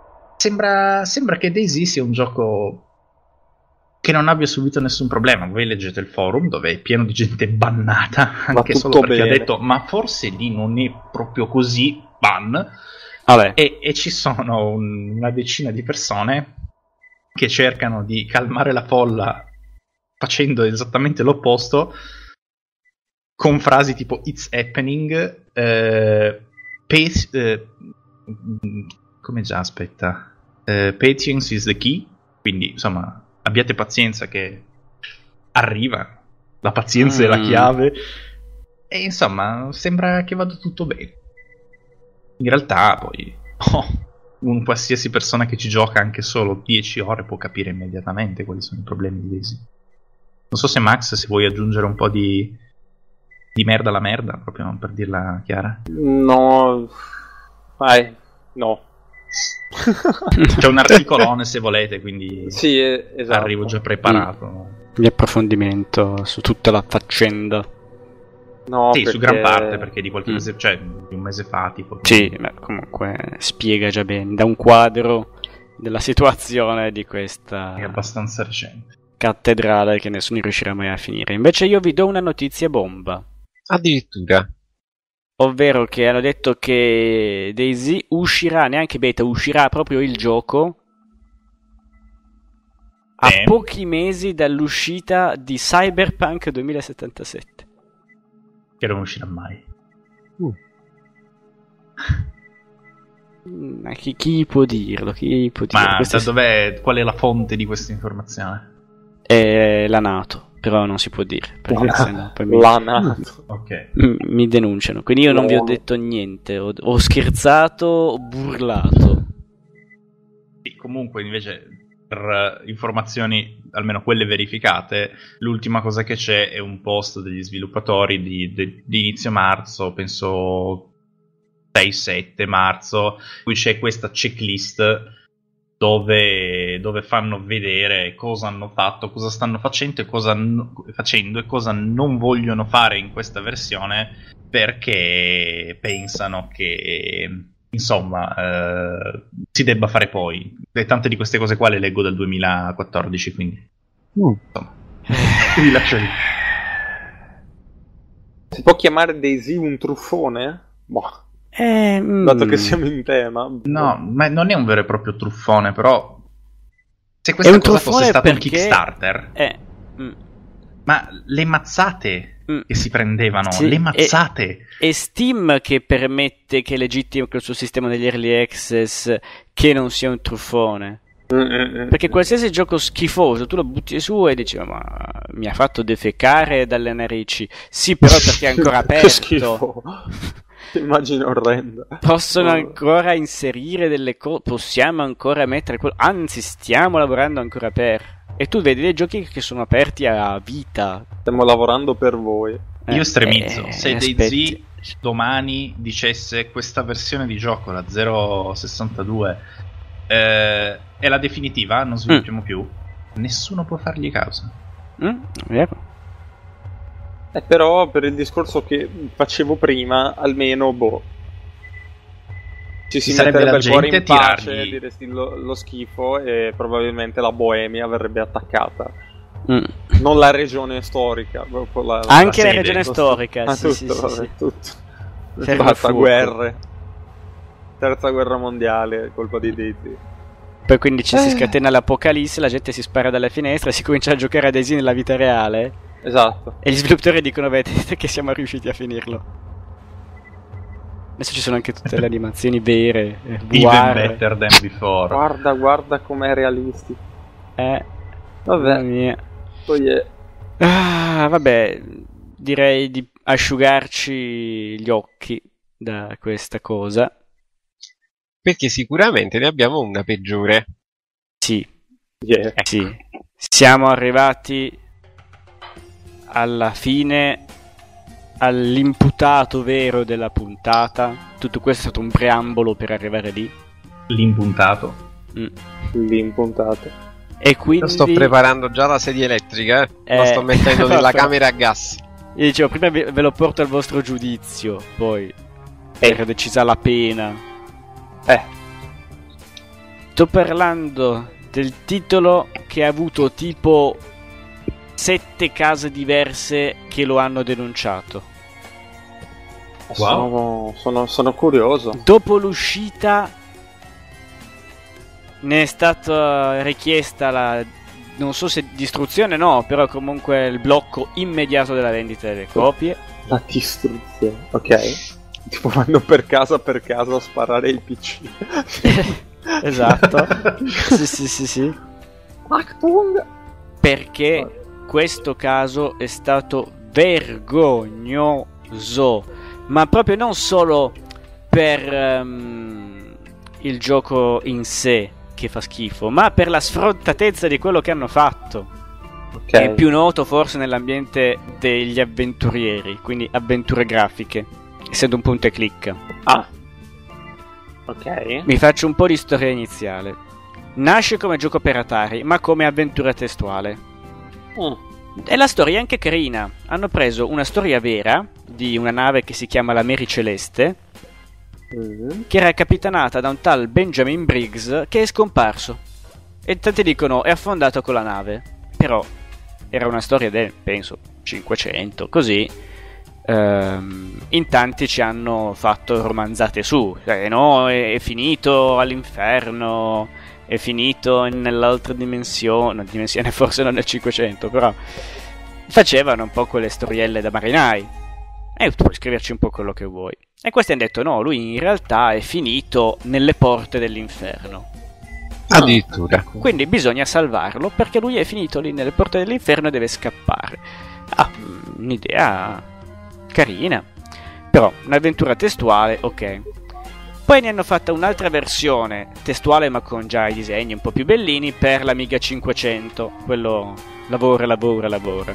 sembra, sembra che DayZ sia un gioco che non abbia subito nessun problema. Voi leggete il forum dove è pieno di gente bannata, anche solo perché bene. ha detto ma forse lì non è proprio così, ban. Vabbè. E, e ci sono un, una decina di persone che cercano di calmare la folla facendo esattamente l'opposto, con frasi tipo it's happening, eh, pace, eh, come già aspetta eh, patience is the key, quindi insomma abbiate pazienza che arriva, la pazienza mm. è la chiave, e insomma sembra che vada tutto bene. In realtà poi oh, un qualsiasi persona che ci gioca anche solo dieci ore può capire immediatamente quali sono i problemi di DayZ. Non so se Max, se vuoi aggiungere un po' di di merda alla merda, proprio per dirla chiara. No, vai, no. C'è un articolone se volete, quindi sì, esatto. Arrivo già preparato. Mm. Di approfondimento su tutta la faccenda. No, sì, perché... su gran parte, perché di qualche mm. mese, cioè di un mese fa, tipo. Sì, beh, comunque spiega già bene, da un quadro della situazione di questa... È abbastanza recente. Cattedrale che nessuno riuscirà mai a finire. Invece io vi do una notizia bomba. Addirittura. Ovvero che hanno detto che DayZ uscirà, neanche beta, uscirà proprio il gioco a eh. pochi mesi dall'uscita di Cyberpunk duemilasettantasette. Che non uscirà mai. Uh. Ma chi, chi può dirlo? Chi può dirlo? Ma Questa da dov'è, qual è la fonte di questa informazione? È la NATO, però non si può dire perché la, sennò poi mi, la NATO. Ok. mi denunciano. Quindi io non vi ho detto niente, ho, ho scherzato, ho burlato. Sì, comunque invece per informazioni, almeno quelle verificate, l'ultima cosa che c'è è un post degli sviluppatori di, di, di inizio marzo, penso sei sette marzo, qui c'è questa checklist dove, dove fanno vedere cosa hanno fatto, cosa stanno facendo e cosa, no, facendo e cosa non vogliono fare in questa versione, perché pensano che insomma eh, si debba fare poi. E tante di queste cose qua le leggo dal duemilaquattordici, quindi mm. insomma vi lascio lì. Si può chiamare DayZ un truffone? Boh. Eh, mm. Dato che siamo in tema. No, ma non è un vero e proprio truffone, però se questa è un cosa fosse stato perché... un Kickstarter, eh, mm. ma le mazzate mm. che si prendevano, sì, le mazzate. È Steam che permette, che legittima col suo sistema degli early access, che non sia un truffone. Mm-mm. Perché qualsiasi gioco schifoso tu lo butti su e dici ma mi ha fatto defecare dalle narici. Sì, però perché è ancora aperto. Che schifo. Immagine orrenda. Possono ancora inserire delle cose, possiamo ancora mettere quello, anzi stiamo lavorando ancora per. E tu vedi dei giochi che sono aperti a vita. Stiamo lavorando per voi. Eh, Io stremizzo, eh, se DayZ domani dicesse questa versione di gioco, la zero sessantadue, eh, è la definitiva, non sviluppiamo mm. più, nessuno può fargli causa. Mm, vero. Eh, però per il discorso che facevo prima, almeno boh, ci si metterebbe il cuore in pace, tirargli... diresti lo, lo schifo, e probabilmente la Boemia verrebbe attaccata. Mm. Non la regione storica, la, anche la, la regione storica, ah, sì, tutto, sì, vabbè, sì, tutto. sì. Basta, guerre, terza guerra mondiale, colpa di DayZ. Poi quindi ci eh. si scatena l'apocalisse, la gente si spara dalle finestre, si comincia a giocare a DayZ nella vita reale. Esatto. E gli sviluppatori dicono vedete che siamo riusciti a finirlo. Adesso ci sono anche tutte le animazioni vere, eh, even better than before. Guarda, guarda com'è realistico. Eh, vabbè. Mia. Oh yeah. Ah, vabbè, direi di asciugarci gli occhi da questa cosa. Perché sicuramente ne abbiamo una peggiore. Sì. Yeah. Eh, sì. Siamo arrivati alla fine, all'imputato vero della puntata. Tutto questo è stato un preambolo per arrivare lì. L'impuntato. Mm. L'impuntato. E quindi... Io sto preparando già la sedia elettrica, eh. eh... La sto mettendo nella camera a gas. Io dicevo, prima ve lo porto al vostro giudizio, poi eh. era decisa la pena. Eh. Sto parlando del titolo che ha avuto tipo sette case diverse che lo hanno denunciato. Wow. Sono, sono, sono curioso. Dopo l'uscita ne è stata richiesta la, non so se distruzione, no, però comunque il blocco immediato della vendita delle copie. La distruzione, ok. Tipo vanno per casa per casa a sparare il P C. Esatto. Sì, sì, sì, sì. Perché questo caso è stato vergognoso, ma proprio non solo per um, il gioco in sé che fa schifo, ma per la sfrontatezza di quello che hanno fatto. Okay. È più noto forse nell'ambiente degli avventurieri, quindi avventure grafiche, essendo un punto e clicca. Ah, ok. Vi faccio un po' di storia iniziale. Nasce come gioco per Atari, ma come avventura testuale. Mm. E la storia è anche carina. Hanno preso una storia vera di una nave che si chiama la Mary Celeste, mm. che era capitanata da un tal Benjamin Briggs che è scomparso. E tanti dicono è affondato con la nave. Però era una storia del, penso, cinquecento, così. Um, in tanti ci hanno fatto romanzate su, cioè, no, è, è finito all'inferno, è finito nell'altra dimensione, dimensione forse non nel cinquecento, però facevano un po' quelle storielle da marinai e tu puoi scriverci un po' quello che vuoi. E questi hanno detto no, lui in realtà è finito nelle porte dell'inferno. Addirittura. Quindi bisogna salvarlo perché lui è finito lì nelle porte dell'inferno e deve scappare. Ah, un'idea carina, però un'avventura testuale, ok. Poi ne hanno fatta un'altra versione testuale ma con già i disegni un po' più bellini per l'Amiga cinquecento, quello lavora, lavora, lavora.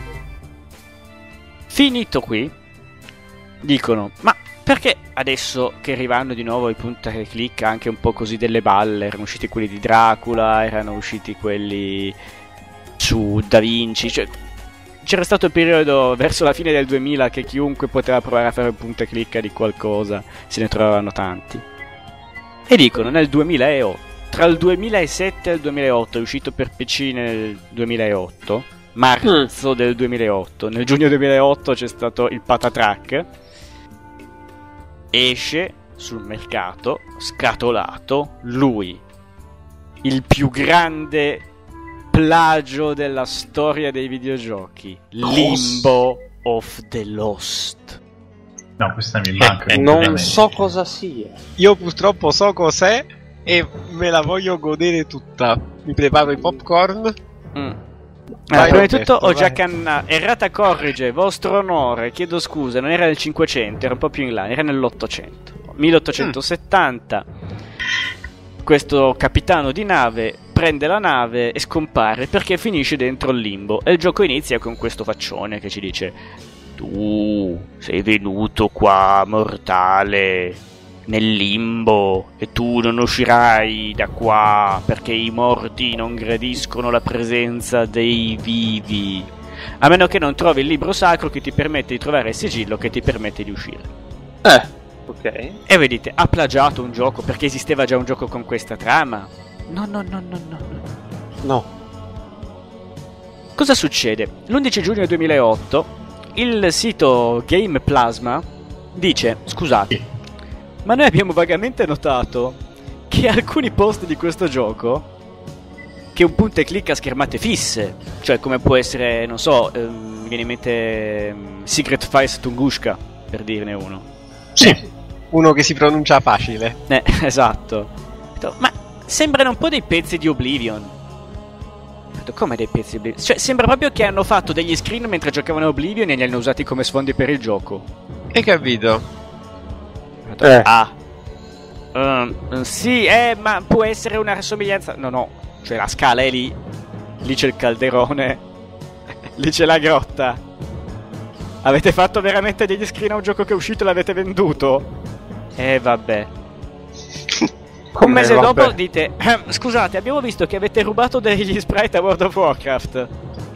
Finito qui, dicono, ma perché adesso che arrivano di nuovo i punta e clic anche un po' così delle balle, erano usciti quelli di Dracula, erano usciti quelli su Da Vinci, cioè c'era stato il periodo verso la fine del duemila che chiunque poteva provare a fare un punta e clicca di qualcosa, se ne trovavano tanti. E dicono nel duemilaotto, tra il duemilasette e il duemilaotto, è uscito per P C nel duemilaotto, marzo mm. del duemilaotto, nel giugno duemilaotto c'è stato il Patatrack, esce sul mercato, scatolato, lui, il più grande plagio della storia dei videogiochi, Limbo of the Lost. No, questa mi manca. Eh, non so cosa sia. Io purtroppo so cos'è e me la voglio godere tutta. Mi preparo i popcorn. Mm. Vai, ah, prima di tutto ho già cannato. Errata corrige, vostro onore, chiedo scusa, non era nel cinquecento, era un po' più in là, era nell'ottocento. milleottocentosettanta. Mm. Questo capitano di nave prende la nave e scompare perché finisce dentro il limbo. E il gioco inizia con questo faccione che ci dice: tu sei venuto qua, mortale, nel limbo, e tu non uscirai da qua perché i morti non gradiscono la presenza dei vivi, a meno che non trovi il libro sacro che ti permette di trovare il sigillo che ti permette di uscire. Eh, ok. E voi dite, ha plagiato un gioco perché esisteva già un gioco con questa trama? No, no, no, no, no, no. No. Cosa succede? l'undici giugno duemilaotto il sito Game Plasma dice: scusate, ma noi abbiamo vagamente notato che alcuni post di questo gioco, che un punta e clicca a schermate fisse, cioè come può essere, non so, ehm, mi viene in mente ehm, Secret Files Tunguska, per dirne uno. Sì, uno che si pronuncia facile. Eh, esatto. Ma sembrano un po' dei pezzi di Oblivion. Come dei pezzi di Oblivion? Cioè, sembra proprio che hanno fatto degli screen mentre giocavano a Oblivion e li hanno usati come sfondi per il gioco. Hai capito? Eh. Ah. Um, sì, eh, ma può essere una somiglianza. No, no. Cioè, la scala è lì. Lì c'è il calderone. Lì c'è la grotta. Avete fatto veramente degli screen a un gioco che è uscito e l'avete venduto? Eh, vabbè. Un mese vabbè. dopo dite: scusate, abbiamo visto che avete rubato degli sprite a World of Warcraft.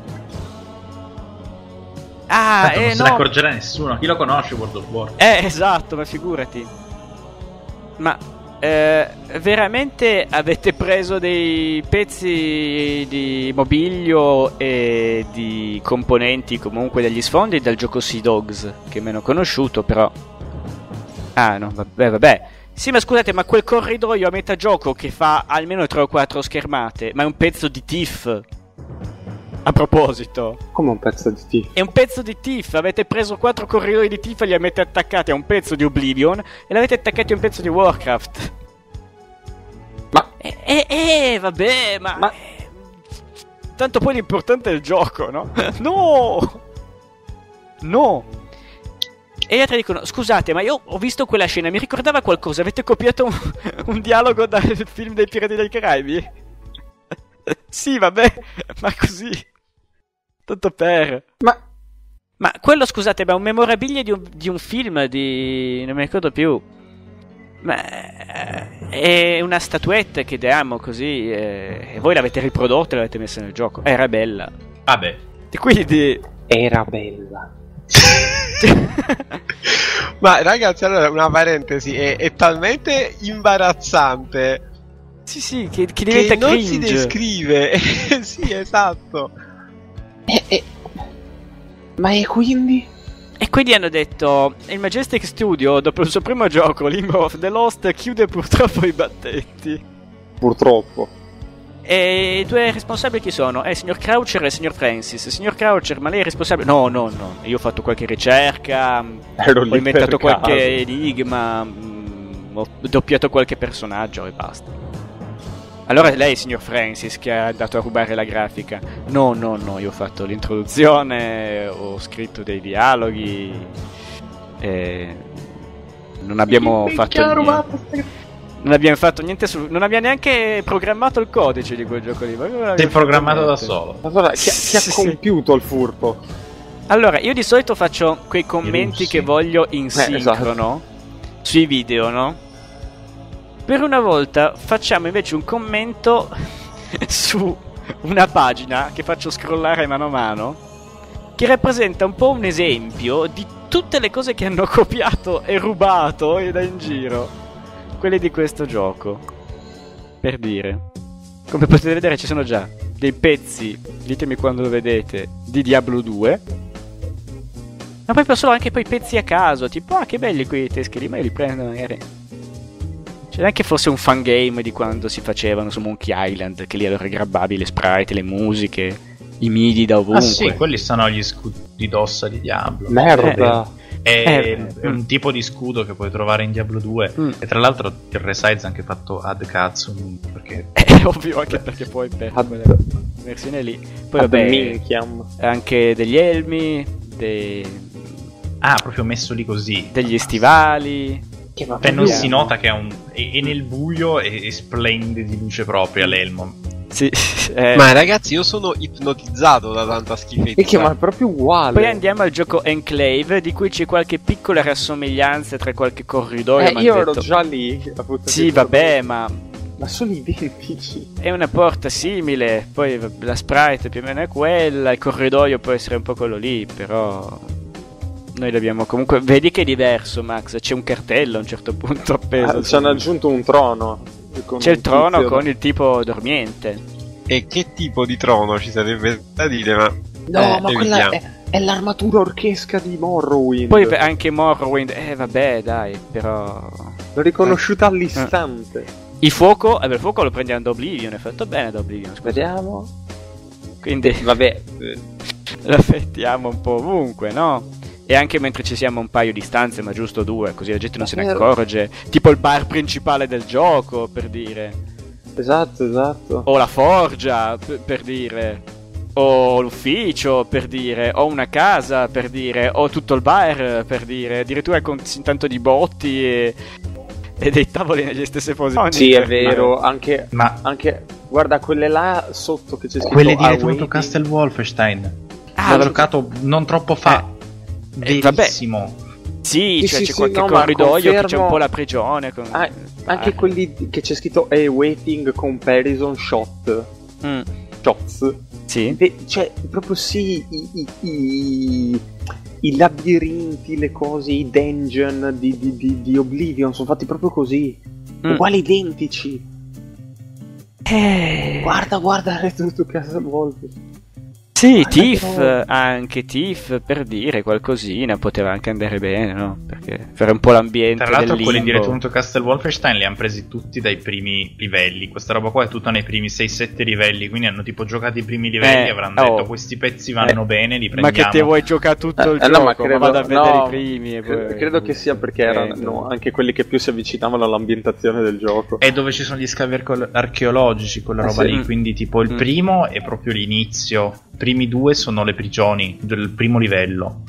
Ah, Tanto eh, non no. se ne accorgerà nessuno. Chi lo conosce World of Warcraft? Eh, esatto, ma figurati. Ma eh, veramente avete preso dei pezzi di mobilio e di componenti comunque degli sfondi dal gioco Sea Dogs, che è meno conosciuto, però... Ah, no, vabbè, vabbè. Sì, ma scusate, ma quel corridoio a metà gioco che fa almeno tre o quattro schermate, ma è un pezzo di Thief. A proposito, Come un pezzo di T. è un pezzo di Thief. Avete preso quattro corridoi di Thief e li avete attaccati a un pezzo di Oblivion e l'avete attaccati a un pezzo di Warcraft. Ma- Eh, eh, eh vabbè, ma... Ma- eh, tanto poi l'importante è il gioco, no? No! No! E gli altri dicono, scusate, ma io ho visto quella scena, mi ricordava qualcosa, avete copiato un, un dialogo dal film dei Pirati dei Caraibi? Sì, vabbè, ma così... Tanto per... Ma Ma quello, scusate, ma è un memorabilia di un, di un film di... non mi ricordo più. Ma eh, è una statuetta che diamo così eh, e voi l'avete riprodotta e l'avete messa nel gioco. Era bella. Vabbè. E quindi... era bella. Ma ragazzi, allora una parentesi, è, è talmente imbarazzante Sì, sì, che, che diventa che non cringe. si descrive. Sì, esatto. E, e... Ma e quindi? E quindi hanno detto, il Majestic Studio, dopo il suo primo gioco, Limbo of the Lost, chiude purtroppo i battenti. Purtroppo. E i due responsabili chi sono? Eh, il signor Croucher e il signor Francis. Il signor Croucher, ma lei è responsabile? No, no, no. Io ho fatto qualche ricerca, Ero ho lì inventato per qualche caso. enigma, mh, ho doppiato qualche personaggio e basta. Allora è lei, signor Francis, che è andato a rubare la grafica. No, no, no, io ho fatto l'introduzione, ho scritto dei dialoghi e non abbiamo fatto niente. Non abbiamo fatto niente su... non abbiamo neanche programmato il codice di quel gioco lì. Sei programmato da solo. Allora, chi, chi Sì, ha sì. compiuto il furto? Allora, io di solito faccio quei commenti russi. che voglio in Eh, sincrono sui video, no? Per una volta facciamo invece un commento su una pagina che faccio scrollare mano a mano, che rappresenta un po' un esempio di tutte le cose che hanno copiato e rubato e da in giro, quelle di questo gioco. Per dire, come potete vedere ci sono già dei pezzi, ditemi quando lo vedete, di Diablo due. Ma poi solo anche poi pezzi a caso, tipo ah che belli quei tescheri, ma io li prendo magari. C'è anche forse un fangame di quando si facevano su Monkey Island, che lì allora grabbavi le sprite, le musiche, i midi da ovunque. Ah sì, quelli sono gli scudi d'ossa di Diablo. Merda. È, Eh, è un tipo di scudo che puoi trovare in Diablo due. Mm. E tra l'altro il resize ha anche fatto ad cazzo, perché È ovvio, anche perché poi per Ad- quella versione lì. Poi Ad vabbè, minchiam. anche degli elmi, dei, ah, proprio messo lì così. degli stivali. Che va Cioè non via. si nota che è un è, è nel buio e, e splende di luce propria l'elmo. Sì, eh, Ma ragazzi, io sono ipnotizzato da tanta schifezza. E che ma è proprio uguale. poi andiamo al gioco Enclave, di cui c'è qualche piccola rassomiglianza tra qualche corridoio. Eh, m'han io detto. ero già lì. appunto, Sì, che- vabbè, ma Ma sono identici. è una porta simile, poi la sprite più o meno è quella, il corridoio può essere un po' quello lì, però noi l'abbiamo comunque... Vedi che è diverso, Max, c'è un cartello a un certo punto appeso. Ah, ci hanno aggiunto un trono. con C'è un il trono tizio- con il tipo dormiente. E che tipo di trono ci sarebbe da dire, ma... No, Eh, ma quella evitiamo. è, è l'armatura orchesca di Morrowind. Poi per- anche Morrowind, eh vabbè dai, però... L'ho riconosciuta all'istante. Il fuoco, eh, beh, il fuoco lo prendiamo da Oblivion, è fatto bene da Oblivion, scusa. Vediamo. Quindi Vabbè. eh, lo affettiamo un po' ovunque, no? E anche mentre ci siamo a un paio di stanze, ma giusto due, così la gente non se ne Davvero? accorge. Tipo il bar principale del gioco, per dire. Esatto, esatto. O la forgia, p- per dire. O l'ufficio, per dire. O una casa, per dire. O tutto il bar, per dire. Addirittura con tanto di botti e, e dei tavoli nelle stesse posizioni. Sì, è per dire. vero. Anche, Ma anche. Guarda, quelle là sotto che c'è scritto. quelle di Awaiting. Return to Castle Wolfenstein. Ah, L'ho giocato non troppo fa. Eh, vabbè. Verissimo. Sì, Sì, cioè sì, c'è sì, qualche no, ma corridoio che c'è confermo- un po' la prigione. Con... Ah, anche Ah. quelli che c'è scritto Awaiting Comparison Shot. Mm, Shots. sì. Ve- cioè, proprio sì, i, i, i, i labirinti, le cose, i dungeon di, di, di, di Oblivion sono fatti proprio così. mm. uguali identici. Eh... Guarda, guarda, Return to Castle Wolfenstein. Sì, Tiff, anche Tiff, per dire qualcosina, poteva anche andare bene, no? Perché fare un po' l'ambiente Tra l'altro del quelli di limbo. Return to Castle Wolfenstein li hanno presi tutti dai primi livelli. Questa roba qua è tutta nei primi sei sette livelli, quindi hanno tipo giocato i primi livelli Eh, e avranno oh. detto questi pezzi vanno Eh, bene, li Ma prendiamo. che te vuoi giocare tutto il Eh, no, gioco, ma credo- ma vado a vedere no, i primi e credo, poi... credo che sia perché erano Eh, no, anche quelli che più si avvicinavano all'ambientazione del gioco. È dove ci sono gli scavi arco- archeologici, quella Eh, roba sì. lì, quindi tipo il Mm. primo è proprio l'inizio, i primi due sono le prigioni del primo livello,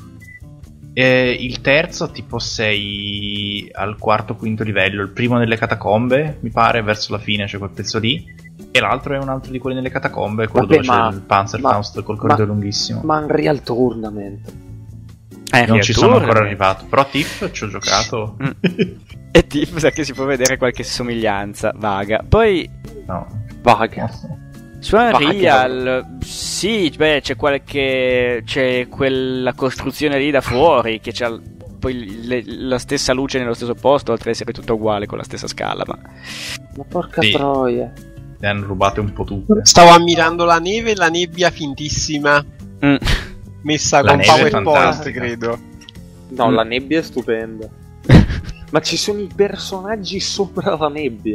e il terzo tipo sei al quarto quinto livello, il primo nelle catacombe mi pare, verso la fine c'è quel pezzo lì, e l'altro è un altro di quelli nelle catacombe, quello Vabbè, dove ma- c'è il Panzerfaust col corridoio lunghissimo. Ma Unreal Tournament. Eh, Non ci sono ancora Return. arrivato, però Tiff ci ho giocato. Mm. E Tiff sa che si può vedere qualche somiglianza vaga. Poi No. Vaga. su Vaga. Unreal, sì, beh, c'è qualche... c'è quella costruzione lì da fuori che c'ha poi le- la stessa luce nello stesso posto, oltre ad essere tutto uguale con la stessa scala, ma... Ma porca Sì. troia. Le hanno rubate un po' tutte. Stavo ammirando la neve e la nebbia fintissima Mm. messa La con neve è PowerPoint, fantastica. credo. No, Mm. la nebbia è stupenda. Ma ci sono i personaggi sopra la nebbia.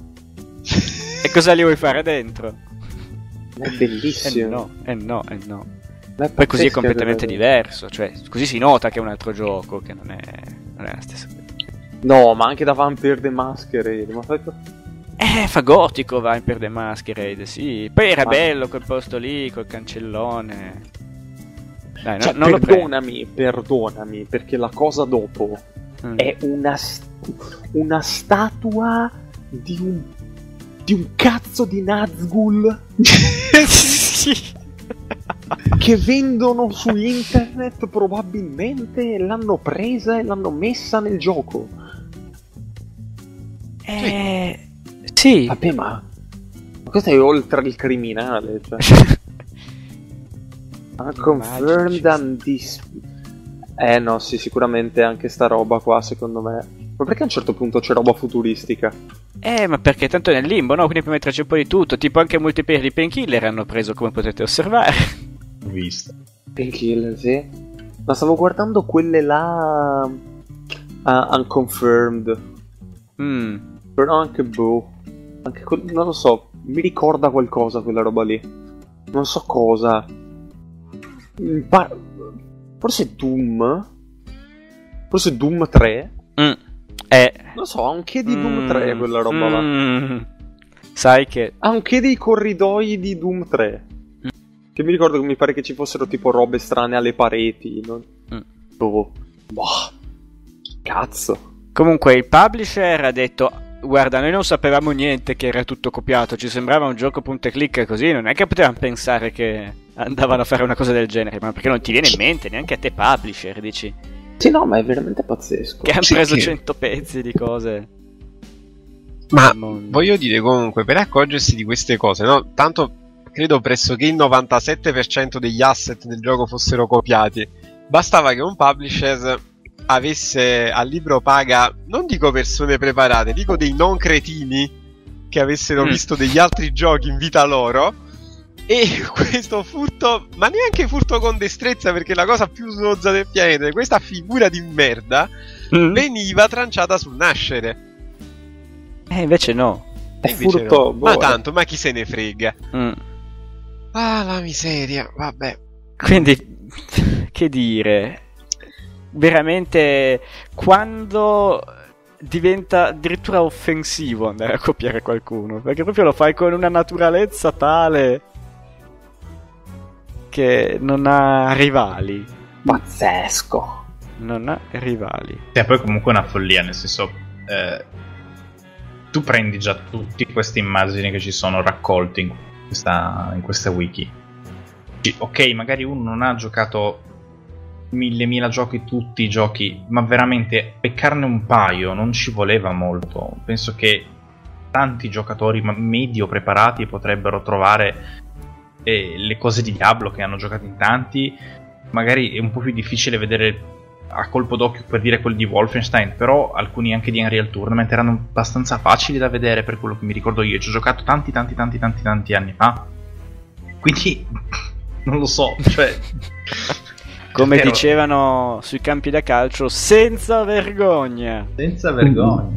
E cosa li vuoi fare dentro? Ma è Eh bellissimo. no, eh no, eh no. Ma è Poi così è pazzesco, completamente è- diverso, cioè così si nota che è un altro gioco, che non è, non è la stessa cosa. No, ma anche da Vampire the Masquerade. Ma fai... Eh, fa gotico Vampire the Masquerade, sì. Poi era Ma- bello quel posto lì, col cancellone. Dai, no, Cioè, non lo prendo. perdonami, perdonami, perché la cosa dopo Mm. è una, st- una statua di un, di un cazzo di Nazgul Sì. che vendono su internet probabilmente e l'hanno presa e l'hanno messa nel gioco. Eh, sì. Vabbè, ma ma questo è oltre il criminale, cioè. Unconfirmed and dis... Eh no, sì, sicuramente anche sta roba qua, secondo me. Ma perché a un certo punto c'è roba futuristica? Eh, ma perché tanto è nel limbo, no? Quindi puoi metterci un po' di tutto. Tipo anche multiplayer di Painkiller hanno preso, come potete osservare. Ho visto. Painkiller, sì. Ma stavo guardando quelle là... ah, Unconfirmed. Mm. Però anche boh. Anche quel- non lo so, mi ricorda qualcosa quella roba lì. Non so cosa. Mi par- Forse Doom? Forse Doom tre? Mm. Eh. Non so, ha un che di Doom tre quella roba là. Mm. Sai che... Ha un che dei corridoi di Doom tre. Mm. Che mi ricordo che mi pare che ci fossero tipo robe strane alle pareti. No? Mm. Boh. Boh. Cazzo. Comunque il publisher ha detto: guarda, noi non sapevamo niente che era tutto copiato, ci sembrava un gioco punta e clicca così, non è che potevamo pensare che andavano a fare una cosa del genere, ma perché non ti viene in mente neanche a te publisher, dici? Sì, no, ma è veramente pazzesco. Che hanno Sì, preso che- cento pezzi di cose. Ma del mondo. voglio dire comunque, per accorgersi di queste cose, no? Tanto credo pressoché il novantasette per cento degli asset del gioco fossero copiati. Bastava che un publisher avesse al libro paga, non dico persone preparate, dico dei non cretini che avessero Mm. visto degli altri giochi in vita loro, e questo furto, ma neanche furto con destrezza, perché la cosa più snozza del pianeta, questa figura di merda Mm. veniva tranciata sul nascere. Eh, invece no. È E invece furto, no. boh, Ma eh. tanto, ma chi se ne frega? Mm. Ah, la miseria, vabbè. Quindi, che dire, veramente quando diventa addirittura offensivo andare a copiare qualcuno, perché proprio lo fai con una naturalezza tale che non ha rivali, Pazzesco. non ha rivali. E poi comunque è una follia, nel senso, eh, tu prendi già tutte queste immagini che ci sono raccolte in questa, in questa wiki. Dici, ok, magari uno non ha giocato mille mila giochi, tutti i giochi, ma veramente peccarne un paio non ci voleva molto. Penso che tanti giocatori ma medio preparati potrebbero trovare eh, le cose di Diablo, che hanno giocato in tanti. Magari è un po' più difficile vedere a colpo d'occhio per dire quelli di Wolfenstein, però alcuni anche di Unreal Tournament erano abbastanza facili da vedere per quello che mi ricordo io. Ci ho giocato tanti tanti tanti tanti tanti anni fa, quindi non lo so, cioè come Però... dicevano sui campi da calcio, senza vergogna. Senza vergogna.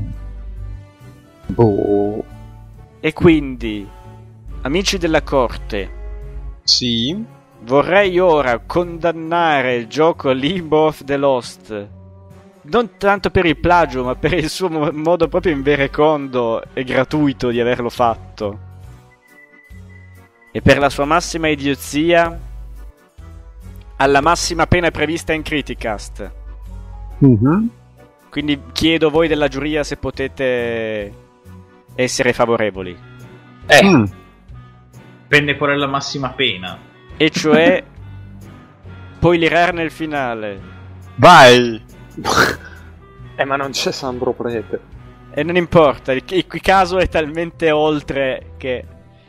Oh. E quindi, amici della corte, Sì. vorrei ora condannare il gioco Limbo of the Lost, non tanto per il plagio, ma per il suo mo- modo proprio inverecondo e gratuito di averlo fatto, e per la sua massima idiozia, alla massima pena prevista in Criticast. Mm-hmm. Quindi chiedo voi della giuria se potete essere favorevoli. Eh, Mm. Prende qual è la massima pena. E cioè puoi lirar nel finale. Vai! Eh, ma non c'è Sandro Prete. E non importa, il, il, il caso è talmente oltre che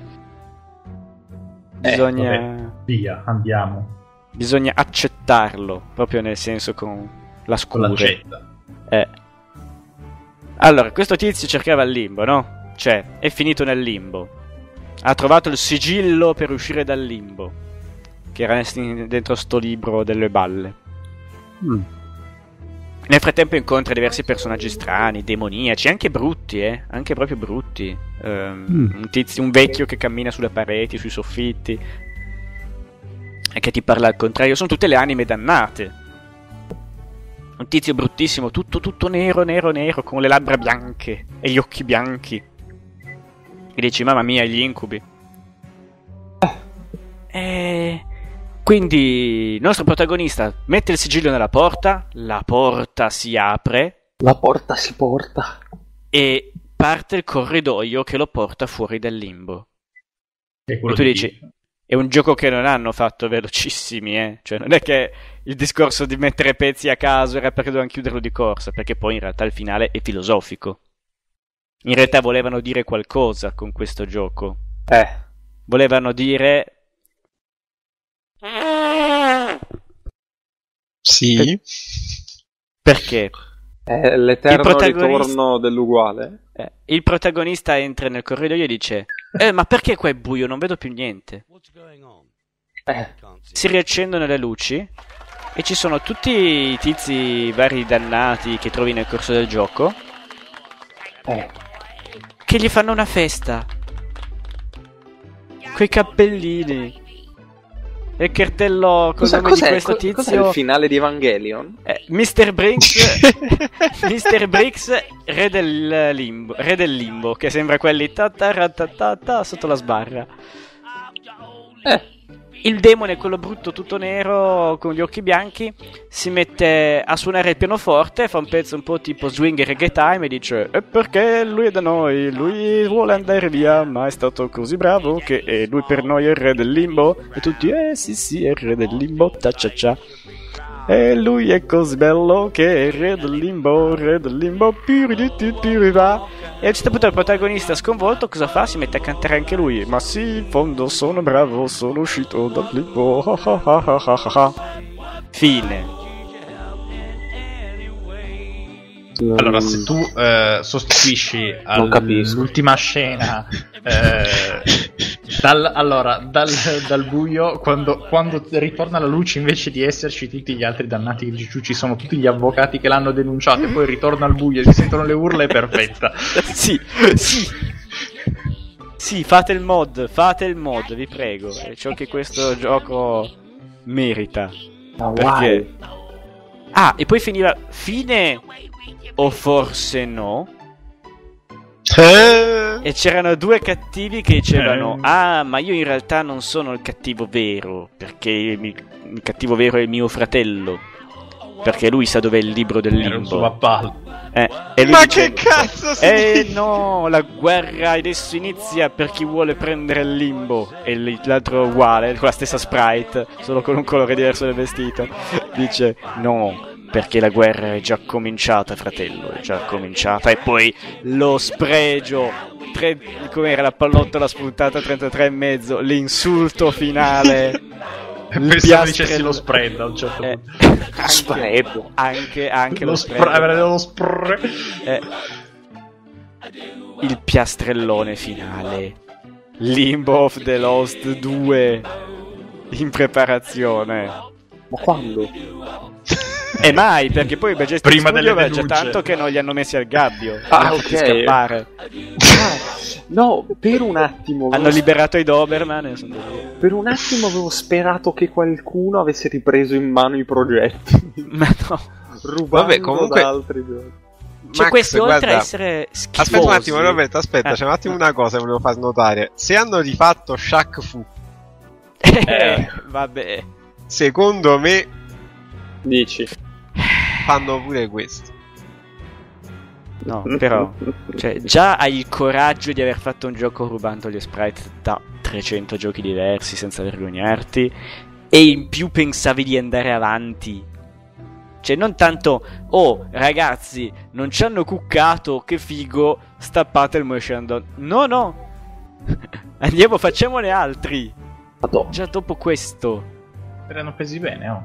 bisogna, Eh, vabbè, via, andiamo. bisogna accettarlo, proprio nel senso con la Con scure. l'accetta. Eh. Allora, questo tizio cercava il limbo, no? Cioè, è finito nel limbo. Ha trovato il sigillo per uscire dal limbo, che era dentro sto libro delle balle. Mm. Nel frattempo incontra diversi personaggi strani, demoniaci, anche brutti, eh? Anche proprio brutti. Ehm, Mm. un tizio, un vecchio che cammina sulle pareti, sui soffitti, e che ti parla al contrario. Sono tutte le anime dannate. Un tizio bruttissimo, tutto tutto nero, nero, nero, con le labbra bianche e gli occhi bianchi. E dici, mamma mia, gli incubi. E quindi il nostro protagonista mette il sigillo nella porta, la porta si apre La porta si porta. e parte il corridoio che lo porta fuori dal limbo. È quello E tu di dici, Tiff. è un gioco che non hanno fatto velocissimi, eh? Cioè non è che il discorso di mettere pezzi a caso era perché dovevano chiuderlo di corsa, perché poi in realtà il finale è filosofico. In realtà volevano dire qualcosa con questo gioco. Eh. Volevano dire... Sì. Perché? È l'eterno Il protagonista- ritorno dell'uguale. Eh, il protagonista entra nel corridoio e dice Eh, ma perché qua è buio? Non vedo più niente. Eh. Si riaccendono le luci e ci sono tutti i tizi vari dannati che trovi nel corso del gioco Eh. che gli fanno una festa. Quei cappellini. E il cartello col Cosa, nome cos'è, di questo co- cos'è tizio. il finale di Evangelion? Eh, mister Briggs mister Briggs, re del limbo, re del limbo, che sembra quelli ta ta ra ta ta ta sotto la sbarra. Eh. Il demone, quello brutto tutto nero con gli occhi bianchi, si mette a suonare il pianoforte, fa un pezzo un po' tipo swing e reggae time e dice e perché lui è da noi, lui vuole andare via, ma è stato così bravo che eh, lui per noi è il re del limbo. E tutti eh sì sì è il re del limbo, ta cia cia. E lui è così bello che è il re del limbo, il re del limbo, piriritiririva. E a un certo punto il protagonista sconvolto cosa fa? Si mette a cantare anche lui. Ma sì, in fondo sono bravo, sono uscito dal limbo. Fine. Allora, se tu eh, sostituisci Non capisco. all'ultima scena eh, dal, allora, dal, dal buio, quando, quando ritorna la luce, invece di esserci tutti gli altri dannati che giù ci sono tutti gli avvocati che l'hanno denunciato, e poi ritorna al buio e si sentono le urla, è perfetta. Sì, sì. Sì, fate il mod, fate il mod, vi prego. È ciò che questo gioco merita. Ma Perché? Ah, e poi finiva fine o forse no? Eh. E c'erano due cattivi che dicevano Eh. ah, ma io in realtà non sono il cattivo vero, perché il, il cattivo vero è il mio fratello, perché lui sa dov'è il libro del Era un suo limbo. papà. Eh, e lui Ma dice, che cazzo si eh dice? no, la guerra adesso inizia per chi vuole prendere il limbo. E l- l'altro uguale, con la stessa sprite, solo con un colore diverso del vestito, dice no, perché la guerra è già cominciata, fratello, è già cominciata. E poi lo spregio, tre, com'era la pallottola spuntata trentatré e mezzo, l'insulto finale. il Pensavo dicessi lo spread a un certo eh, punto. anche, Spread. anche, anche lo, lo spread, spray, avrei detto lo spray. eh, il piastrellone finale, Limbo of the Lost due in preparazione. Ma quando? E mai, perché poi Majestic Prima Studio delle è già denunce. tanto che non li hanno messi al gabbio. Ah, li hanno fatti ok. scappare. Ah, no, per un attimo Hanno avevo- liberato i Doberman e sono andati via. per un attimo avevo sperato che qualcuno avesse ripreso in mano i progetti, Ma no. rubando Vabbè, comunque- da altri giochi. Cioè, Max, questi oltre guarda, a essere schifosi... Aspetta un attimo, Roberto, aspetta, Eh. c'è un attimo una cosa che volevo far notare. Se hanno rifatto Shaq Fu, Eh, vabbè. secondo me Dici? fanno pure questo. No, però... Cioè, già hai il coraggio di aver fatto un gioco rubando gli sprite da trecento giochi diversi senza vergognarti, e in più pensavi di andare avanti. Cioè, non tanto, oh, ragazzi, non ci hanno cuccato, che figo, stappate il motion down. No, no. Andiamo, facciamone altri. Madonna. Già dopo questo. Te l'hanno presi bene, oh.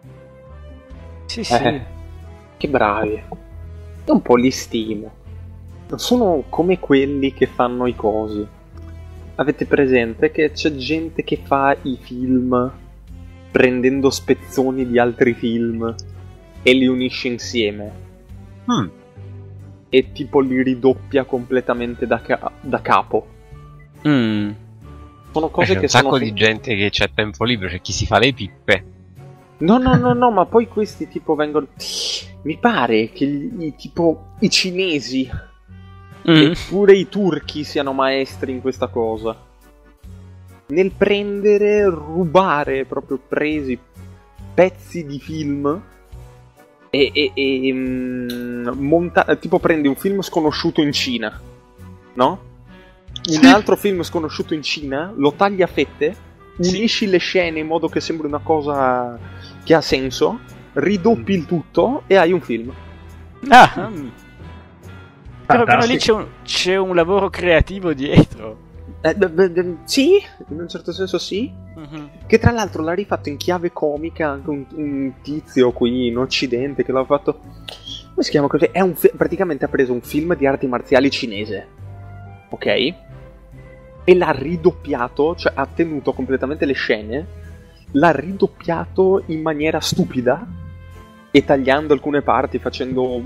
Sì, sì. Eh, che bravi. Io un po' li stimo. Sono come quelli che fanno i cosi. Avete presente che c'è gente che fa i film prendendo spezzoni di altri film e li unisce insieme Hmm. e tipo li ridoppia completamente da, ca- da capo. Mm. Sono C'è cose un che sacco sono di gente che c'ha tempo libero, c'è chi si fa le pippe. No, no, no, no, ma poi questi tipo vengono. Mi pare che gli- i, tipo i cinesi Mm. eppure i turchi siano maestri in questa cosa. Nel prendere, rubare proprio presi pezzi di film e, e, e mm, monta- tipo prendi un film sconosciuto in Cina, no? Un Sì. altro film sconosciuto in Cina, lo tagli a fette, unisci le scene in modo che sembri una cosa che ha senso, ridoppi il tutto e hai un film. Ah, mm. Però, però lì Fantastico. c'è un, c'è un lavoro creativo dietro. Eh, beh, beh, beh, sì, in un certo senso sì. Mhm. Che tra l'altro l'ha rifatto in chiave comica anche un, un tizio qui in Occidente che l'ha fatto. Come si chiama così? È un fi- praticamente ha preso un film di arti marziali cinese, ok? E l'ha ridoppiato, cioè ha tenuto completamente le scene, l'ha ridoppiato in maniera stupida e tagliando alcune parti, facendo.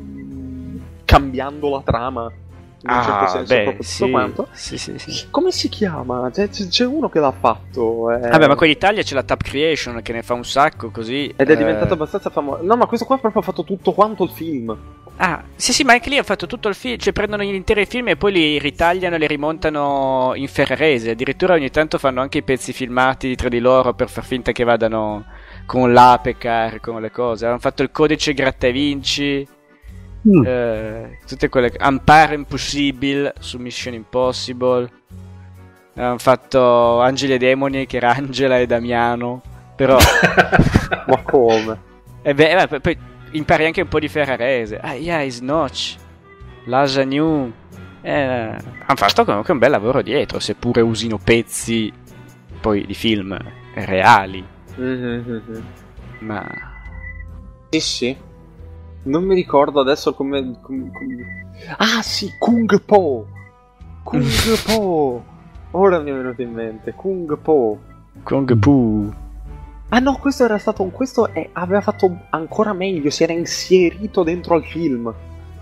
cambiando la trama. In un certo senso, beh, proprio sì, tutto quanto. sì, sì, sì. Come si chiama? C'è, c'è- c'è uno che l'ha fatto. eh. Vabbè, ma qua in Italia c'è la Tab Creation che ne fa un sacco così. Ed è eh. diventato abbastanza famoso. No, ma questo qua proprio ha fatto tutto quanto il film. Ah, sì, sì, ma anche lì ha fatto tutto il film. Cioè, prendono gli interi film e poi li ritagliano e li rimontano in ferrarese. Addirittura ogni tanto fanno anche i pezzi filmati tra di loro per far finta che vadano con l'Apecar, con le cose. Hanno fatto il codice Gratta e Vinci. Mm. eh, tutte quelle. Empire Impossible su Mission Impossible. Hanno fatto Angeli e Demoni, che era Angela e Damiano. Però. Ma come? E beh, poi, poi impari anche un po' di ferrarese. Ah, yeah, is notch. Lasagna. Eh, hanno fatto comunque un bel lavoro dietro, seppure usino pezzi poi di film reali. Mhm. Ma. Sì, sì. Non mi ricordo adesso come. come- come- Ah, sì, Kung Po. Kung Po. Ora mi è venuto in mente. Kung Po. Kung Fu. Ah no, questo era stato un. Questo è- aveva fatto ancora meglio. Si era inserito dentro al film.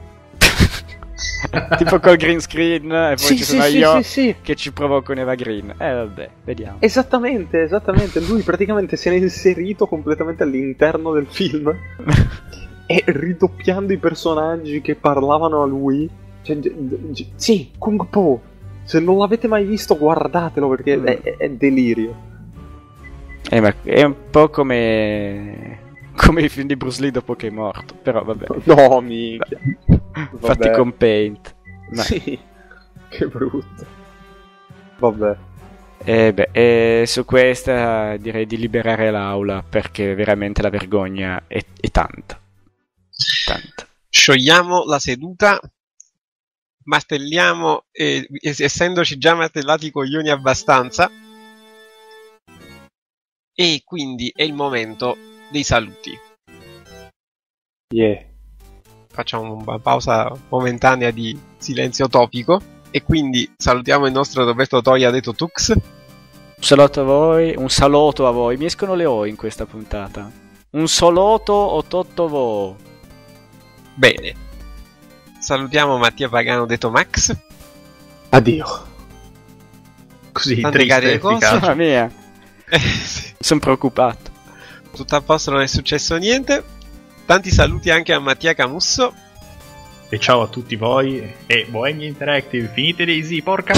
Tipo col green screen. E poi Sì, ci sì, sono sì, io sì, sì. che ci provo con Eva Green. Eh, vabbè, vediamo. Esattamente, esattamente. Lui praticamente si era inserito completamente all'interno del film e ridoppiando i personaggi che parlavano a lui. Cioè, g- g- sì, Kung Po. Se non l'avete mai visto, guardatelo perché Mm. è, è- è delirio. Eh, ma è un po' come. Come i film di Bruce Lee dopo che è morto. Però vabbè. No, minchia. Fatti Vabbè. con Paint. Ma- Sì, che brutto. Vabbè. E beh, e su questa direi di liberare l'aula perché veramente la vergogna è, è tanta. Tanta. Sciogliamo la seduta, martelliamo, e, es- essendoci già martellati i coglioni abbastanza, E quindi è il momento dei saluti. Yeah. Facciamo una pausa momentanea di silenzio topico. E quindi salutiamo il nostro Roberto Toia detto Tux. Un saluto a voi, un saluto a voi. Mi escono le O in questa puntata. Un saluto o totto vo. Bene. Salutiamo Mattia Pagano detto Max. Addio. Così Tante triste care e cose. efficace. Mamma mia, Eh, sì. sono preoccupato. Tutto a posto, non è successo niente. Tanti saluti anche a Mattia Camusso. E ciao a tutti voi e Bohemia Interactive, finite Daisy, porca.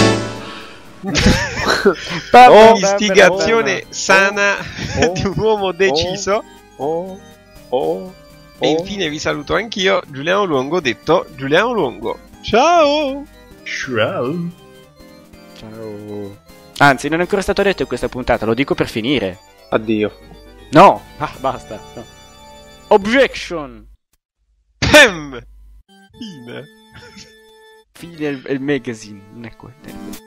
Oh, Istigazione oh, sana oh, di un uomo deciso. Oh, oh, E oh. infine vi saluto anch'io, Giuliano Luongo detto Giuliano Luongo. Ciao! Ciao. Ciao. Anzi, non è ancora stato detto in questa puntata, lo dico per finire. Addio. No, ah, basta. No. Objection. Pam! Fine. Fine il, il magazine, non è quello.